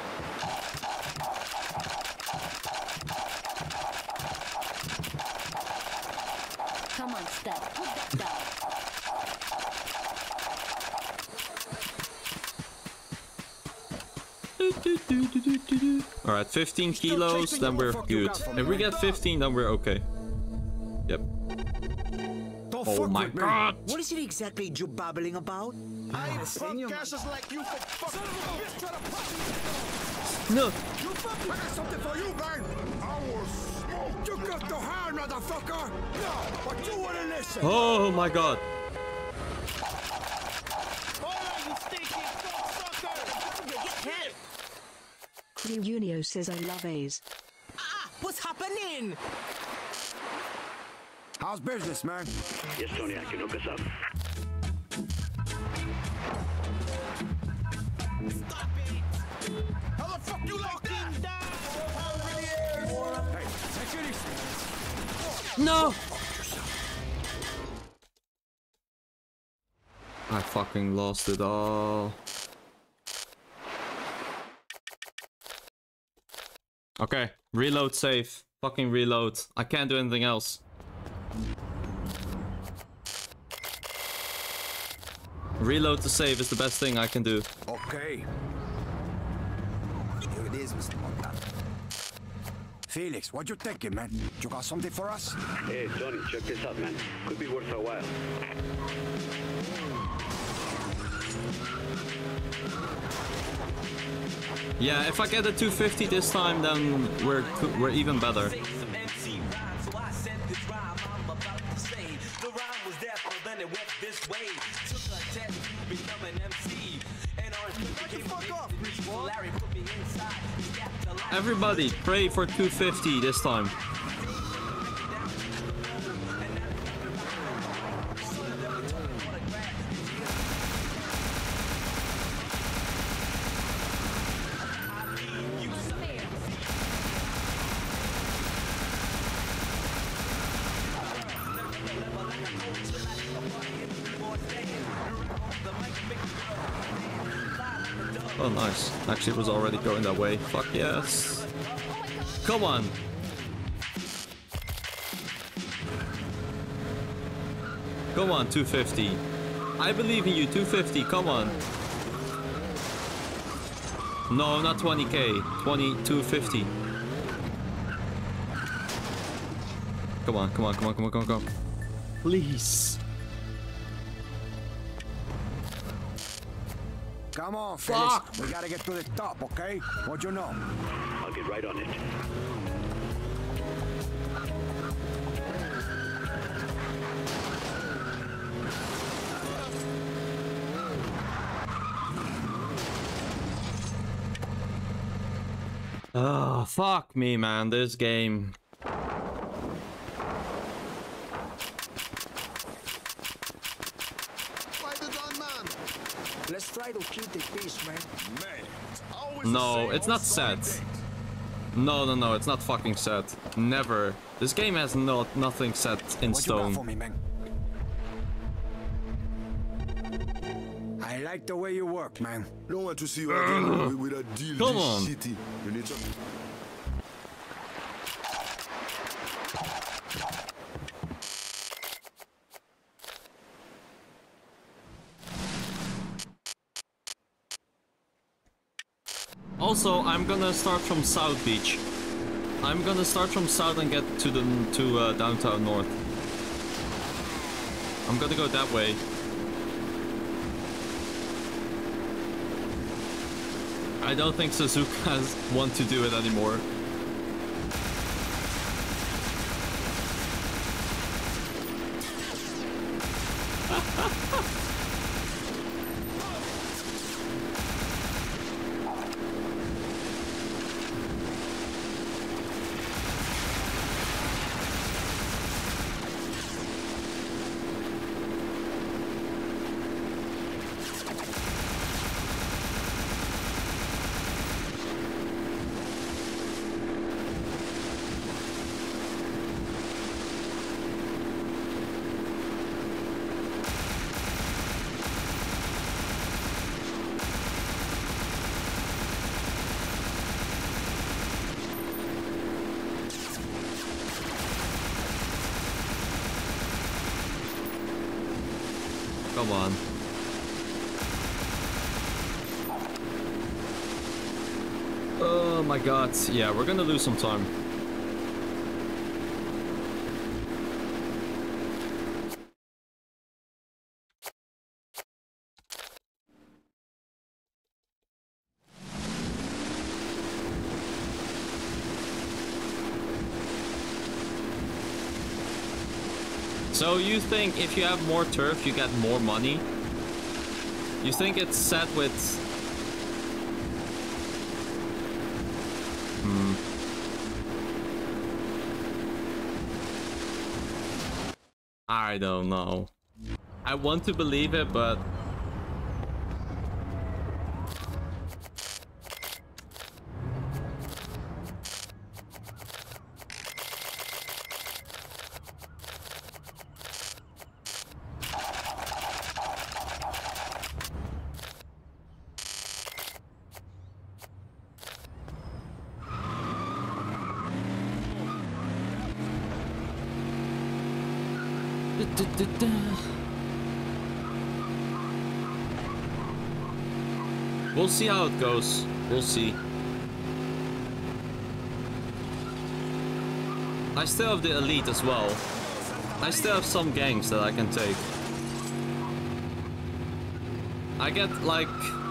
Come on, Steph. Put that down. Alright, 15 kilos, then we're good. If we get 15, then we're okay. Yep. Oh my god! What is it exactly you're babbling about? I ain't fuckasses like you for fucking bitch trying to pop me. No! You fucking I got something for you, man! I will smoke! You got the hand, motherfucker! No, but you wanna listen! Oh my god! Junio says I love A's. What's happening? How's business, man? Yes, Tony, I can hook us up. Stop it! How the fuck you like that? Hey, take it easy. No! I fucking lost it all. Okay, reload safe. Fucking reload. I can't do anything else. Reload to save is the best thing I can do. Okay. Here it is, Mr. Montana. Felix, what you thinking, man? You got something for us? Hey, Tony, check this out, man. Could be worth a while. Yeah, if I get a 250 this time, then we're even better. Everybody, pray for 250 this time. Oh, nice. Actually, it was already going that way. Fuck yes. Come on. Come on, 250. I believe in you, 250. Come on. No, not 20k. 250. Come on, come on, come on, come on, come on, come on. Please. Come on, Felix. Fuck. We gotta get to the top, okay? What you know? I'll get right on it. Oh, fuck me, man. This game. Let's try to keep the peace, man. No, it's not set. No, it's not fucking set. Never. This game has nothing set in What you got for stone. me, man? I like the way you work, man. Don't want to see you again with a deal Come this on. shitty. You need some... Also, I'm gonna start from South Beach. I'm gonna start from South and get to downtown North. I'm gonna go that way. I don't think Suzuka's want to do it anymore. Come on. Oh my god. Yeah, we're gonna lose some time. So you think if you have more turf, you get more money? You think it's set with... I don't know. I want to believe it, but... We'll see how it goes. We'll see. I still have the elite as well. I still have some gangs that I can take. I get like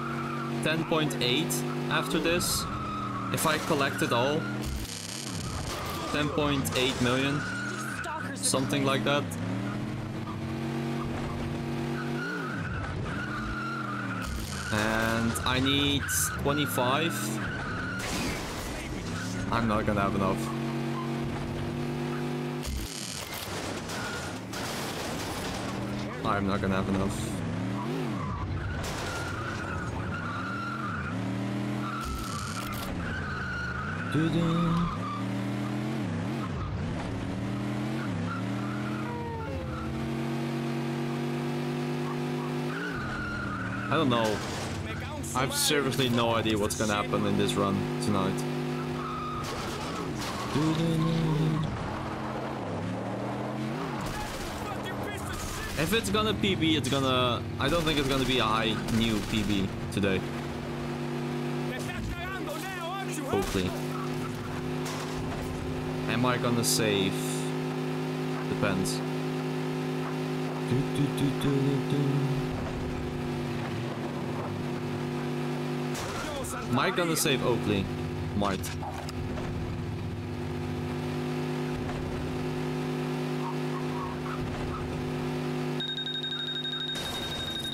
10.8 after this. If I collect it all. 10.8 million. Something like that. And I need 25. I'm not gonna have enough. I'm not gonna have enough. I don't know. I have seriously no idea what's gonna happen in this run tonight. If it's gonna PB, it's gonna... I don't think it's gonna be a high new PB today. Hopefully. Am I gonna save? Depends. Am I gonna save Oakley? Might.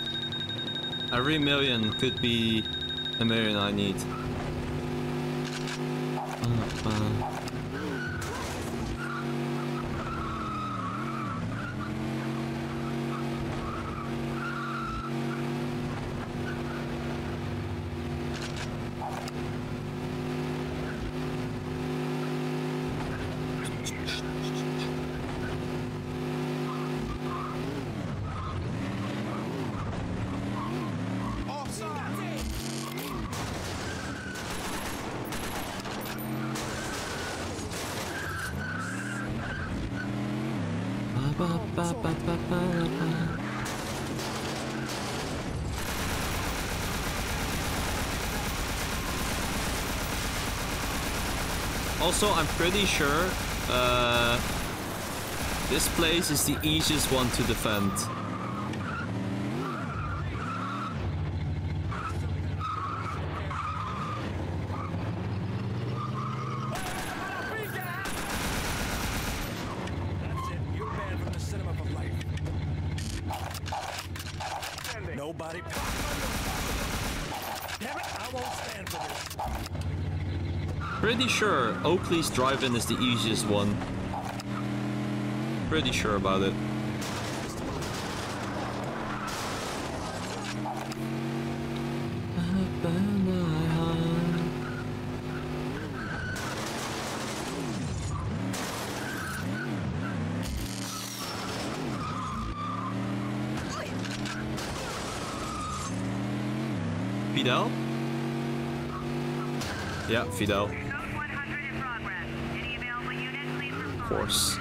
Every million could be a million I need. Also, I'm pretty sure this place is the easiest one to defend. Nobody. Damn it, I won't stand for this. Pretty sure Oakley's drive-in is the easiest one. Pretty sure about it. Fidel? Yeah, Fidel. Of course.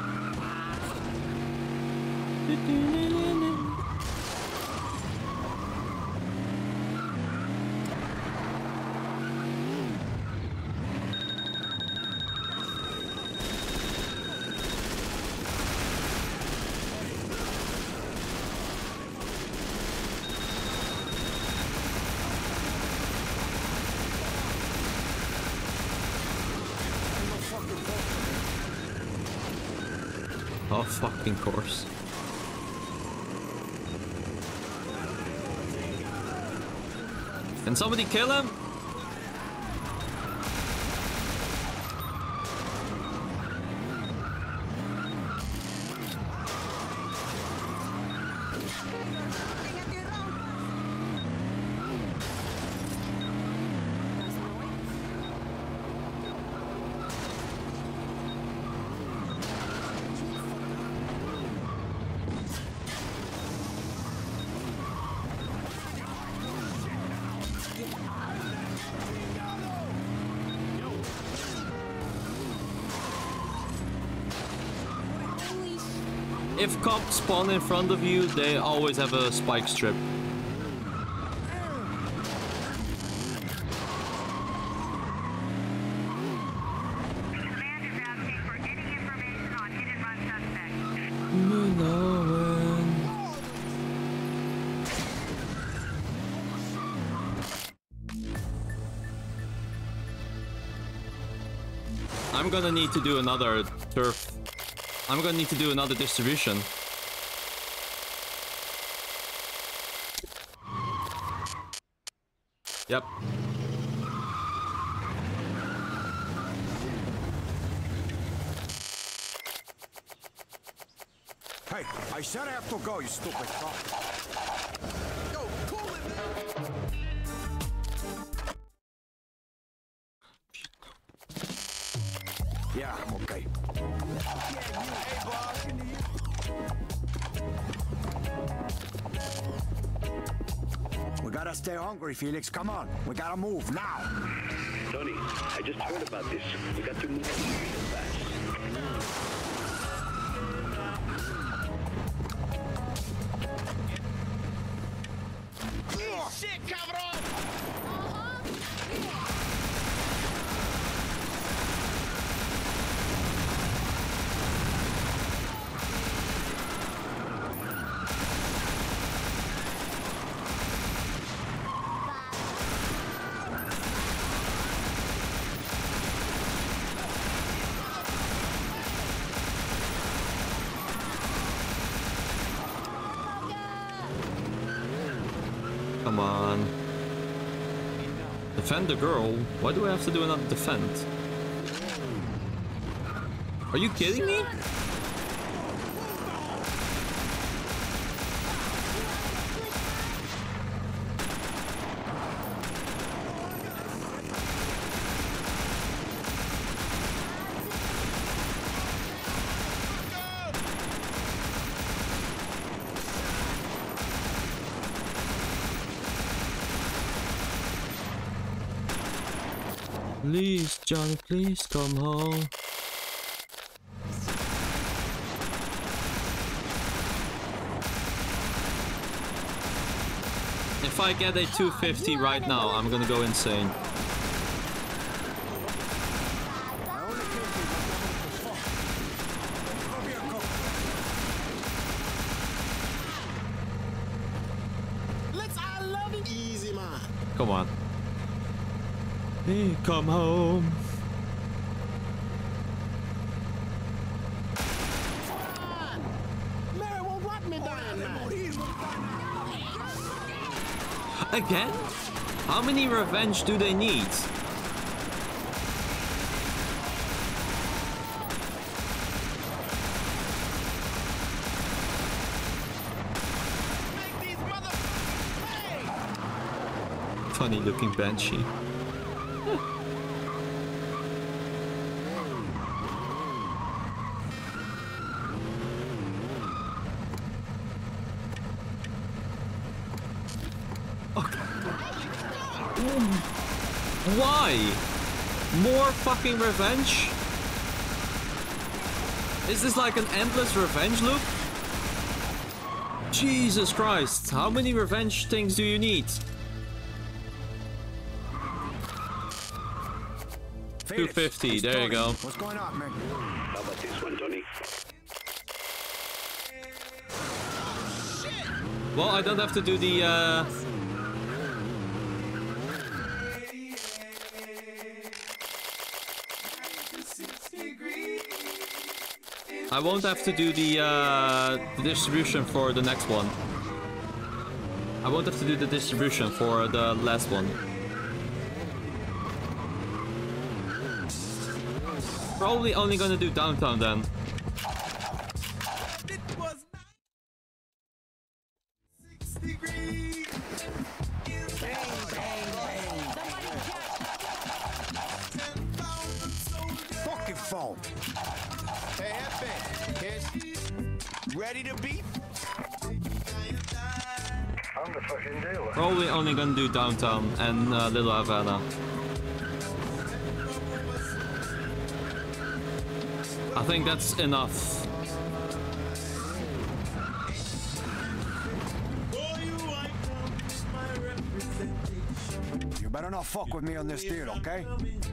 Oh, fucking course. Can somebody kill him? If cops spawn in front of you, they always have a spike strip. I'm gonna need to do another turf. I'm gonna need to do another distribution. Yep. Hey, I said I have to go, you stupid fuck. Yo, cool it. Yeah, I'm okay. We gotta stay hungry, Felix. Come on. We gotta move now. Tony, I just heard about this. We got to move fast. Shit, cabrón! Come on. Defend the girl? Why do I have to do another defend? Are you kidding me? Please, Johnny, please come home. If I get a 250 right now, I'm gonna go insane. Come on. Hey, come home. Again? How many revenge do they need? Funny looking banshee. Why? More fucking revenge? Is this like an endless revenge loop? Jesus Christ, how many revenge things do you need? 250, there you go. What's going on, man? How about this one, Johnny? Well, I don't have to do the I won't have to do the distribution for the next one. I won't have to do the distribution for the last one. Probably only gonna do downtown then. Fucking phone. Hey, Hefe, kids, ready to beat? I'm the fucking dealer. Probably only gonna do downtown and Little Havana. I think that's enough. You better not fuck with me on this deal, okay?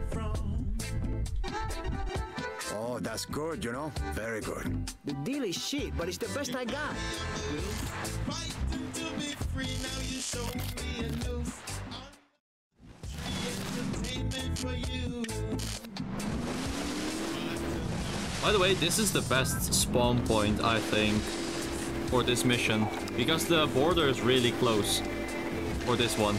Oh, that's good, you know? Very good. The deal is shit, but it's the best I got. By the way, this is the best spawn point, I think, for this mission, because the border is really close for this one.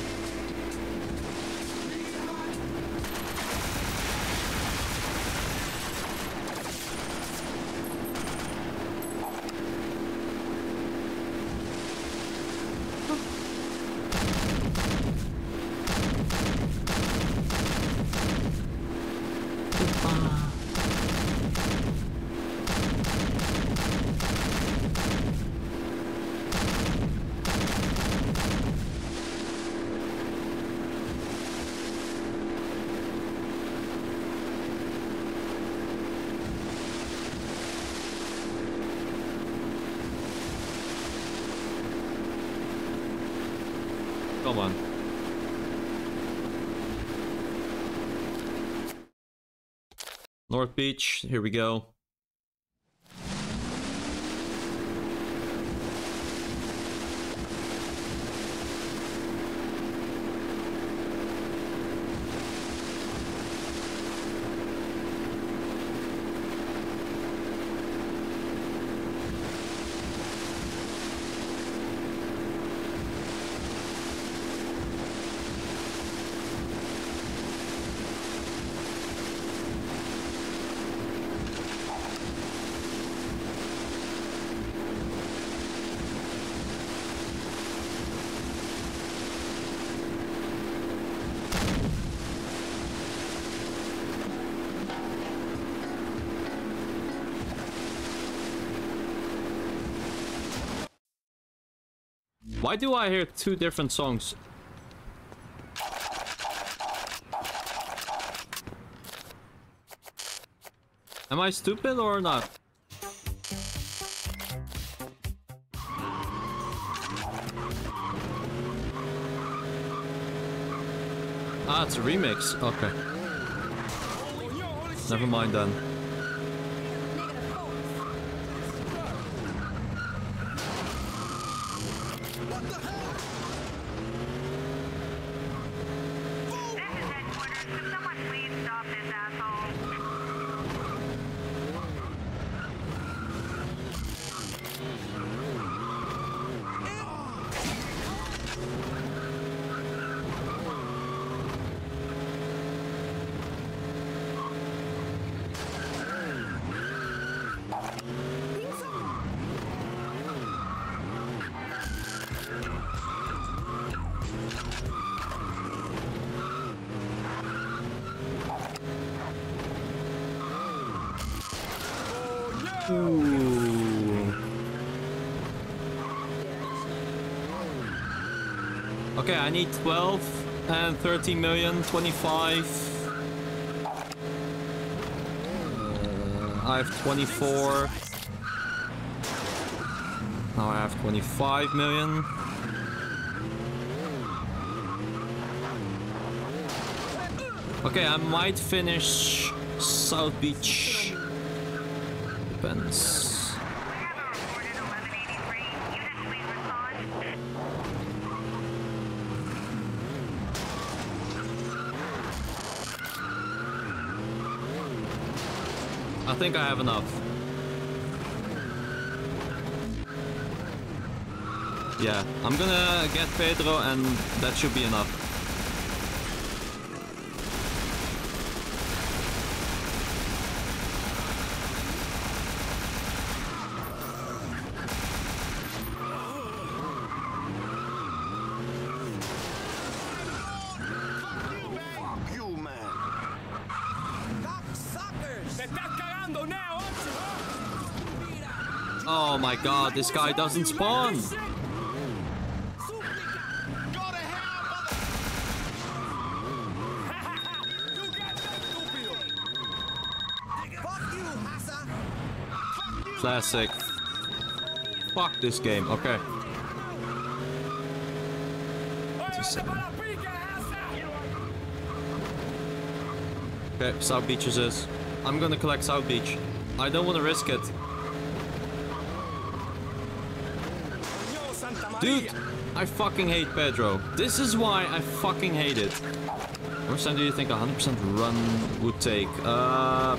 Come on. North Beach, here we go. Why do I hear two different songs? Am I stupid or not? Ah, it's a remix. Okay. Never mind then. Okay, I need 12 and 30 million, 25. I have 24. Now I have 25 million. Okay, I might finish South Beach. Depends. I think I have enough. Yeah, I'm gonna get Pedro and that should be enough. Oh my god, this guy doesn't spawn! Classic. Fuck this game, okay. 27. Okay, South Beach is. I'm gonna collect South Beach. I don't want to risk it. Dude, I fucking hate Pedro. This is why I fucking hate it. How much time do you think 100% run would take? I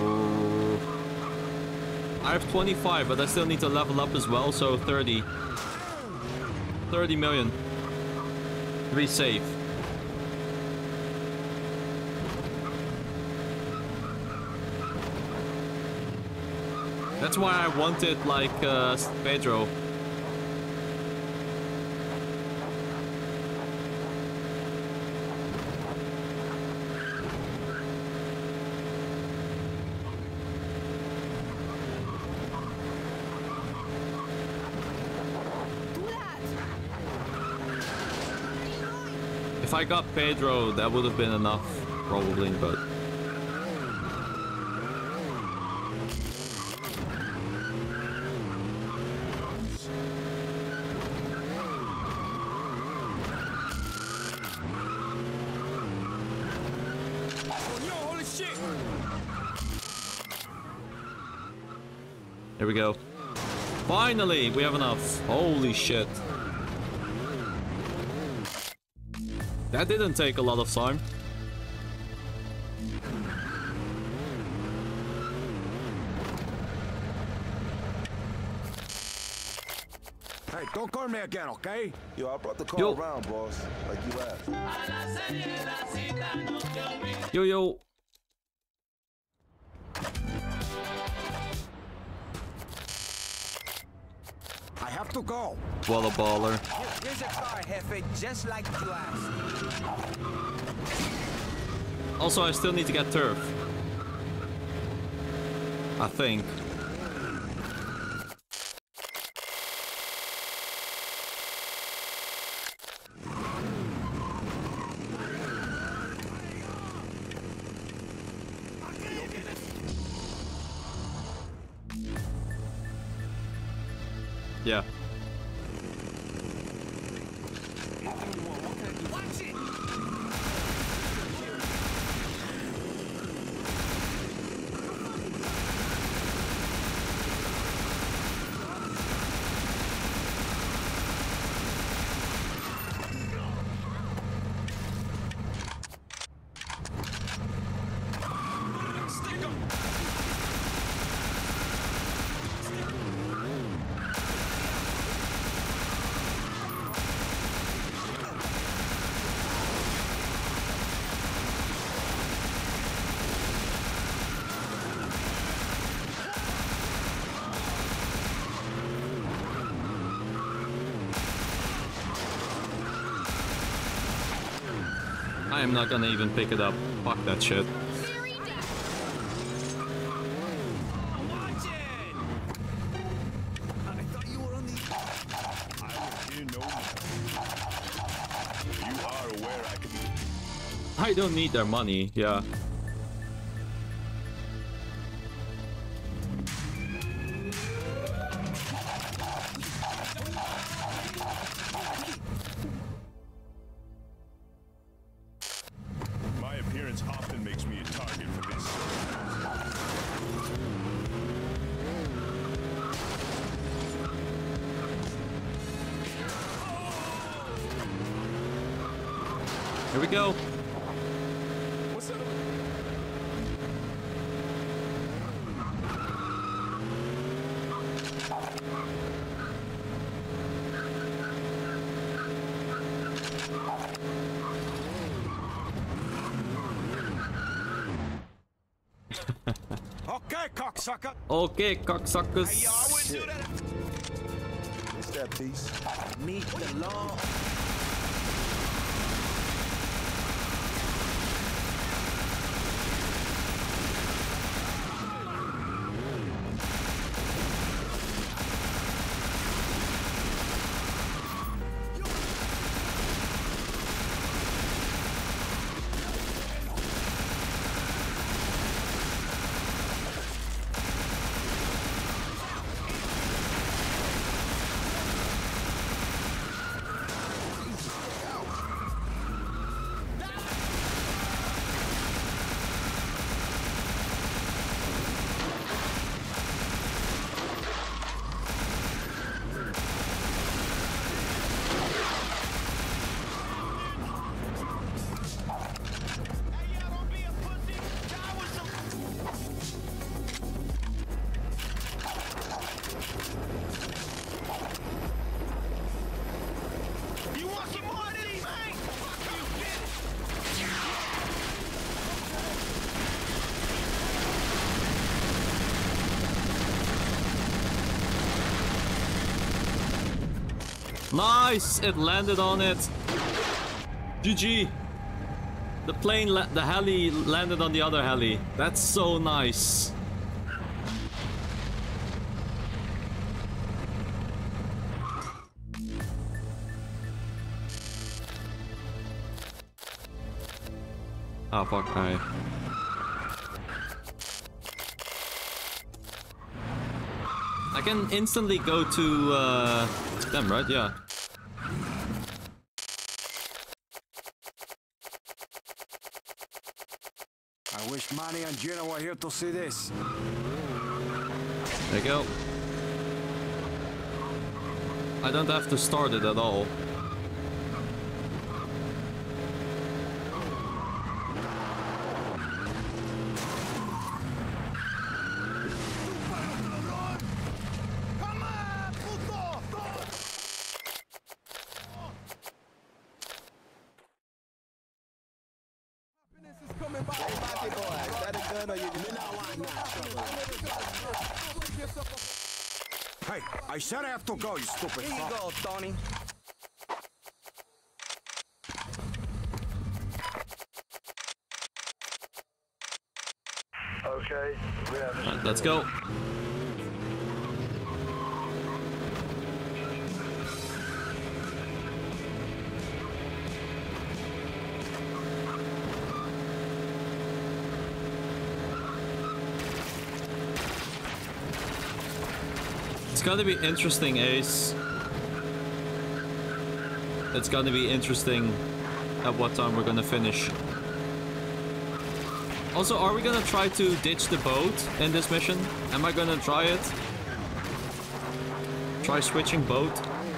have 25, but I still need to level up as well, so 30. 30 million. To be safe. That's why I wanted, like, Pedro. If I got Pedro, that would have been enough, probably, but... Here we go. Finally, we have enough. Holy shit. That didn't take a lot of time. Hey, don't call me again, okay? Yo, I brought the car around, boss. Like you asked. Yo, yo. I have to go. What a baller. Here's a car, Jefe, just like you asked. Also, I still need to get turf. I think. Yeah. I am not gonna even pick it up. Fuck that shit. I don't need their money, yeah. My appearance often makes me a target for this. Here we go. What's up? Okay, cocksucker. Okay, cocksuckers. Hey, yo, I wouldn't do that. What's that piece? Meet the law. Nice! It landed on it. GG. The plane, the heli landed on the other heli. That's so nice. Oh fuck, I can instantly go to them, right? Yeah. I wish Manny and Gina were here to see this. There you go. I don't have to start it at all. Hey, I said I have to go, you stupid Here you fuck. go, Tony. Okay, we have Right, let's go. It's gonna be interesting, Ace. It's gonna be interesting at what time we're gonna finish. Also, are we gonna try to ditch the boat in this mission? Am I gonna try it? Try switching boat?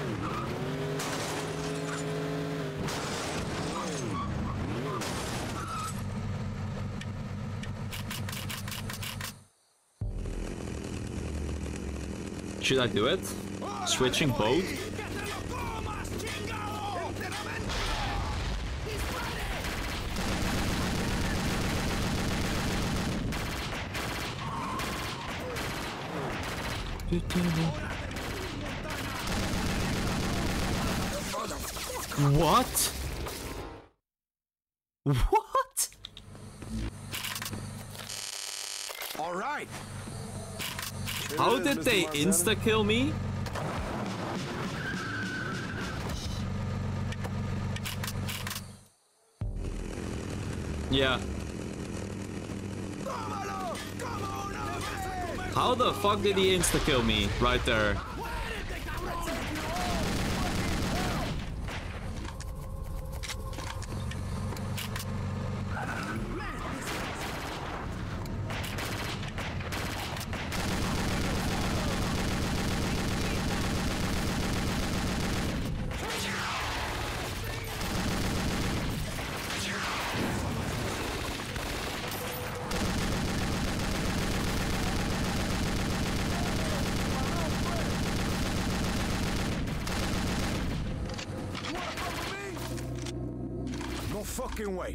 Should I do it? Switching boat? What? What? All right. How did they insta-kill me? Yeah. How the fuck did he insta-kill me right there? No fucking way.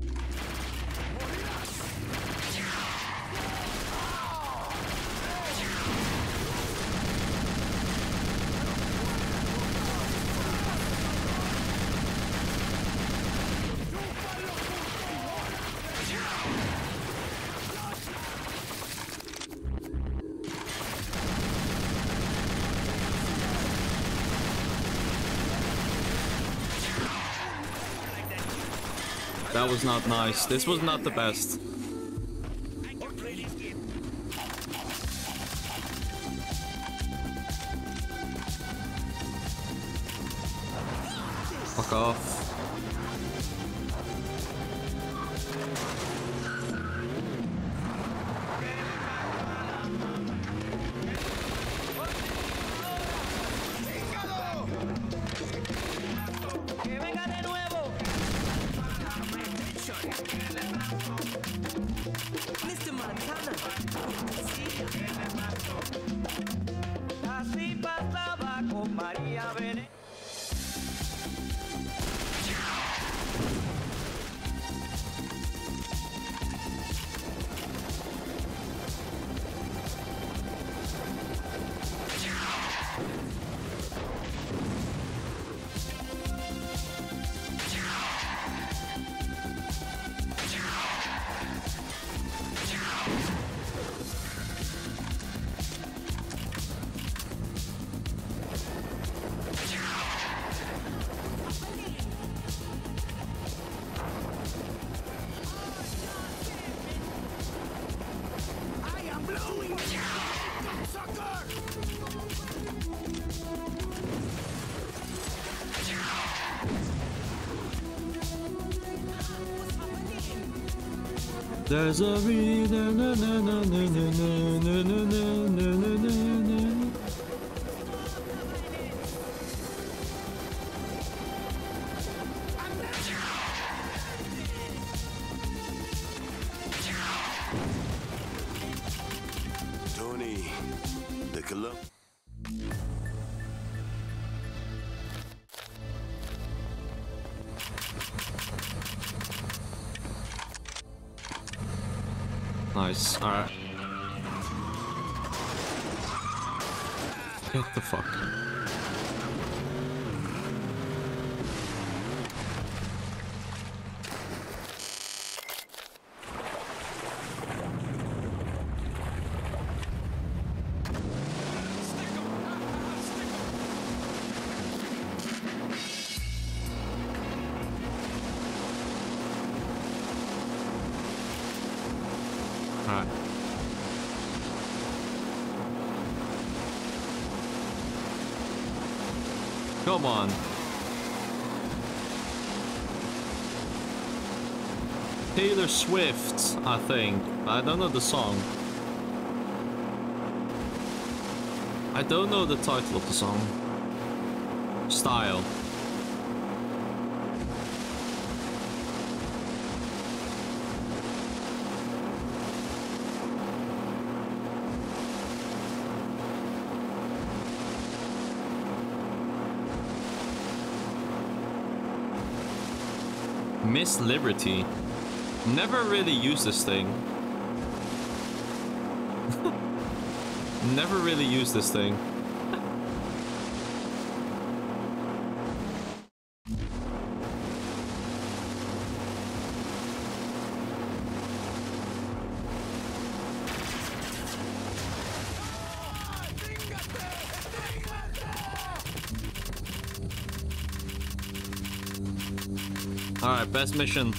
That was not nice. This was not the best. Fuck off. There's a reason. Tony, take a look. Nice. Alright. Get the fuck. Alright. Come on. Taylor Swift, I think. I don't know the song. I don't know the title of the song. Style. Miss Liberty. Never really used this thing. Never really used this thing. Alright, best mission.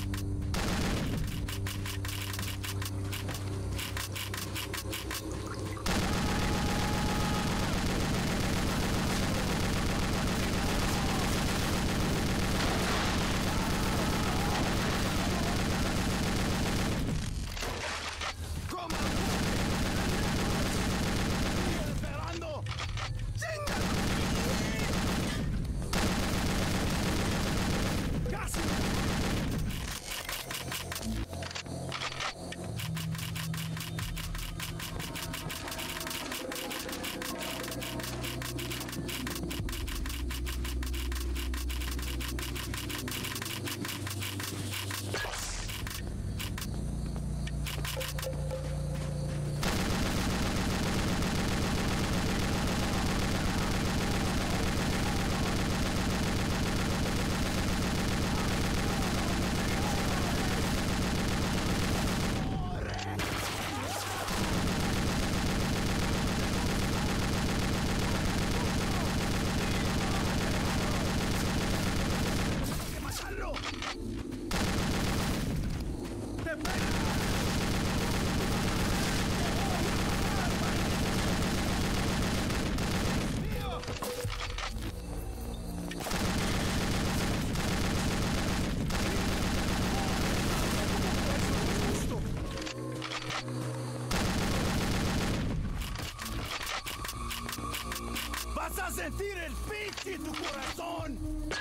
Vas a sentir el pinche en tu corazón.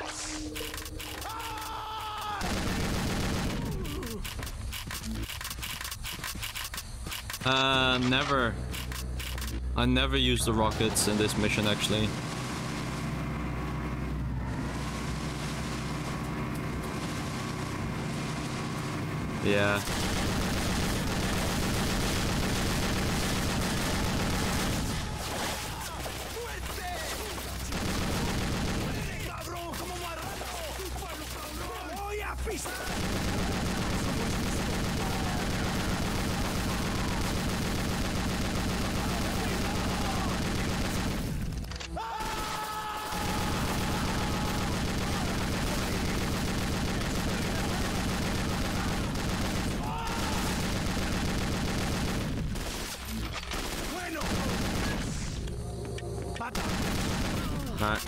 Never. I never used the rockets in this mission, actually. Yeah. Alright.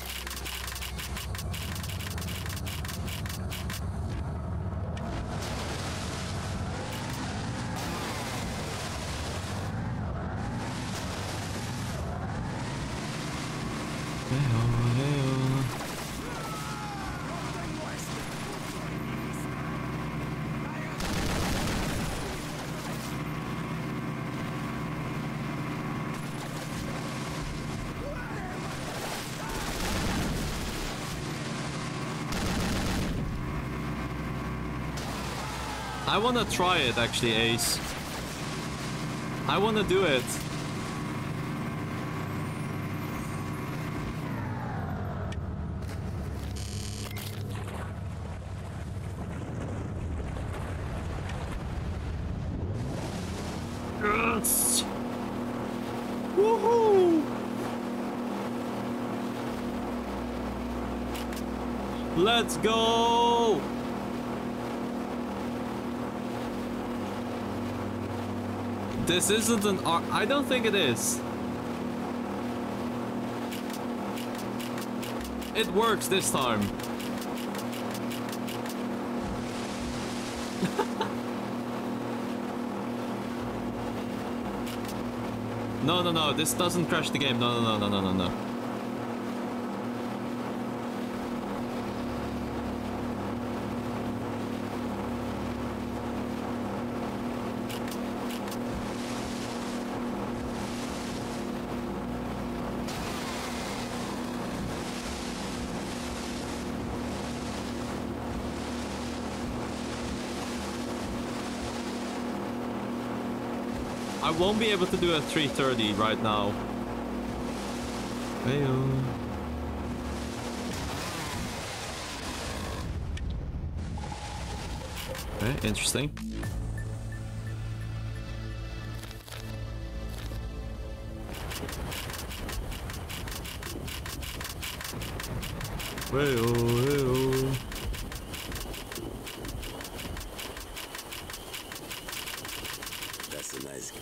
I wanna try it, actually, Ace. I wanna do it. Yes! Woohoo! Let's go! This isn't an arc. I don't think it is. It works this time. No, this doesn't crash the game. No. I won't be able to do a 330 right now. Heyo. Okay, interesting. Heyo. That's a nice.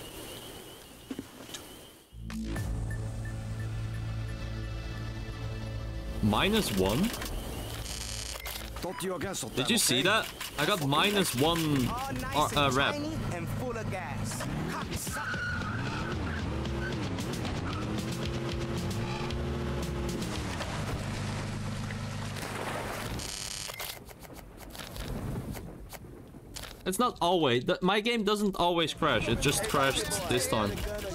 -1? Thought you against that, Did you see that? I got -1 rep. And full of gas. It's not always. My game doesn't always crash. It just crashed this time.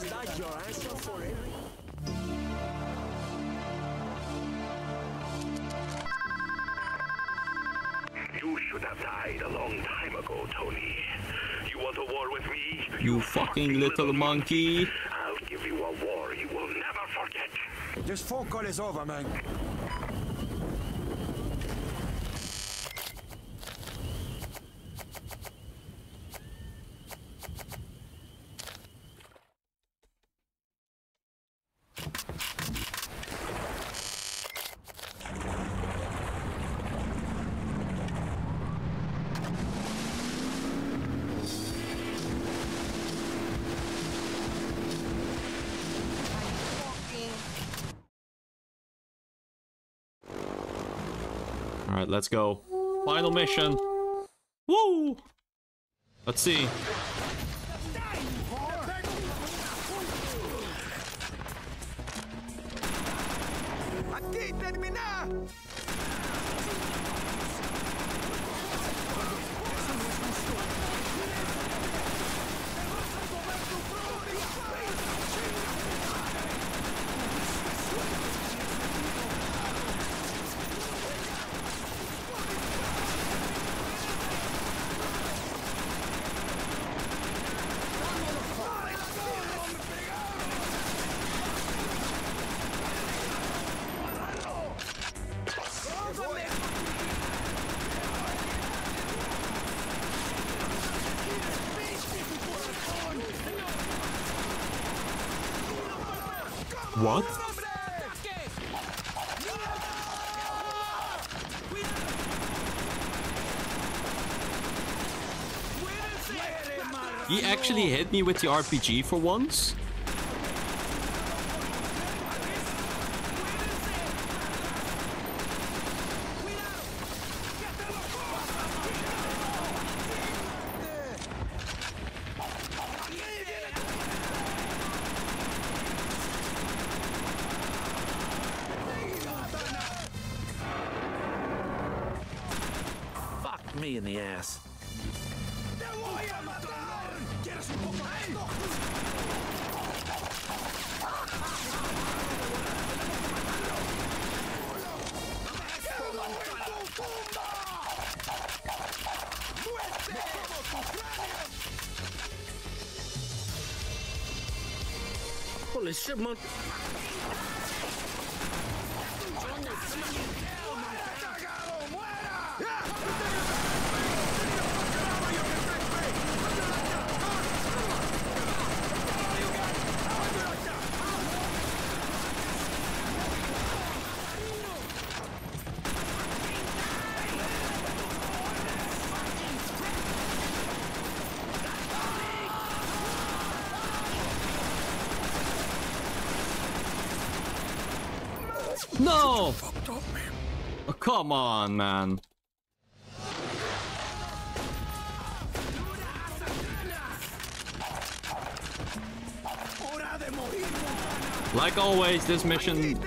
You should have died a long time ago, Tony. You want a war with me? You fucking little monkey. I'll give you a war you will never forget. This phone call is over, man. Alright, let's go. Final mission. Woo! Let's see. What? He actually hit me with the RPG for once? Me in the ass. Holy shit, man. No! Oh, come on, man. Like always, this mission...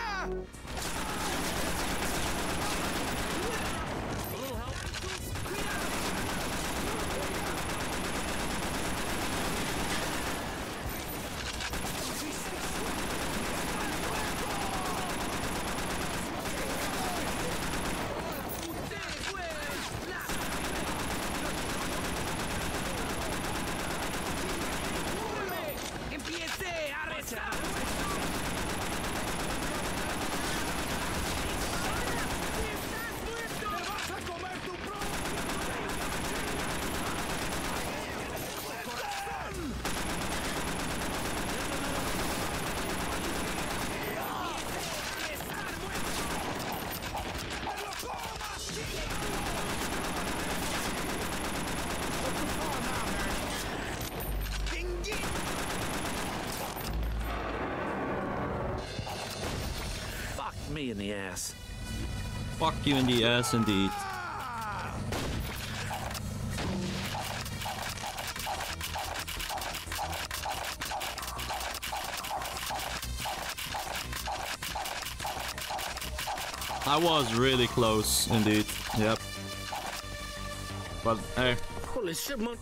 Me in the ass. Fuck you in the ass, indeed. I was really close, indeed. Yep. But hey. Holy shit, man.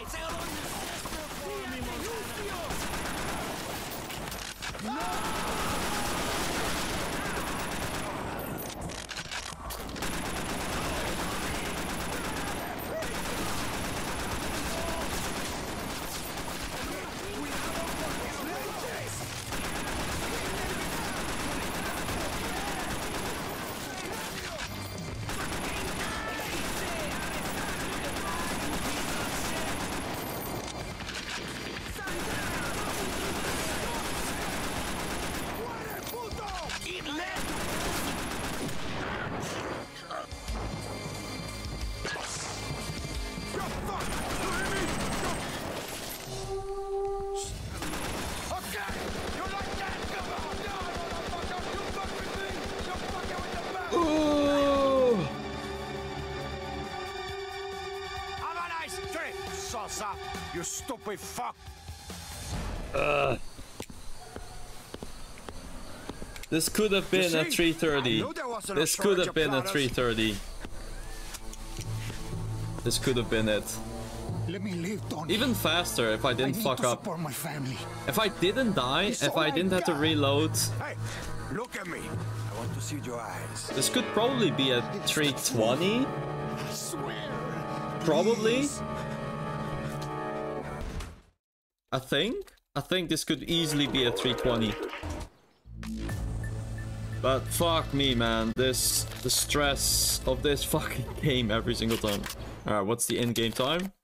You stupid fuck! This could have been a 330. This could have been a 330. This could have been it. Let me live, Tony. Even faster if I didn't fuck up. My family. If I didn't die, if I didn't have to reload. Hey, look at me. I want to see your eyes. This could probably be a 320. I swear. Probably. Please. I think this could easily be a 320. But fuck me, man. The stress of this fucking game every single time. Alright, what's the in-game time?